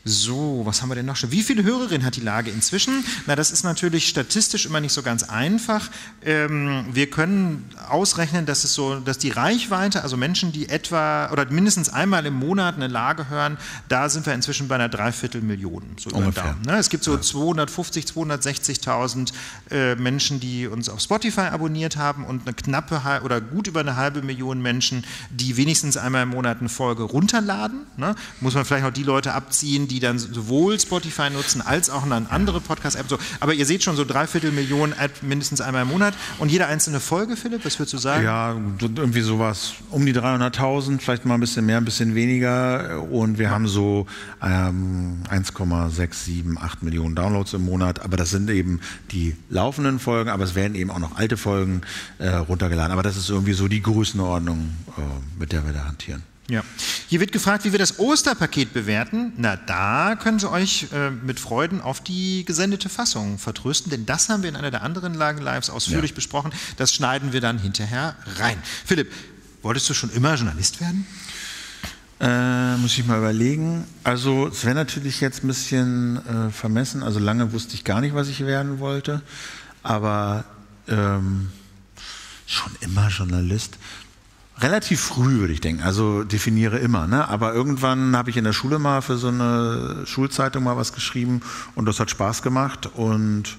So, was haben wir denn noch schon? Wie viele Hörerinnen hat die Lage inzwischen? Na, das ist natürlich statistisch immer nicht so ganz einfach. Wir können ausrechnen, dass die Reichweite, also Menschen, die etwa oder mindestens einmal im Monat eine Lage hören, da sind wir inzwischen bei einer 3/4 Million. So ungefähr. Es gibt so 250.000, 260.000 Menschen, die uns auf Spotify abonniert haben und eine knappe oder gut über eine halbe Million Menschen, die wenigstens einmal im Monat eine Folge runterladen. Ne? Muss man vielleicht auch die Leute abziehen, die dann sowohl Spotify nutzen als auch eine andere Podcast-App. So. Aber ihr seht schon, so 3/4 Millionen mindestens einmal im Monat. Und jede einzelne Folge, Philipp, was würdest du sagen? Ja, irgendwie sowas um die 300.000, vielleicht mal ein bisschen mehr, ein bisschen weniger. Und wir haben so 1,678 Millionen Downloads im Monat. Aber das sind eben die laufenden Folgen, aber es werden eben auch noch alte Folgen runtergeladen. Aber das ist irgendwie so die Größenordnung, mit der wir da hantieren. Ja. Hier wird gefragt, wie wir das Osterpaket bewerten. Na, da können Sie euch mit Freuden auf die gesendete Fassung vertrösten, denn das haben wir in einer der anderen Lagen-Lives ausführlich besprochen. Das schneiden wir dann hinterher rein. Philipp, wolltest du schon immer Journalist werden? Muss ich mal überlegen. Also es wäre natürlich jetzt ein bisschen vermessen. Also lange wusste ich gar nicht, was ich werden wollte. Aber schon immer Journalist. Relativ früh, würde ich denken, also definiere immer, ne? Aber irgendwann habe ich in der Schule mal für so eine Schulzeitung mal was geschrieben und das hat Spaß gemacht und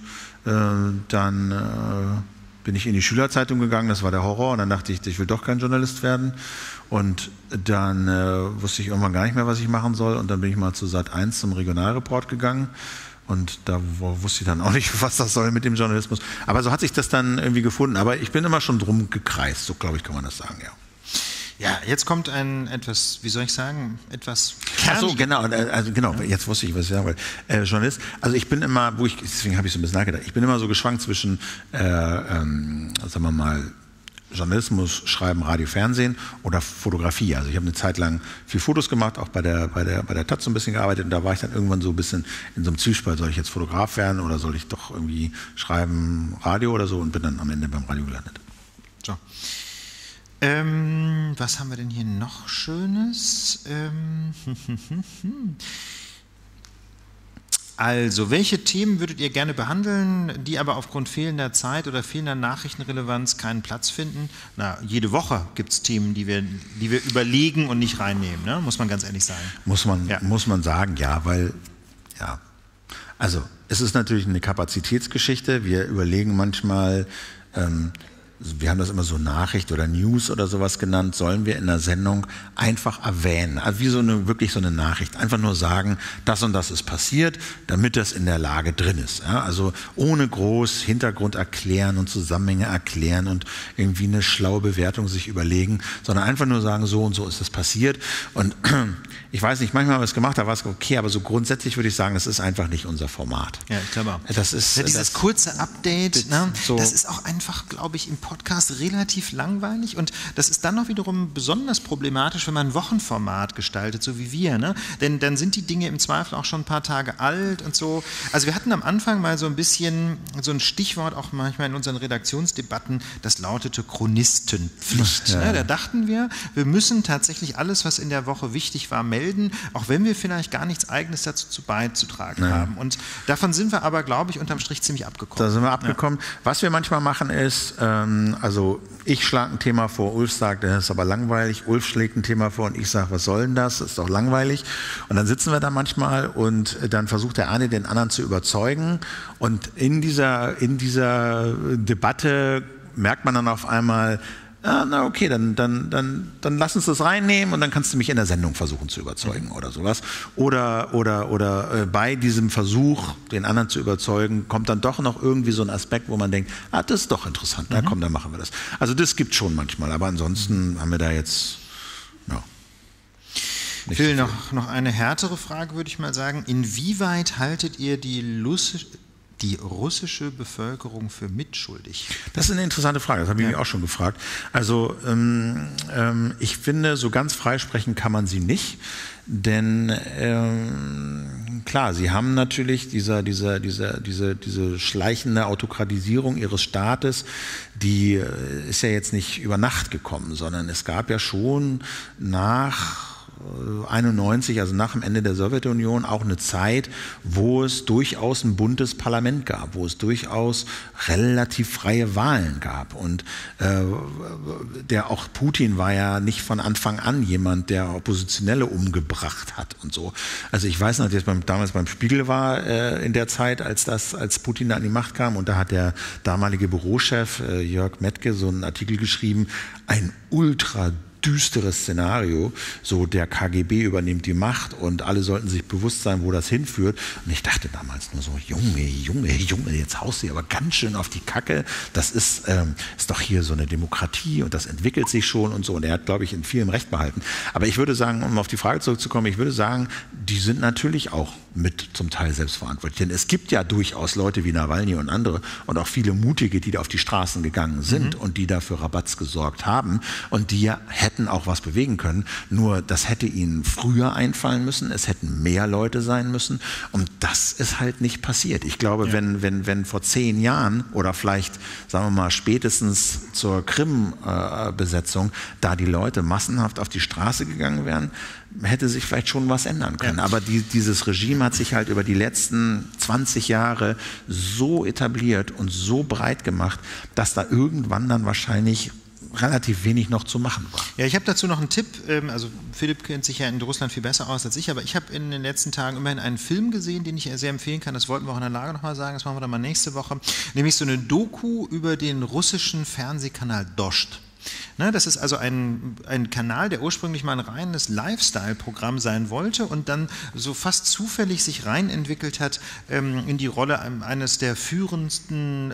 dann bin ich in die Schülerzeitung gegangen, das war der Horror und dann dachte ich will doch kein Journalist werden und dann wusste ich irgendwann gar nicht mehr, was ich machen soll und dann bin ich mal zu Sat.1 zum Regionalreport gegangen. Und da wusste ich dann auch nicht, was das soll mit dem Journalismus. Aber so hat sich das dann irgendwie gefunden. Aber ich bin immer schon drum gekreist, so glaube ich, kann man das sagen, ja. Ja, jetzt kommt ein etwas, wie soll ich sagen, etwas kernig. Ach so, genau, jetzt wusste ich, was ich sagen wollte. Journalist, also ich bin immer, deswegen habe ich so ein bisschen nachgedacht, ich bin immer so geschwankt zwischen, sagen wir mal, Journalismus, Schreiben, Radio, Fernsehen oder Fotografie. Also ich habe eine Zeit lang viel Fotos gemacht, auch bei der Taz so ein bisschen gearbeitet und da war ich dann irgendwann so ein bisschen in so einem Zwiespalt, soll ich jetzt Fotograf werden oder soll ich doch irgendwie schreiben, Radio oder so und bin dann am Ende beim Radio gelandet. So. Was haben wir denn hier noch Schönes? Also, welche Themen würdet ihr gerne behandeln, die aber aufgrund fehlender Zeit oder fehlender Nachrichtenrelevanz keinen Platz finden? Na, jede Woche gibt es Themen, die wir überlegen und nicht reinnehmen, ne? Muss man ganz ehrlich sagen. Muss man sagen, ja, weil, ja, also es ist natürlich eine Kapazitätsgeschichte. Wir überlegen manchmal, wir haben das immer so Nachricht oder News oder sowas genannt, sollen wir in der Sendung einfach erwähnen, also wie wirklich so eine Nachricht, einfach nur sagen, das und das ist passiert, damit das in der Lage drin ist. Ja? Also ohne groß Hintergrund erklären und Zusammenhänge erklären und irgendwie eine schlaue Bewertung sich überlegen, sondern einfach nur sagen, so und so ist das passiert und ich weiß nicht, manchmal haben wir es gemacht, da war es okay, aber so grundsätzlich würde ich sagen, das ist einfach nicht unser Format. Ja, ich glaube auch. Dieses kurze Update, ne? So das ist auch einfach, glaube ich, im Podcast relativ langweilig und das ist dann noch wiederum besonders problematisch, wenn man ein Wochenformat gestaltet, so wie wir, ne? Denn dann sind die Dinge im Zweifel auch schon ein paar Tage alt und so. Also wir hatten am Anfang mal so ein bisschen so ein Stichwort auch manchmal in unseren Redaktionsdebatten, das lautete Chronistenpflicht. Ja. Ne? Da dachten wir müssen tatsächlich alles, was in der Woche wichtig war, melden, auch wenn wir vielleicht gar nichts Eigenes dazu beizutragen haben. Und davon sind wir aber, glaube ich, unterm Strich ziemlich abgekommen. Da sind wir abgekommen. Ja. Was wir manchmal machen ist, also ich schlage ein Thema vor, Ulf sagt, das ist aber langweilig, Ulf schlägt ein Thema vor und ich sage, was soll denn das? Das ist doch langweilig. Und dann sitzen wir da manchmal und dann versucht der eine den anderen zu überzeugen und in dieser Debatte merkt man dann auf einmal, na okay, dann lass uns das reinnehmen und dann kannst du mich in der Sendung versuchen zu überzeugen oder sowas. Oder bei diesem Versuch, den anderen zu überzeugen, kommt dann doch noch irgendwie so ein Aspekt, wo man denkt, das ist doch interessant, na komm, dann machen wir das. Also das gibt schon manchmal, aber ansonsten haben wir da jetzt, ja. Phil, noch eine härtere Frage, würde ich mal sagen. Inwieweit haltet ihr die russische Bevölkerung für mitschuldig? Das ist eine interessante Frage, das habe ich mich auch schon gefragt. Also ich finde, so ganz freisprechen kann man sie nicht, denn klar, sie haben natürlich diese schleichende Autokratisierung ihres Staates, die ist ja jetzt nicht über Nacht gekommen, sondern es gab ja schon nach 91, also nach dem Ende der Sowjetunion, auch eine Zeit, wo es durchaus ein buntes Parlament gab, wo es durchaus relativ freie Wahlen gab. Und auch Putin war ja nicht von Anfang an jemand, der Oppositionelle umgebracht hat und so. Also ich weiß noch, dass ich damals beim Spiegel war in der Zeit, als Putin da an die Macht kam, und da hat der damalige Bürochef Jörg Mettke so einen Artikel geschrieben, ein ultra düsteres Szenario, so der KGB übernimmt die Macht und alle sollten sich bewusst sein, wo das hinführt. Und ich dachte damals nur so, Junge, jetzt haust du aber ganz schön auf die Kacke. Das ist doch hier so eine Demokratie und das entwickelt sich schon und so. Und er hat, glaube ich, in vielem Recht behalten. Aber ich würde sagen, um auf die Frage zurückzukommen, ich würde sagen, die sind natürlich auch mit zum Teil selbstverantwortlich. Denn es gibt ja durchaus Leute wie Nawalny und andere und auch viele Mutige, die da auf die Straßen gegangen sind und die da für Rabatz gesorgt haben und die ja hätten auch was bewegen können. Nur das hätte ihnen früher einfallen müssen, es hätten mehr Leute sein müssen und das ist halt nicht passiert. Ich glaube, wenn vor 10 Jahren oder vielleicht, sagen wir mal, spätestens zur Krim-Besetzung da die Leute massenhaft auf die Straße gegangen wären, hätte sich vielleicht schon was ändern können. Ja. Aber dieses Regime hat sich halt über die letzten 20 Jahre so etabliert und so breit gemacht, dass da irgendwann dann wahrscheinlich relativ wenig noch zu machen war. Ja, ich habe dazu noch einen Tipp. Also Philipp kennt sich ja in Russland viel besser aus als ich, aber ich habe in den letzten Tagen immerhin einen Film gesehen, den ich sehr empfehlen kann. Das wollten wir auch in der Lage nochmal sagen, das machen wir dann mal nächste Woche. Nämlich so eine Doku über den russischen Fernsehkanal Dost. Ne, das ist also ein Kanal, der ursprünglich mal ein reines Lifestyle-Programm sein wollte und dann so fast zufällig sich rein entwickelt hat in die Rolle eines der führenden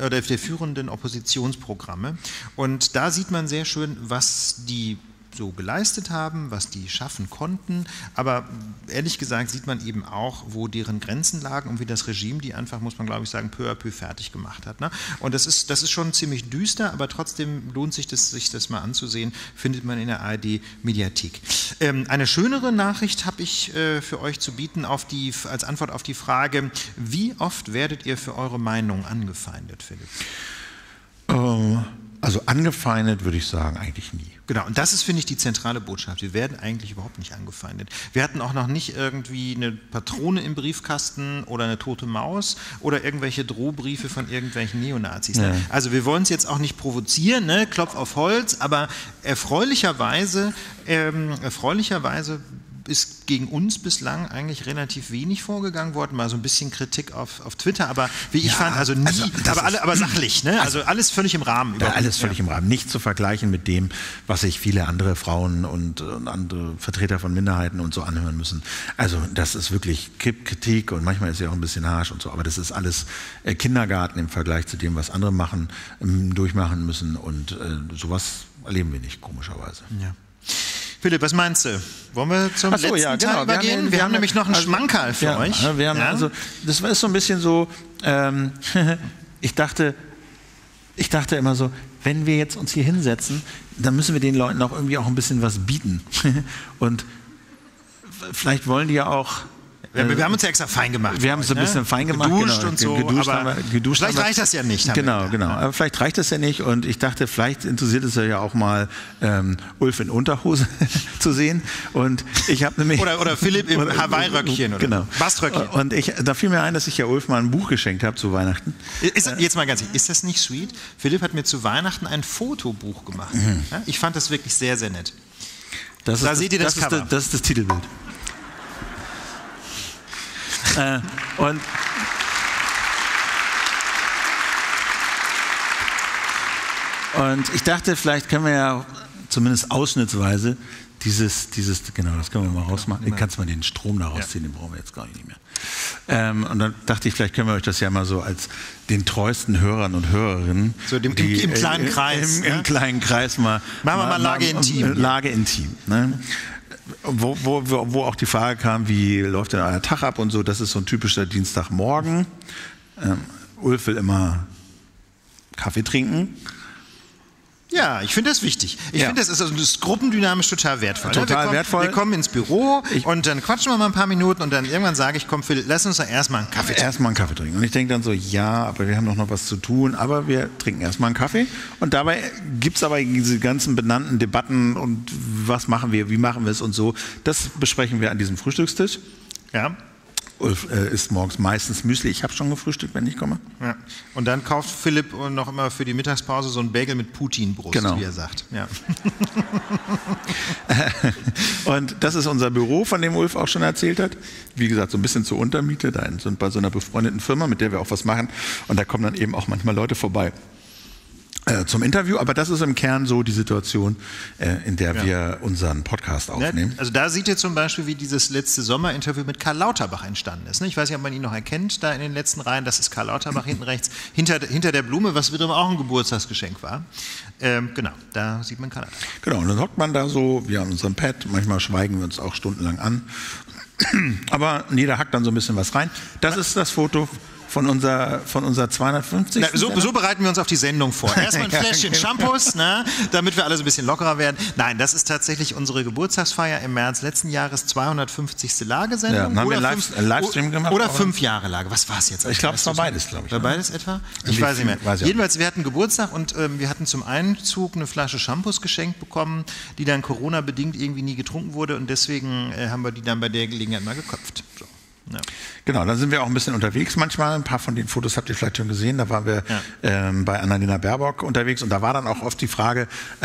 Oppositionsprogramme. Und da sieht man sehr schön, was die so geleistet haben, was die schaffen konnten, aber ehrlich gesagt sieht man eben auch, wo deren Grenzen lagen und wie das Regime die einfach, muss man glaube ich sagen, peu à peu fertig gemacht hat. Ne? Und das ist schon ziemlich düster, aber trotzdem lohnt sich das mal anzusehen, findet man in der ARD-Mediathek. Eine schönere Nachricht habe ich für euch zu bieten als Antwort auf die Frage, wie oft werdet ihr für eure Meinung angefeindet, Philipp? Also angefeindet würde ich sagen, eigentlich nie. Genau, und das ist, finde ich, die zentrale Botschaft. Wir werden eigentlich überhaupt nicht angefeindet. Wir hatten auch noch nicht irgendwie eine Patrone im Briefkasten oder eine tote Maus oder irgendwelche Drohbriefe von irgendwelchen Neonazis. Ne? Ja. Also wir wollen es jetzt auch nicht provozieren, ne? Klopf auf Holz, aber erfreulicherweise ist gegen uns bislang eigentlich relativ wenig vorgegangen worden, mal so ein bisschen Kritik auf Twitter, aber wie ich fand, also nie, aber sachlich, ne? Also alles völlig im Rahmen. Alles völlig im Rahmen, nicht zu vergleichen mit dem, was sich viele andere Frauen und andere Vertreter von Minderheiten und so anhören müssen. Also das ist wirklich Kritik und manchmal ist ja auch ein bisschen harsch und so, aber das ist alles Kindergarten im Vergleich zu dem, was andere durchmachen müssen und sowas erleben wir nicht, komischerweise. Ja. Philipp, was meinst du? Wollen wir zum letzten Teil übergehen? Wir haben nämlich noch einen Schmankerl für euch. Also, das ist so ein bisschen so, ich dachte immer so, wenn wir jetzt uns hier hinsetzen, dann müssen wir den Leuten auch irgendwie auch ein bisschen was bieten. Und vielleicht wollen die ja auch... Wir haben uns ja extra fein gemacht. Wir haben es ein bisschen fein gemacht. Geduscht und so, aber vielleicht reicht das ja nicht. Genau. Aber vielleicht reicht das ja nicht und ich dachte, vielleicht interessiert es ja auch mal Ulf in Unterhose zu sehen und ich habe nämlich... Oder Philipp im Hawaii-Röckchen oder Baströckchen. Und da fiel mir ein, dass ich ja Ulf mal ein Buch geschenkt habe zu Weihnachten. Jetzt mal ganz ehrlich, ist das nicht sweet? Philipp hat mir zu Weihnachten ein Fotobuch gemacht. Ja, ich fand das wirklich sehr, sehr nett. Seht ihr das Cover. Das ist das Titelbild. Und ich dachte, vielleicht können wir ja zumindest ausschnittsweise genau, das können wir mal rausmachen. Ja. Kannst du mal den Strom da rausziehen, den brauchen wir jetzt gar nicht mehr. Und dann dachte ich, vielleicht können wir euch das ja mal so als den treuesten Hörern und Hörerinnen so im kleinen Kreis. Im kleinen Kreis mal. Machen wir mal Lage intim. Lage intim. Ne? Wo auch die Frage kam, wie läuft denn euer Tag ab und so, das ist so ein typischer Dienstagmorgen. Ulf will immer Kaffee trinken Ja, ich finde das wichtig. Ich finde, das ist gruppendynamisch total wertvoll. Total wertvoll. Wir kommen ins Büro und dann quatschen wir mal ein paar Minuten und dann irgendwann sage ich, komm Philipp, lass uns doch erstmal einen Kaffee trinken. Erstmal einen Kaffee trinken. Und ich denke dann so, ja, aber wir haben doch noch was zu tun, aber wir trinken erstmal einen Kaffee. Und dabei gibt es aber diese ganzen benannten Debatten und was machen wir, wie machen wir es und so. Das besprechen wir an diesem Frühstückstisch. Ja. Ulf isst morgens meistens Müsli. Ich habe schon gefrühstückt, wenn ich komme. Ja. Und dann kauft Philipp noch immer für die Mittagspause so ein Bagel mit Putin-Brust, wie er sagt. Ja. Und das ist unser Büro, von dem Ulf auch schon erzählt hat. Wie gesagt, so ein bisschen zur Untermiete. Da sind bei so einer befreundeten Firma, mit der wir auch was machen. Und da kommen dann eben auch manchmal Leute vorbei zum Interview, aber das ist im Kern so die Situation, in der wir unseren Podcast aufnehmen. Also da seht ihr zum Beispiel, wie dieses letzte Sommerinterview mit Karl Lauterbach entstanden ist. Ich weiß nicht, ob man ihn noch erkennt, da in den letzten Reihen, das ist Karl Lauterbach hinten rechts, hinter der Blume, was wiederum auch ein Geburtstagsgeschenk war. Genau, da sieht man Karl Lauterbach. Genau, und dann hockt man da so, wie an unserem Pad, manchmal schweigen wir uns auch stundenlang an, aber jeder hackt dann so ein bisschen was rein. Das ist das Foto von unserer 250. So bereiten wir uns auf die Sendung vor. Erstmal ein Fläschchen Shampoos, damit wir alle so ein bisschen lockerer werden. Nein, das ist tatsächlich unsere Geburtstagsfeier im März letzten Jahres, 250. Lagesendung. Ja, haben wir einen Livestream gemacht? Oder 5 Jahre Lage. Was war es jetzt? Ich glaube, es war beides, glaube ich. War beides etwa? Ich weiß nicht mehr. Jedenfalls, wir hatten Geburtstag und wir hatten zum Einzug eine Flasche Shampoos geschenkt bekommen, die dann Corona-bedingt irgendwie nie getrunken wurde und deswegen haben wir die dann bei der Gelegenheit mal geköpft. So. Ja. Genau, dann sind wir auch ein bisschen unterwegs manchmal. Ein paar von den Fotos habt ihr vielleicht schon gesehen. Da waren wir bei Annalena Baerbock unterwegs und da war dann auch oft die Frage,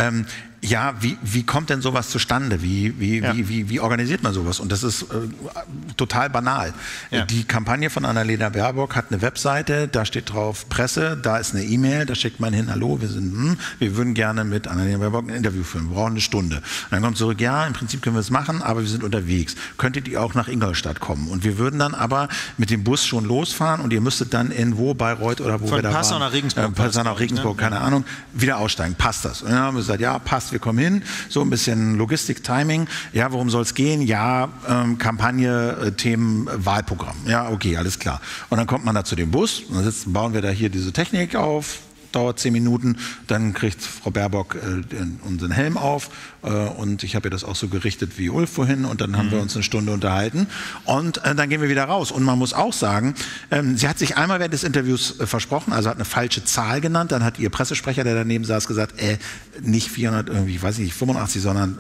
wie kommt denn sowas zustande? Wie organisiert man sowas? Und das ist total banal. Ja. Die Kampagne von Annalena Baerbock hat eine Webseite, da steht drauf Presse, da ist eine E-Mail, da schickt man hin, hallo, wir würden gerne mit Annalena Baerbock ein Interview führen, wir brauchen eine Stunde. Und dann kommt zurück, ja, im Prinzip können wir es machen, aber wir sind unterwegs. Könntet ihr auch nach Ingolstadt kommen? Und wir würden dann aber mit dem Bus schon losfahren und ihr müsstet dann in Bayreuth oder wo wir da waren. Passau nach Regensburg. Passau nach Regensburg, keine Ahnung, wieder aussteigen. Passt das? Und dann haben wir gesagt, ja, passt, wir kommen hin. So ein bisschen Logistik, Timing. Ja, worum soll es gehen? Ja, Kampagne, Themen, Wahlprogramm. Ja, okay, alles klar. Und dann kommt man da zu dem Bus und dann bauen wir da hier diese Technik auf. Dauert 10 Minuten, dann kriegt Frau Baerbock unseren Helm auf und ich habe ihr das auch so gerichtet wie Ulf vorhin und dann haben wir uns eine Stunde unterhalten und dann gehen wir wieder raus. Und man muss auch sagen, sie hat sich einmal während des Interviews versprochen, also hat eine falsche Zahl genannt, dann hat ihr Pressesprecher, der daneben saß, gesagt, nicht 400, irgendwie, weiß ich nicht, 85, sondern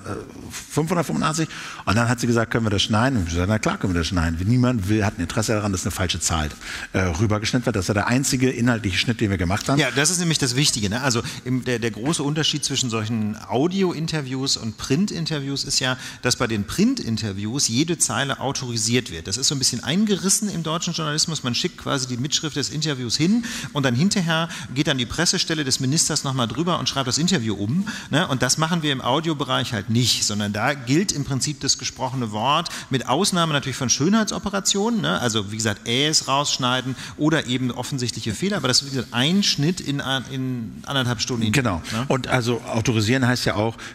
585 und dann hat sie gesagt, können wir das schneiden? Und ich gesagt, na klar können wir das schneiden. Niemand hat ein Interesse daran, dass eine falsche Zahl rübergeschnitten wird. Das ist der einzige inhaltliche Schnitt, den wir gemacht haben. Ja, das ist nämlich das Wichtige. Ne? Also der große Unterschied zwischen solchen Audio-Interviews und Print-Interviews ist ja, dass bei den Print-Interviews jede Zeile autorisiert wird. Das ist so ein bisschen eingerissen im deutschen Journalismus. Man schickt quasi die Mitschrift des Interviews hin und dann hinterher geht dann die Pressestelle des Ministers nochmal drüber und schreibt das Interview um. Ne? Und das machen wir im Audiobereich halt nicht, sondern da gilt im Prinzip das gesprochene Wort, mit Ausnahme natürlich von Schönheitsoperationen, ne? Also wie gesagt, Äs rausschneiden oder eben offensichtliche Fehler, aber das ist wie gesagt ein Schnitt in 1,5 Stunden. Genau. Ne? Und also autorisieren heißt ja auch,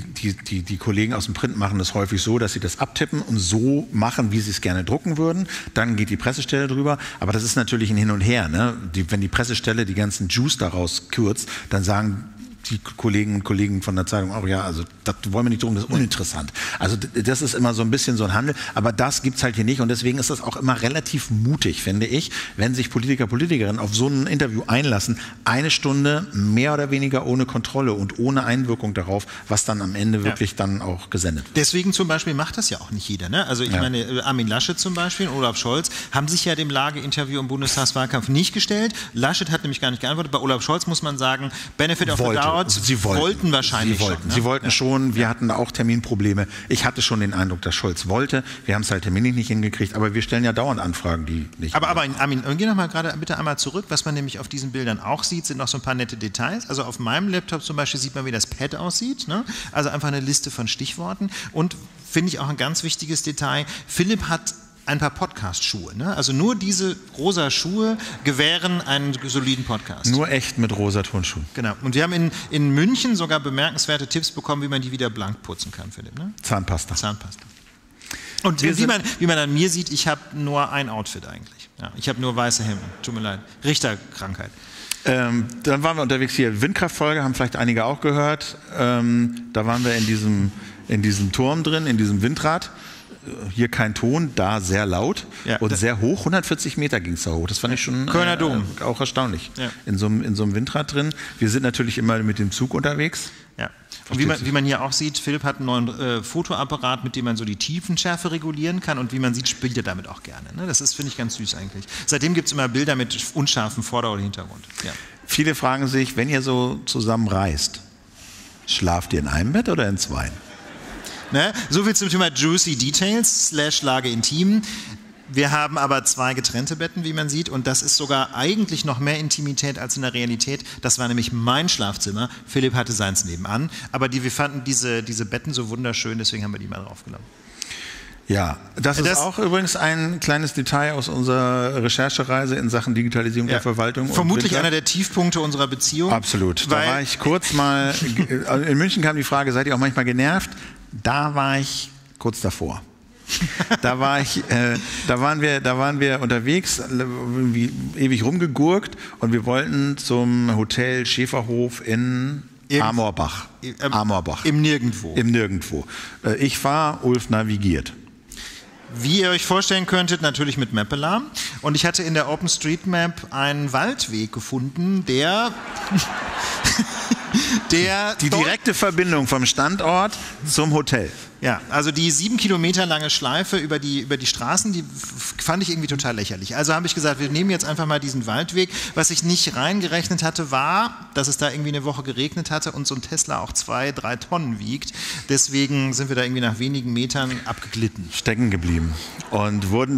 die Kollegen aus dem Print machen das häufig so, dass sie das abtippen und so machen, wie sie es gerne drucken würden. Dann geht die Pressestelle drüber. Aber das ist natürlich ein Hin und Her. Ne? Wenn die Pressestelle die ganzen Juice daraus kürzt, dann sagen die Kolleginnen und Kollegen von der Zeitung auch, ja, also das wollen wir nicht drucken, das ist uninteressant. Also das ist immer so ein bisschen so ein Handel, aber das gibt es halt hier nicht und deswegen ist das auch immer relativ mutig, finde ich, wenn sich Politiker, Politikerinnen auf so ein Interview einlassen, 1 Stunde mehr oder weniger ohne Kontrolle und ohne Einwirkung darauf, was dann am Ende wirklich dann auch gesendet wird. Deswegen zum Beispiel macht das ja auch nicht jeder. Ne? Also ich meine, Armin Laschet zum Beispiel und Olaf Scholz haben sich ja dem Lageinterview im Bundestagswahlkampf nicht gestellt. Laschet hat nämlich gar nicht geantwortet. Bei Olaf Scholz muss man sagen, Benefit of the doubt. Sie wollten wahrscheinlich schon. Sie wollten schon, wir hatten auch Terminprobleme. Ich hatte schon den Eindruck, dass Scholz wollte. Wir haben es halt terminlich nicht hingekriegt, aber wir stellen ja dauernd Anfragen, die nicht... Aber Armin, geh noch mal gerade bitte einmal zurück. Was man nämlich auf diesen Bildern auch sieht, sind noch so ein paar nette Details. Also auf meinem Laptop zum Beispiel sieht man, wie das Pad aussieht. Ne? Also einfach eine Liste von Stichworten. Und finde ich auch ein ganz wichtiges Detail, Philipp hat ein paar Podcast-Schuhe. Ne? Also nur diese rosa Schuhe gewähren einen soliden Podcast. Nur echt mit rosa Turnschuhen. Genau. Und wir haben in München sogar bemerkenswerte Tipps bekommen, wie man die wieder blank putzen kann, Philipp. Ne? Zahnpasta. Und wie man an mir sieht, ich habe nur ein Outfit eigentlich. Ja, ich habe nur weiße Hemden. Tut mir leid. Richterkrankheit. Dann waren wir unterwegs hier, Windkraftfolge, haben vielleicht einige auch gehört. Da waren wir in diesem Turm drin, in diesem Windrad. Hier kein Ton, da sehr laut und sehr hoch. 140 Meter ging es da hoch. Das fand ich schon Kölner Dom. Auch erstaunlich. Ja. In so einem Windrad drin. Wir sind natürlich immer mit dem Zug unterwegs. Ja. Und wie man hier auch sieht, Philipp hat einen neuen Fotoapparat, mit dem man so die Tiefenschärfe regulieren kann, und wie man sieht, spielt er damit auch gerne. Ne? Das ist, finde ich, ganz süß eigentlich. Seitdem gibt es immer Bilder mit unscharfem Vorder- oder Hintergrund. Ja. Viele fragen sich, wenn ihr so zusammen reist, schlaft ihr in einem Bett oder in zwei? Ne? So viel zum Thema Juicy Details / Lage intim. Wir haben aber 2 getrennte Betten, wie man sieht, und das ist sogar eigentlich noch mehr Intimität als in der Realität. Das war nämlich mein Schlafzimmer. Philipp hatte seins nebenan, aber wir fanden diese Betten so wunderschön, deswegen haben wir die mal draufgenommen. Ja, das ist auch übrigens ein kleines Detail aus unserer Recherchereise in Sachen Digitalisierung der Verwaltung. Vermutlich einer der Tiefpunkte unserer Beziehung. Absolut. Da war ich kurz mal, in München kam die Frage, seid ihr auch manchmal genervt? Da war ich kurz davor. Da waren wir unterwegs, wie ewig rumgegurkt, und wir wollten zum Hotel Schäferhof in Amorbach. Im Nirgendwo. Im Nirgendwo. Ich fahre, Ulf navigiert. Wie ihr euch vorstellen könntet, natürlich mit Mappelar. Und ich hatte in der OpenStreetMap einen Waldweg gefunden, der die direkte Verbindung vom Standort zum Hotel. Ja, also die 7 Kilometer lange Schleife über die Straßen, die fand ich irgendwie total lächerlich. Also habe ich gesagt, wir nehmen jetzt einfach mal diesen Waldweg. Was ich nicht reingerechnet hatte, war, dass es da irgendwie eine Woche geregnet hatte und so ein Tesla auch 2-3 Tonnen wiegt. Deswegen sind wir da irgendwie nach wenigen Metern abgeglitten. Stecken geblieben. Und haben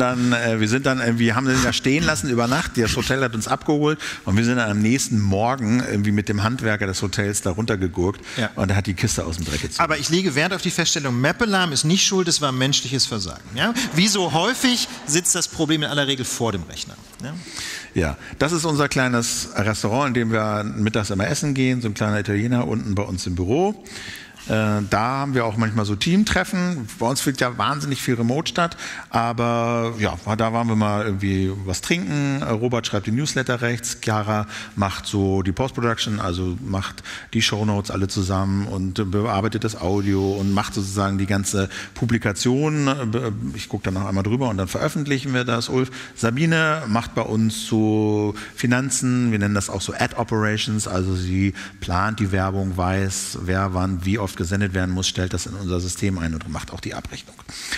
den da stehen lassen über Nacht. Das Hotel hat uns abgeholt und wir sind dann am nächsten Morgen irgendwie mit dem Handwerker des Hotels da runtergegurkt und er hat die Kiste aus dem Dreck gezogen. Aber ich lege Wert auf die Feststellung, Mappelarm ist nicht schuld, es war menschliches Versagen. Ja? Wie so häufig sitzt das Problem in aller Regel vor dem Rechner. Ja? Ja, das ist unser kleines Restaurant, in dem wir mittags immer essen gehen, so ein kleiner Italiener unten bei uns im Büro. Da haben wir auch manchmal so Teamtreffen. Bei uns findet ja wahnsinnig viel Remote statt, aber ja, da waren wir mal irgendwie was trinken. Robert schreibt die Newsletter rechts, Chiara macht so die Post-Production, also macht die Shownotes alle zusammen und bearbeitet das Audio und macht sozusagen die ganze Publikation. Ich gucke dann noch einmal drüber und dann veröffentlichen wir das. Ulf, Sabine macht bei uns so Finanzen, wir nennen das auch so Ad Operations, also sie plant die Werbung, weiß, wer wann wie oft gesendet werden muss, stellt das in unser System ein und macht auch die Abrechnung.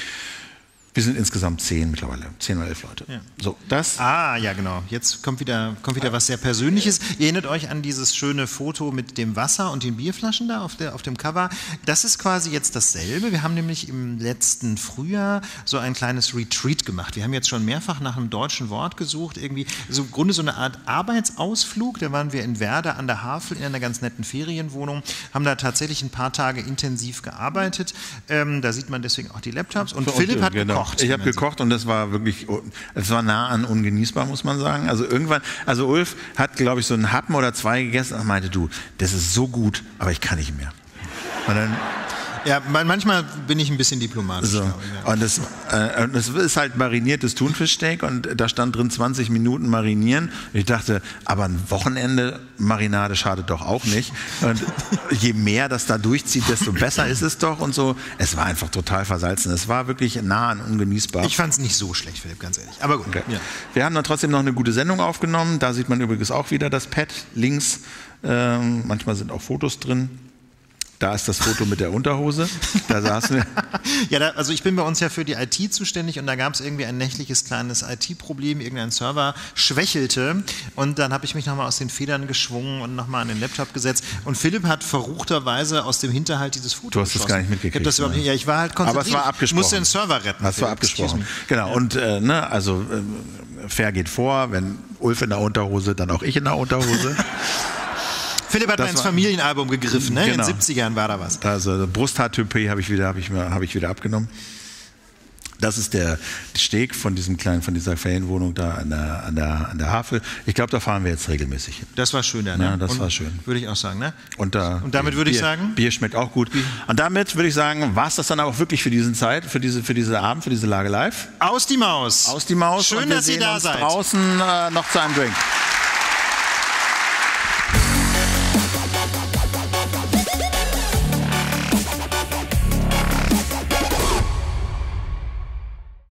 Wir sind insgesamt 10 mittlerweile, 10 oder 11 Leute. Ja. So, das. Ja, genau. Jetzt kommt wieder was sehr Persönliches. Ihr erinnert euch an dieses schöne Foto mit dem Wasser und den Bierflaschen da auf dem Cover. Das ist quasi jetzt dasselbe. Wir haben nämlich im letzten Frühjahr so ein kleines Retreat gemacht. Wir haben jetzt schon mehrfach nach einem deutschen Wort gesucht. Irgendwie so im Grunde so eine Art Arbeitsausflug. Da waren wir in Werder an der Havel in einer ganz netten Ferienwohnung, haben da tatsächlich ein paar Tage intensiv gearbeitet. Da sieht man deswegen auch die Laptops. Und Philipp hat gekocht. Ich habe gekocht und das war wirklich, es war nah an ungenießbar, muss man sagen. Also Ulf hat, glaube ich, so einen Happen oder 2 gegessen und meinte, du, das ist so gut, aber ich kann nicht mehr. Und dann Ja, manchmal bin ich ein bisschen diplomatisch. So. Und das ist halt mariniertes Thunfischsteak und da stand drin 20 Minuten marinieren. Ich dachte, aber ein Wochenende Marinade schadet doch auch nicht. Und je mehr das da durchzieht, desto besser ist es doch und so. Es war einfach total versalzen. Es war wirklich nah an ungenießbar. Ich fand es nicht so schlecht, Philipp, ganz ehrlich. Aber gut. Okay. Ja. Wir haben dann trotzdem noch eine gute Sendung aufgenommen. Da sieht man übrigens auch wieder das Pad links. Manchmal sind auch Fotos drin. Da ist das Foto mit der Unterhose. Da saßen wir. Ja, also ich bin bei uns ja für die IT zuständig und da gab es irgendwie ein nächtliches kleines IT-Problem. Irgendein Server schwächelte und dann habe ich mich nochmal aus den Federn geschwungen und nochmal an den Laptop gesetzt. Und Philipp hat verruchterweise aus dem Hinterhalt dieses Foto geschossen. Du hast das gar nicht mitgekriegt. Ich war halt konzentriert. Aber es war abgesprochen. Ich musste den Server retten. Das war abgesprochen. Genau. Ja. Und fair geht vor. Wenn Ulf in der Unterhose, dann auch ich in der Unterhose. Philipp hat mal ins Familienalbum gegriffen, ne? Genau. In den 70ern war da was. Also Brusthaartypie habe ich wieder abgenommen. Das ist der Steg von dieser Ferienwohnung da an der Havel. Ich glaube, da fahren wir jetzt regelmäßig hin. Das war schön, ne? Ja, das war schön. Würde ich auch sagen, ne? Und damit würde ich sagen? Bier schmeckt auch gut. Und damit würde ich sagen, war es das dann auch wirklich für diese Zeit, für diese Abend, für diese Lage live. Aus die Maus. Aus die Maus. Schön, und wir dass ihr sehen da uns seid. Draußen noch zu einem Drink.